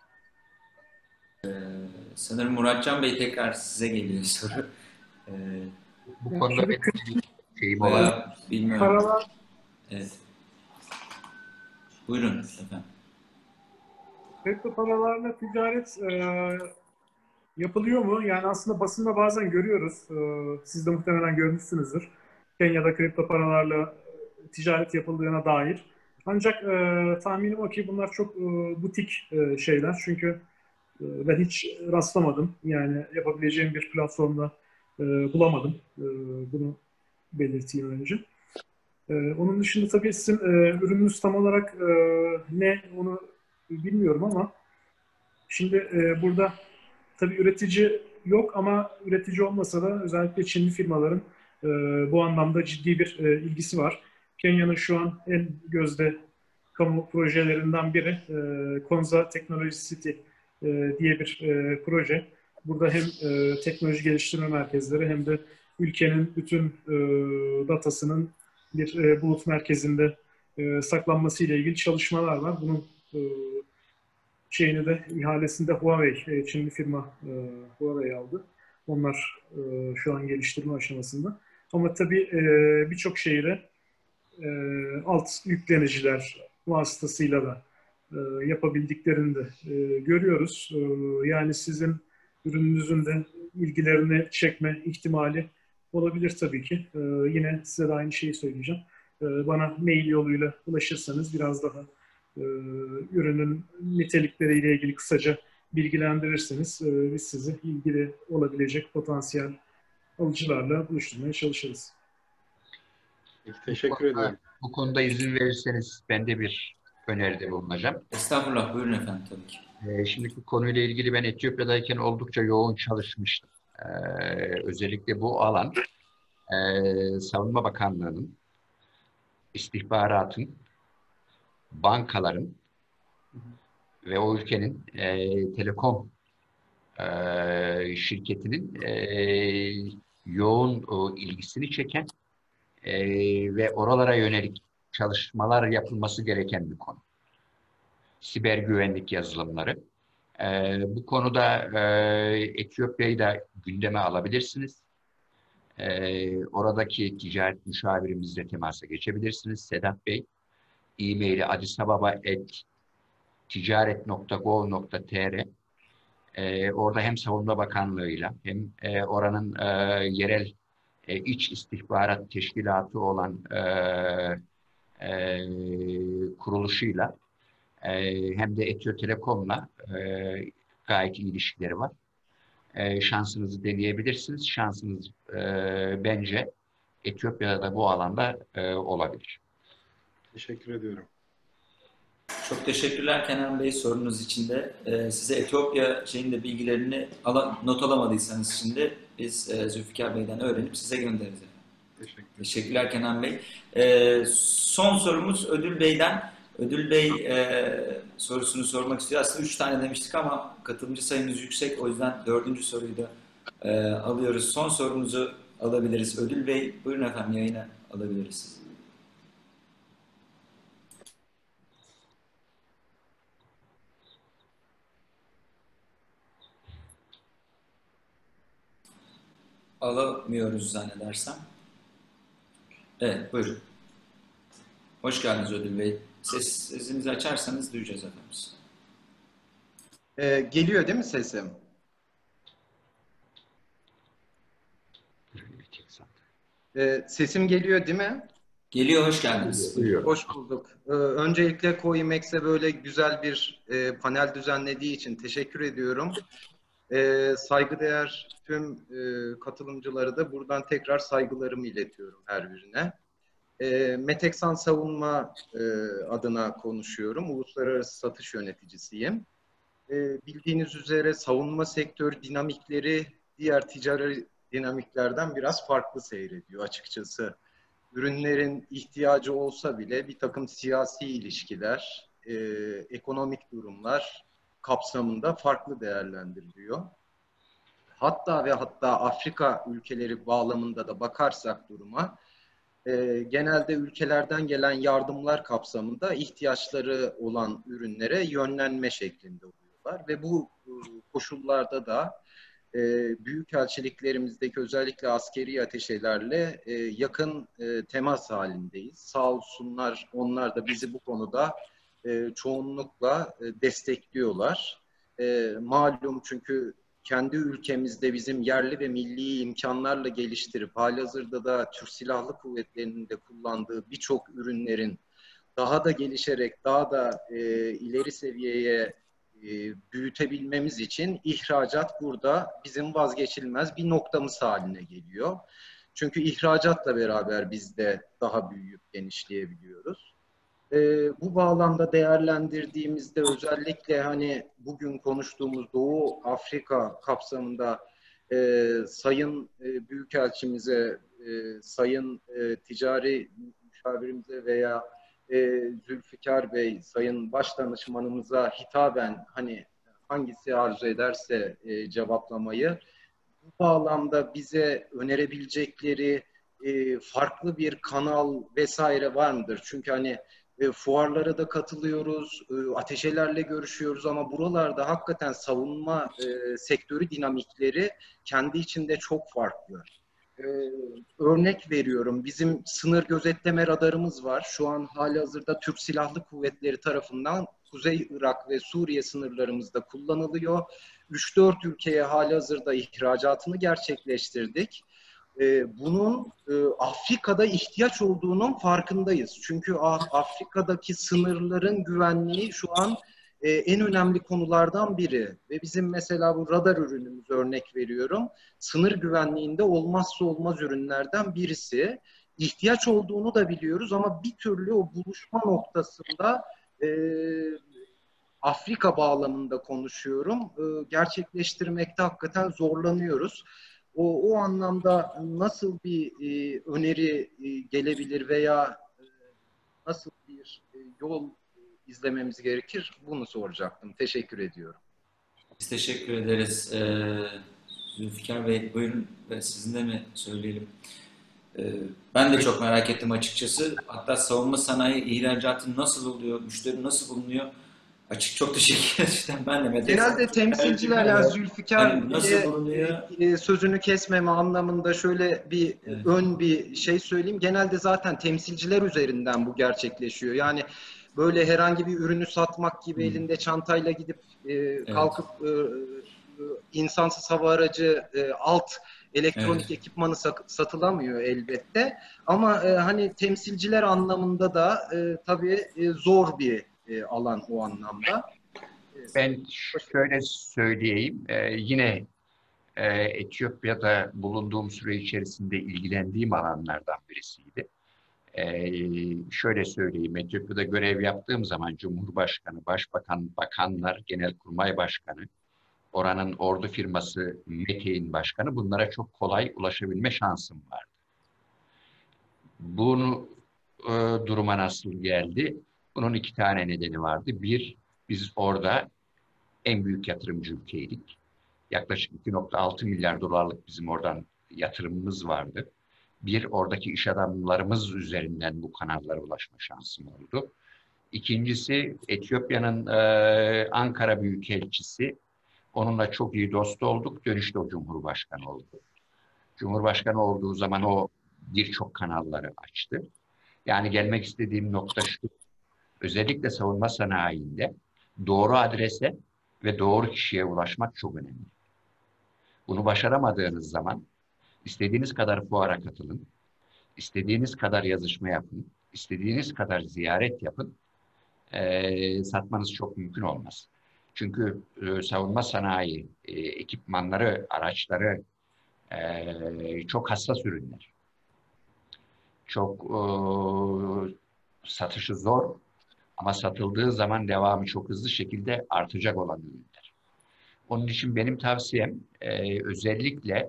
Sanırım Muratcan Bey tekrar size geliyor soru. Bu konuda benim bir şeyim olabilir. Bilmiyorum. Paralar, Evet. Buyurun efendim. kripto paralarla ticaret yapılıyor mu? Yani aslında basında bazen görüyoruz. Siz de muhtemelen görmüşsünüzdür. Kenya'da kripto paralarla ticaret yapıldığına dair. Ancak tahminim o ki bunlar çok butik şeyler. Çünkü Ben hiç rastlamadım. Yani yapabileceğim bir platformda bulamadım. Bunu belirteyim önce. Onun dışında tabii sizin ürününüz tam olarak ne onu bilmiyorum ama şimdi burada tabii üretici yok ama üretici olmasa da özellikle Çinli firmaların bu anlamda ciddi bir ilgisi var. Kenya'nın şu an en gözde kamu projelerinden biri Konza Technology City diye bir proje. Burada hem teknoloji geliştirme merkezleri hem de ülkenin bütün datasının bir bulut merkezinde saklanması ile ilgili çalışmalar var. Bunun ihalesinde Huawei, Çinli firma Huawei aldı. Onlar şu an geliştirme aşamasında. Ama tabii birçok şehire alt yükleniciler vasıtasıyla da yapabildiklerini de görüyoruz. Yani sizin ürününüzün de ilgilerini çekme ihtimali olabilir tabii ki. Yine size de aynı şeyi söyleyeceğim. Bana mail yoluyla ulaşırsanız biraz daha ürünün nitelikleriyle ilgili kısaca bilgilendirirseniz biz sizi ilgili olabilecek potansiyel alıcılarla buluşturmaya çalışırız. Peki, teşekkür ederim. Bu konuda izin verirseniz ben de bir öneride bulunacağım. Estağfurullah, buyurun efendim tabii ki. Şimdi bu konuyla ilgili ben Etiyopya'dayken oldukça yoğun çalışmıştım. Özellikle bu alan Savunma Bakanlığı'nın, istihbaratın, bankaların ve o ülkenin telekom şirketinin yoğun ilgisini çeken ve oralara yönelik çalışmalar yapılması gereken bir konu. Siber güvenlik yazılımları. Bu konuda Etiyopya'yı da gündeme alabilirsiniz. Oradaki ticaret müşavirimizle temasa geçebilirsiniz. Sedat Bey, e-maili adisababa@ticaret.gov.tr. Orada hem Savunma Bakanlığı'yla hem oranın yerel iç istihbarat teşkilatı olan kuruluşuyla hem de Etio Telekom'la gayet iyi ilişkileri var. Şansınızı deneyebilirsiniz. Şansınız bence Etiyopya'da da bu alanda olabilir. Teşekkür ediyorum. Çok teşekkürler Kenan Bey sorunuz için de. Size Etiyopya bilgilerini not alamadıysanız şimdi biz Zülfikar Bey'den öğrenip size göndeririz. Teşekkürler Kenan Bey. Son sorumuz Ödül Bey'den. Ödül Bey sorusunu sormak istiyor. Aslında 3 tane demiştik ama katılımcı sayımız yüksek. O yüzden 4. soruyu da alıyoruz. Son sorumuzu alabiliriz. Ödül Bey buyurun efendim, yayına alabiliriz sizi. Alamıyoruz zannedersem. Evet, buyurun. Hoş geldiniz Ödül Bey. Sesinizi açarsanız duyacağız efendim. Geliyor değil mi sesim? Sesim geliyor değil mi? Geliyor, hoş geldiniz. Hoş bulduk. Öncelikle Coimex'e böyle güzel bir panel düzenlediği için teşekkür ediyorum. Saygıdeğer tüm katılımcıları da buradan tekrar saygılarımı iletiyorum her birine. Meteksan Savunma adına konuşuyorum. Uluslararası satış yöneticisiyim. Bildiğiniz üzere savunma sektör dinamikleri diğer ticari dinamiklerden biraz farklı seyrediyor açıkçası. Ürünlerin ihtiyacı olsa bile bir takım siyasi ilişkiler, ekonomik durumlar kapsamında farklı değerlendiriliyor. Hatta ve hatta Afrika ülkeleri bağlamında da bakarsak duruma, genelde ülkelerden gelen yardımlar kapsamında ihtiyaçları olan ürünlere yönlenme şeklinde oluyorlar. Ve bu koşullarda da büyükelçiliklerimizdeki özellikle askeri ateşelerle yakın temas halindeyiz. Sağ olsunlar, onlar da bizi bu konuda çoğunlukla destekliyorlar. Malum çünkü kendi ülkemizde bizim yerli ve milli imkanlarla geliştirip halihazırda da Türk Silahlı Kuvvetleri'nin de kullandığı birçok ürünlerin daha da gelişerek daha da ileri seviyeye büyütebilmemiz için ihracat burada bizim vazgeçilmez bir noktamız haline geliyor. Çünkü ihracatla beraber biz de daha büyüyüp genişleyebiliyoruz. Bu bağlamda değerlendirdiğimizde özellikle hani bugün konuştuğumuz Doğu Afrika kapsamında Sayın Büyükelçimize, Sayın Ticari Müşavirimize veya Zülfikar Bey, Sayın Başdanışmanımıza hitaben hani hangisi arzu ederse cevaplamayı, bu bağlamda bize önerebilecekleri farklı bir kanal vesaire var mıdır? Çünkü hani fuarlara da katılıyoruz, ateşelerle görüşüyoruz ama buralarda hakikaten savunma sektörü dinamikleri kendi içinde çok farklı. Örnek veriyorum, bizim sınır gözetleme radarımız var. Şu an halihazırda Türk Silahlı Kuvvetleri tarafından Kuzey Irak ve Suriye sınırlarımızda kullanılıyor. 3-4 ülkeye halihazırda ihracatını gerçekleştirdik. Bunun Afrika'da ihtiyaç olduğunun farkındayız. Çünkü Afrika'daki sınırların güvenliği şu an en önemli konulardan biri. Ve bizim mesela bu radar ürünümüz, örnek veriyorum, sınır güvenliğinde olmazsa olmaz ürünlerden birisi. İhtiyaç olduğunu da biliyoruz ama bir türlü o buluşma noktasında Afrika bağlamında konuşuyorum, gerçekleştirmekte hakikaten zorlanıyoruz. O anlamda nasıl bir öneri gelebilir veya nasıl bir yol izlememiz gerekir? Bunu soracaktım. Teşekkür ediyorum. Biz teşekkür ederiz. Zülfikar Bey, buyurun, sizin de mi söyleyelim? Ben de çok merak ettim açıkçası. Hatta savunma sanayi ihracatı nasıl oluyor, müşteri nasıl bulunuyor? Çok teşekkür ederim. Ben de genelde temsilciler Zülfikar sözünü kesmeme anlamında şöyle bir ön bir şey söyleyeyim. Genelde zaten temsilciler üzerinden bu gerçekleşiyor. Yani böyle herhangi bir ürünü satmak gibi elinde çantayla gidip kalkıp insansız hava aracı alt elektronik ekipmanı satılamıyor elbette. Ama hani temsilciler anlamında da tabii zor bir alan o anlamda. Ben şöyle söyleyeyim, yine Etiyopya'da bulunduğum süre içerisinde ilgilendiğim alanlardan birisiydi. Şöyle söyleyeyim, Etiyopya'da görev yaptığım zaman Cumhurbaşkanı, Başbakan, Bakanlar, Genelkurmay Başkanı, oranın ordu firması METE'in başkanı, bunlara çok kolay ulaşabilme şansım vardı. Bunu duruma nasıl geldi? Bunun iki tane nedeni vardı. Bir, biz orada en büyük yatırımcı ülkeydik. Yaklaşık 2,6 milyar dolarlık bizim oradan yatırımımız vardı. Bir, oradaki iş adamlarımız üzerinden bu kanallara ulaşma şansım oldu. İkincisi, Etiyopya'nın Ankara Büyükelçisi, onunla çok iyi dost olduk. Dönüşte o Cumhurbaşkanı oldu. Cumhurbaşkanı olduğu zaman o birçok kanalları açtı. Yani gelmek istediğim nokta şu, özellikle savunma sanayinde doğru adrese ve doğru kişiye ulaşmak çok önemli. Bunu başaramadığınız zaman istediğiniz kadar fuara katılın, istediğiniz kadar yazışma yapın, istediğiniz kadar ziyaret yapın, satmanız çok mümkün olmaz. Çünkü savunma sanayi ekipmanları, araçları çok hassas ürünler. Çok satışı zor ama satıldığı zaman devamı çok hızlı şekilde artacak olan ürünler. Onun için benim tavsiyem özellikle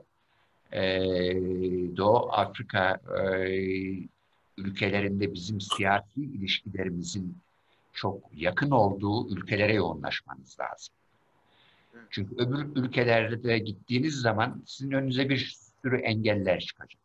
Doğu Afrika ülkelerinde bizim siyasi ilişkilerimizin çok yakın olduğu ülkelere yoğunlaşmanız lazım. Çünkü öbür ülkelerde gittiğiniz zaman sizin önünüze bir sürü engeller çıkacak.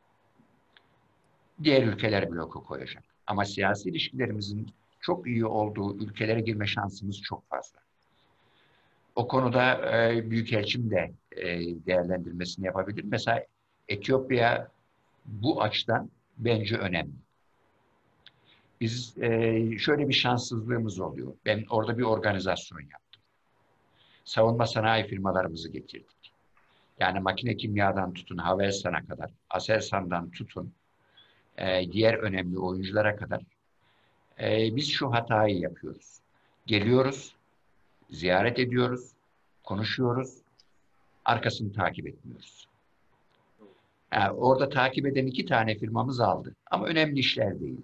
Diğer ülkeler bloku koyacak. Ama siyasi ilişkilerimizin çok iyi olduğu ülkelere girme şansımız çok fazla. O konuda Büyükelçim de değerlendirmesini yapabilir. Mesela Etiyopya bu açıdan bence önemli. Biz şöyle bir şanssızlığımız oluyor. Ben orada bir organizasyon yaptım. Savunma sanayi firmalarımızı getirdik. Yani makine kimyadan tutun, Havelsan'a kadar, Aselsan'dan tutun, diğer önemli oyunculara kadar biz şu hatayı yapıyoruz. Geliyoruz, Ziyaret ediyoruz, konuşuyoruz, arkasını takip etmiyoruz. Yani orada takip eden 2 tane firmamız aldı ama önemli işler değildi.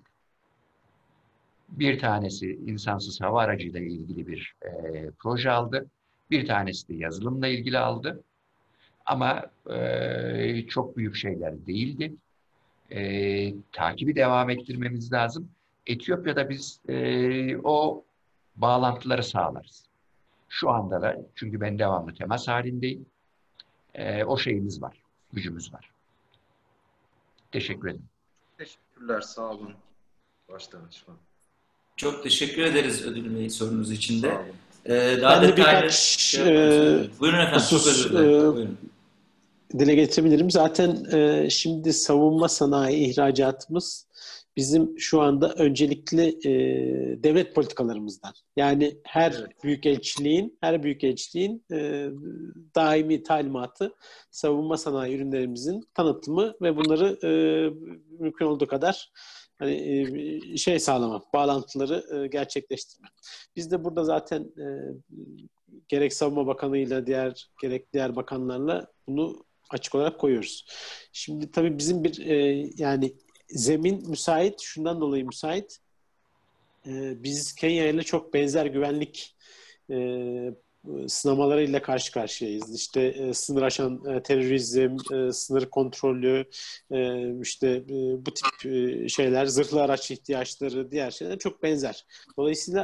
Bir tanesi insansız hava aracıyla ilgili bir proje aldı. Bir tanesi de yazılımla ilgili aldı. Ama çok büyük şeyler değildi. Takibi devam ettirmemiz lazım. Etiyopya'da biz o bağlantıları sağlarız. Şu anda da, çünkü ben devamlı temas halindeyim. O şeyimiz var, gücümüz var. Teşekkür ederim. Teşekkürler, sağ olun. Başdanışman. Çok teşekkür ederiz Ödül Bey sorunuz için de. Sağ olun. Daha Ben de detaylı birkaç şey yapmak buyurun efendim, çok husus özür dilerim. Buyurun. dile getirebilirim. Zaten şimdi savunma sanayi ihracatımız bizim şu anda öncelikli devlet politikalarımızdan. Yani her büyükelçiliğin daimi talimatı savunma sanayi ürünlerimizin tanıtımı ve bunları mümkün olduğu kadar sağlama, bağlantıları gerçekleştirme. Biz de burada zaten gerek Savunma Bakanı'yla gerek diğer bakanlarla bunu açık olarak koyuyoruz. Şimdi tabii bizim bir yani zemin müsait, şundan dolayı müsait. Biz Kenya ile çok benzer güvenlik sınamalarıyla karşı karşıyayız. İşte sınır aşan terörizm, sınır kontrolü, bu tip şeyler, zırhlı araç ihtiyaçları, diğer şeyler çok benzer. Dolayısıyla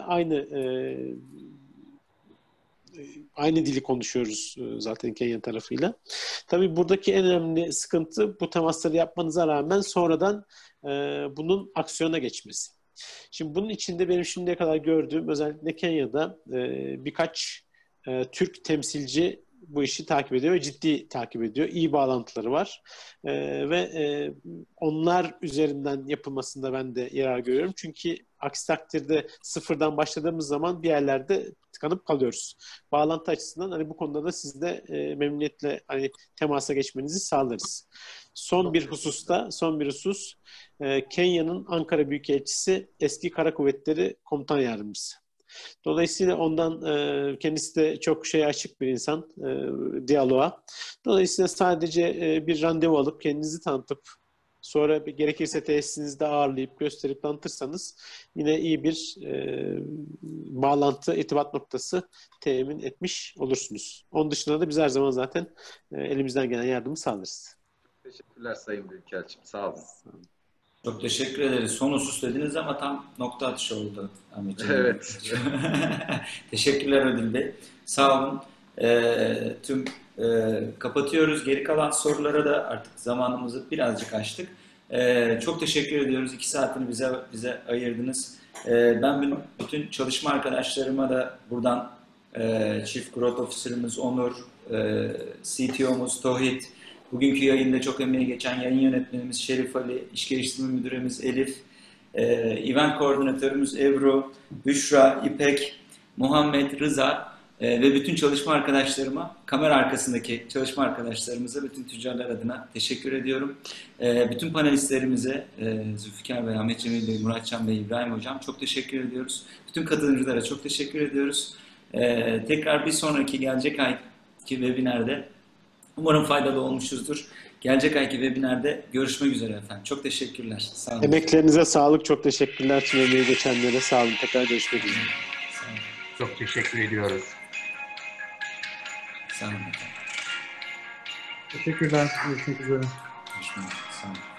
aynı dili konuşuyoruz zaten Kenya tarafıyla. Tabii buradaki en önemli sıkıntı bu temasları yapmanıza rağmen sonradan bunun aksiyona geçmesi. Şimdi bunun içinde benim şimdiye kadar gördüğüm özellikle Kenya'da birkaç Türk temsilci bu işi takip ediyor ve ciddi takip ediyor. İyi bağlantıları var. Ve onlar üzerinden yapılmasında ben de yarar görüyorum. Çünkü aksi takdirde sıfırdan başladığımız zaman bir yerlerde tıkanıp kalıyoruz. Bağlantı açısından bu konuda da siz de memnuniyetle temasa geçmenizi sağlarız. Son bir husus Kenya'nın Ankara Büyükelçisi eski Kara Kuvvetleri Komutan Yardımcısı. Dolayısıyla ondan kendisi de çok açık bir insan, diyaloğa. Dolayısıyla sadece bir randevu alıp kendinizi tanıtıp sonra gerekirse tesisinizde ağırlayıp gösterip tanıtırsanız yine iyi bir bağlantı, irtibat noktası temin etmiş olursunuz. Onun dışında da biz her zaman zaten elimizden gelen yardımı sağlarız. Teşekkürler Sayın Büyükelçim. Sağ olun. Çok teşekkür ederiz. Son husus dediniz ama tam nokta atışı oldu Ahmetciğim. Evet. Teşekkürler Ödül Bey. Sağ olun. Kapatıyoruz. Geri kalan sorulara da artık zamanımızı birazcık açtık. Çok teşekkür ediyoruz. 2 saatini bize ayırdınız. Ben bütün çalışma arkadaşlarıma da buradan Chief Growth Officer'ımız Onur, CTO'muz Tohit, bugünkü yayında çok emeği geçen yayın yönetmenimiz Şerif Ali, İş Geliştirme Müdürümüz Elif, event koordinatörümüz Ebru, Büşra, İpek, Muhammed, Rıza ve bütün çalışma arkadaşlarıma, kamera arkasındaki çalışma arkadaşlarımıza, bütün tüccarlar adına teşekkür ediyorum. Bütün panelistlerimize, Zülfikar Bey, Ahmet Cemil Bey, Muratcan Bey, İbrahim Hocam çok teşekkür ediyoruz. Bütün katılımcılara çok teşekkür ediyoruz. Tekrar bir sonraki gelecek ayki webinerde umarım faydalı olmuşuzdur. Gelecek ayki webinerde görüşmek üzere efendim. Çok teşekkürler. Sağ olun. Emeklerinize sağlık. Çok teşekkürler tüm emeği geçenlere. Sağ olun. Tekrar görüşmek üzere. Sağ olun. Çok teşekkür ediyoruz. Sağ olun efendim. Teşekkürler. Görüşmek üzere. Görüşmek üzere. Sağ olun.